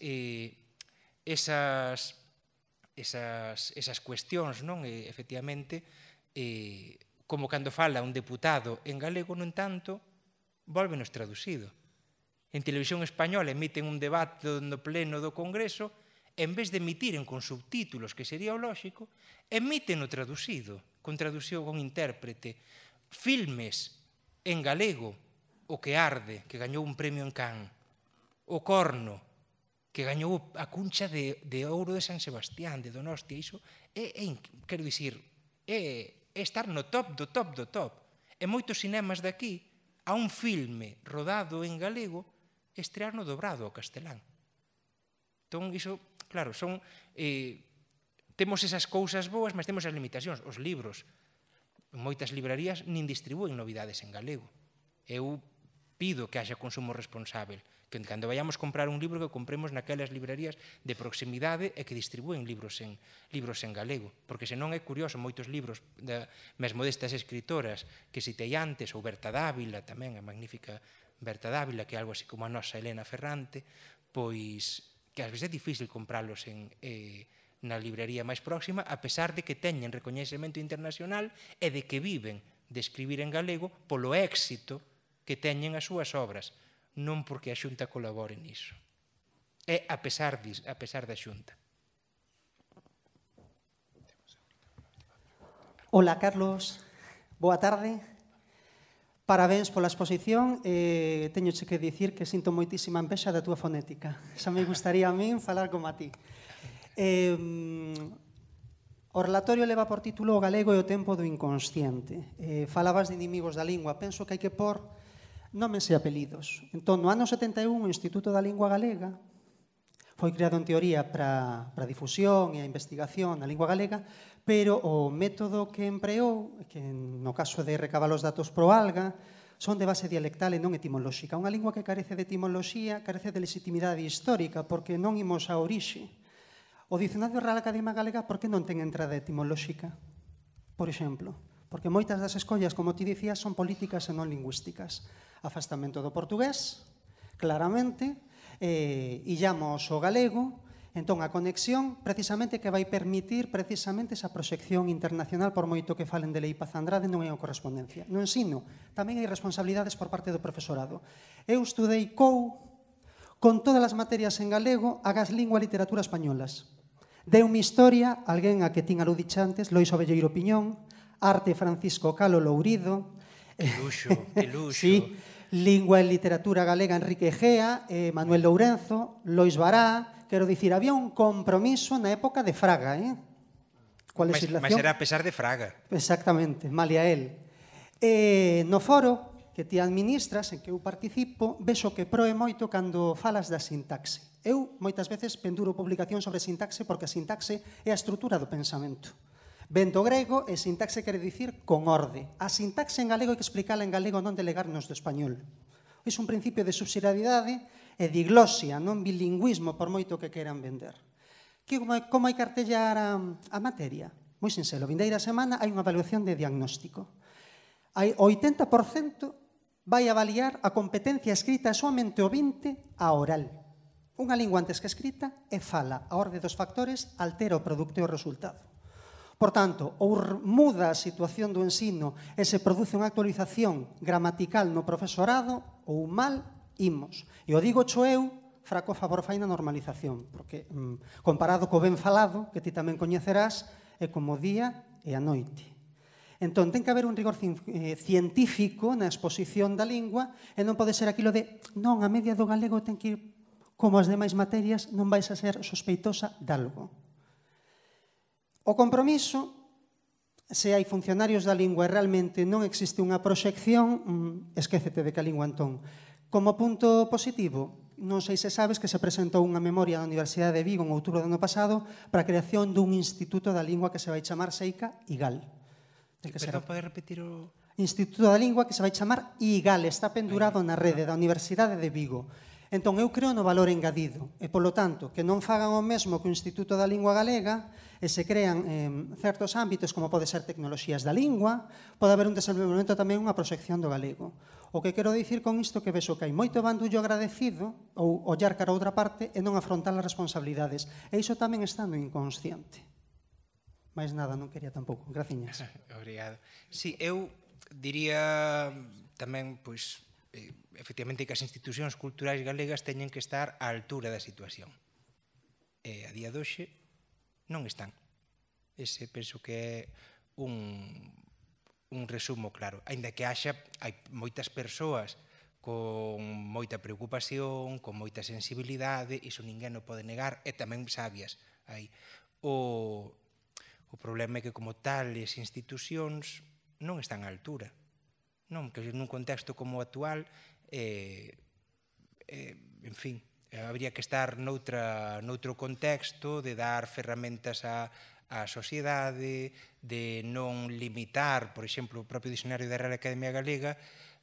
esas cuestións, non? Efectivamente, como cando fala un deputado en galego, no entanto, volvenos traducido. En Televisión Española emiten un debate no pleno do Congreso, en vez de emitiren con subtítulos, que sería o lóxico, emíteno traducido, con traducción con intérprete. Filmes en galego, O que arde, que gañou un premio en Cannes, O corno, que gañou a cuncha de ouro de San Sebastián, de Donostia. Iso quero dicir, é estar no top do top do top. E moitos cinemas daqui, a un filme rodado en galego, estrear no dobrado ao castelán. Entón, iso, claro, temos esas cousas boas, mas temos as limitacións. Os libros, en moitas librarías, nin distribúen novidades en galego. Eu pido que haxa consumo responsável, que cando vayamos comprar un libro que compremos naquelas librarías de proximidade e que distribúen libros en galego, porque senón é curioso, moitos libros mesmo destas escritoras que citei antes, ou Berta Dávila, tamén a magnífica Berta Dávila, que é algo así como a nosa Elena Ferrante, pois que ás veces é difícil compralos na librería máis próxima, a pesar de que teñen recoñecemento internacional e de que viven de escribir en galego polo éxito que teñen as súas obras, non porque a Xunta colabore niso. É a pesar da Xunta. Hola, Carlos. Boa tarde. Parabéns pola exposición. Teñoche que dicir que sinto moitísima envexa da túa fonética. Xa me gustaría a min falar como a ti. O relatorio leva por título O galego e o tempo do inconsciente. Falabas de inimigos da lingua. Penso que hai que pôr nomes e apelidos. Entón, no ano 71, o Instituto da Lingua Galega foi creado en teoría para a difusión e a investigación na lingua galega, pero o método que empreou, que no caso de recabar os datos pro ALGA, son de base dialectal e non etimolóxica. Unha lingua que carece de etimoloxía, carece de legitimidade histórica, porque non imos a orixe. O Dicionario Real Academia Galega, por que non ten entrada etimolóxica? Por exemplo, porque moitas das escollas, como ti dicías, son políticas e non lingüísticas. Afastamento do portugués, claramente, illamos o galego, entón a conexión precisamente que vai permitir precisamente esa proxección internacional, por moito que falen de Lei Paz Andrade, non é a correspondencia. No ensino tamén hai responsabilidades por parte do profesorado. Eu estudei COU con todas as materias en galego, agas lingua e literatura españolas. Deu-me historia, alguén a que tin aludiche antes, Lois Ovelleiro Piñón, arte Francisco Calo Lourido. Que luxo, que luxo. Sí, lingua e literatura galega Enrique Egea, Manuel Lourenzo, Lois Bará. Quero dicir, había un compromiso na época de Fraga, coa legislación. Mas era a pesar de Fraga. Exactamente, malia él. No foro que ti administras, en que eu participo, vexo que proe moito cando falas da sintaxe. Eu, moitas veces, penduro publicación sobre sintaxe porque a sintaxe é a estrutura do pensamento. Ven do grego e sintaxe quere dicir con orde. A sintaxe en galego hai que explicala en galego, non delegarnos do español. É un principio de subsidiariedade e diglosia, non bilingüismo, por moito que queran vender. Como hai que artellar a materia? Moi sincero, vindeira semana hai unha evaluación de diagnóstico. Hai 80% vai avaliar a competencia escrita e somente o 20% a oral. Unha lingua antes que escrita é fala. A orde dos factores altera o produto e o resultado. Por tanto, ou muda a situación do ensino e se produce unha actualización gramatical no profesorado, ou mal imos. E o digo cho eu, fraco favor fai na normalización, porque comparado co ben falado, que ti tamén coñecerás, é como o día e a noite. Entón, ten que haber un rigor científico na exposición da lingua e non pode ser aquilo de non, a media do galego ten que ir como as demais materias, non vais a ser sospeitosa de algo. O compromiso, se hai funcionarios da lingua e realmente non existe unha proxección, esquécete de que a lingua entón. Como punto positivo, non sei se sabes que se presentou unha memoria da Universidade de Vigo en outubro do ano pasado para a creación dun instituto da lingua que se vai chamar Seica IGAL. Perdón, pode repetir o... Instituto da Lingua que se vai chamar IGAL, está pendurado na rede da Universidade de Vigo. Entón, eu creo no valor engadido e, polo tanto, que non fagan o mesmo que o Instituto da Lingua Galega e se crean certos ámbitos como pode ser tecnoloxías da lingua, pode haber un desenvolvemento tamén unha proxección do galego. O que quero dicir con isto que vexo que hai moito bandullo agradecido ou ollar cara a outra parte e non afrontar as responsabilidades. E iso tamén está no inconsciente. Mais nada, non quería tampouco. Graciñas. Obrigado. Sí, eu diría tamén, pois, efectivamente, que as institucións culturais galegas teñen que estar á altura da situación. E a día de hoxe non están. Ese penso que é un resumo claro. Aínda que hai moitas persoas con moita preocupación, con moita sensibilidade, iso ninguén o pode negar, e tamén sabias. O problema é que, como tales institucións, non están á altura. Non, que nun contexto como o actual, en fin, habría que estar noutro contexto de dar ferramentas á sociedade, de non limitar, por exemplo, o propio dicionario da Real Academia Galega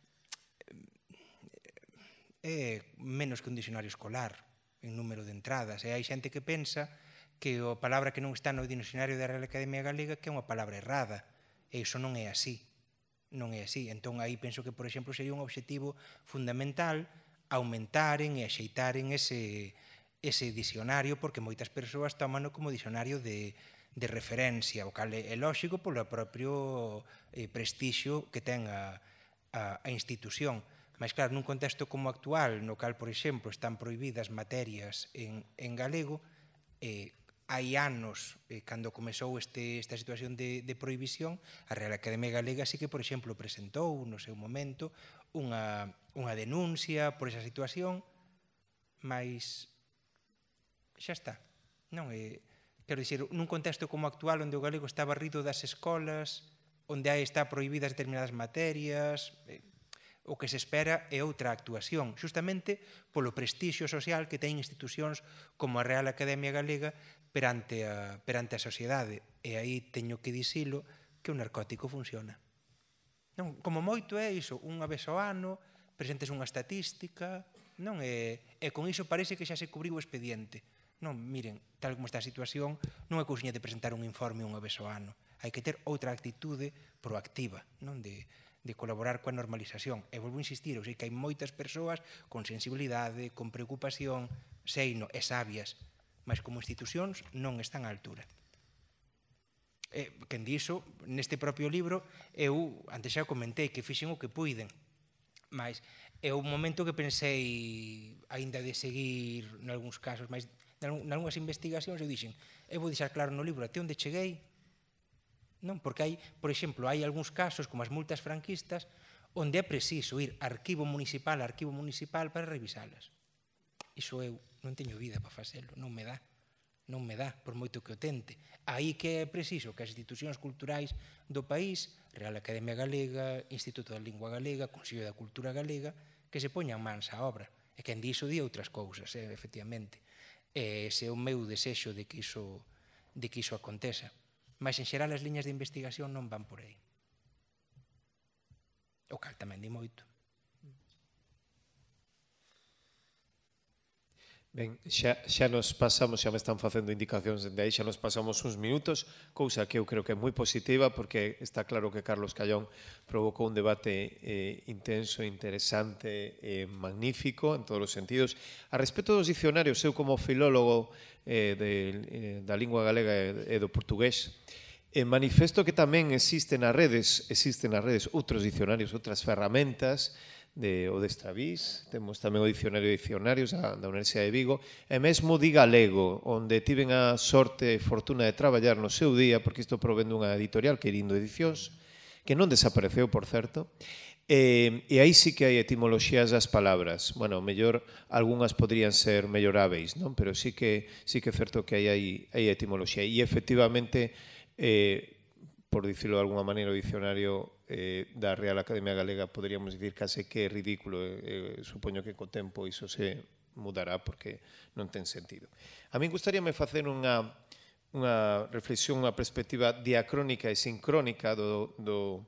é menos que un dicionario escolar en número de entradas. E hai xente que pensa que a palabra que non está no dicionario da Real Academia Galega que é unha palabra errada. E iso non é así. Non é así. Entón, aí penso que, por exemplo, sería un objetivo fundamental aumentaren e axeitaren ese dicionario, porque moitas persoas tómano como dicionario de referencia, o cal é lóxico polo propio prestixio que ten a institución. Mas, claro, nun contexto como actual, no cal, por exemplo, están prohibidas materias en galego, hai anos, cando comezou esta situación de prohibición, a Real Academia Galega sí que, por exemplo, presentou no seu momento unha denuncia por esa situación, mas xa está. Non é, quero dicir, nun contexto como actual, onde o galego está barrido das escolas, onde está prohibidas determinadas materias, O que se espera é outra actuación, justamente polo prestixio social que ten institucións como a Real Academia Galega perante a sociedade. E aí teño que dicilo que o narcótico funciona. Non, como moito é iso, unha vez ao ano, presentes unha estatística, non? E con iso parece que xa se cubriu o expediente. Non, miren, tal como está a situación, non é cousiña de presentar un informe unha vez ao ano. Hai que ter outra actitude proactiva, non? De colaborar coa normalización. E volvo a insistir, eu sei que hai moitas persoas con sensibilidade, con preocupación, seino e sabias, mas como institucións non están á altura. Quen diso, neste propio libro, eu, antes xa comentei, que fixen o que puiden, mas é un momento que pensei, aínda de seguir, nalgúns casos, mas nalgúnas investigacións, eu dixen, eu vou deixar claro no libro até onde cheguei, non? Porque hai, por exemplo, hai algúns casos, como as multas franquistas, onde é preciso ir arquivo municipal a arquivo municipal para revisalas. Iso eu non teño vida para facelo, non me dá, por moito que o tente. Aí que é preciso que as institucións culturais do país, Real Academia Galega, Instituto da Lingua Galega, Consello da Cultura Galega, que se poñan mans á obra. E quen diso di outras cousas, efectivamente. Ese é o meu desexo de que iso aconteza. Mas, en xeral, as liñas de investigación non van por aí. O cal tamén di moito. Ben, xa nos pasamos, xa me están facendo indicacións dende aí, xa nos pasamos uns minutos, cousa que eu creo que é moi positiva, porque está claro que Carlos Callón provocou un debate intenso, interesante e magnífico en todos os sentidos. A respecto dos dicionarios, eu como filólogo da lingua galega e do portugués, manifesto que tamén existen nas redes outros dicionarios, outras ferramentas, o de Estravís, temos tamén o dicionario de dicionarios da Universidade de Vigo, e mesmo Di Galego, onde tiven a sorte e fortuna de traballar no seu día, porque isto provén dunha editorial, Querindo Edicións, que non desapareceu, por certo, e aí sí que hai etimoloxías das palabras. Bueno, mellor, algunhas podrían ser melloráveis, non? Pero sí que é certo que hai etimoloxía. E, efectivamente, por dicirlo de alguna maneira, o dicionario da Real Academia Galega poderíamos dicir case que é ridículo. Supoño que co tempo iso se mudará porque non ten sentido. A min gustaríame facer unha reflexión, unha perspectiva diacrónica e sincrónica do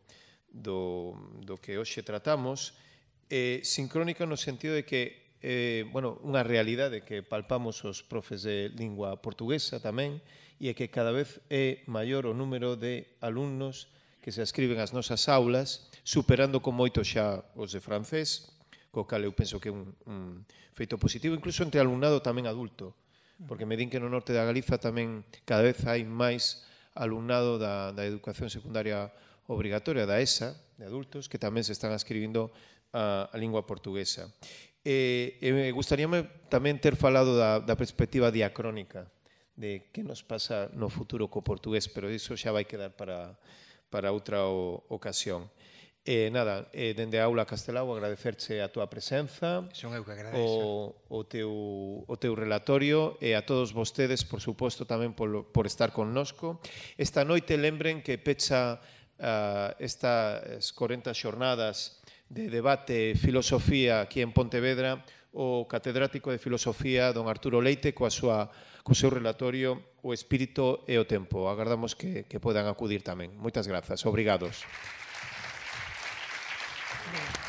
que hoxe tratamos, sincrónica no sentido de que unha realidade que palpamos os profes de lingua portuguesa tamén, e é que cada vez é maior o número de alumnos que se ascriben ás nosas aulas, superando con moito xa os de francés, co cal eu penso que é un feito positivo, incluso entre alumnado tamén adulto, porque me din que no norte da Galiza tamén cada vez hai máis alumnado da educación secundaria obrigatoria, da ESA, de adultos, que tamén se están ascribindo a lingua portuguesa. Gustaríame tamén ter falado da perspectiva diacrónica, de que nos pasa no futuro co portugués, pero iso xa vai quedar para outra ocasión. Nada, dende a Aula Castelao agradecerche a túa presenza, son eu que agradezo o teu relatorio, e a todos vostedes, por suposto, tamén por estar connosco. Esta noite lembren que pecha estas 40 xornadas de debate filosofía aquí en Pontevedra o catedrático de filosofía don Arturo Leite co seu relatorio O espírito e o tempo. Agardamos que podan acudir tamén. Moitas grazas. Obrigados.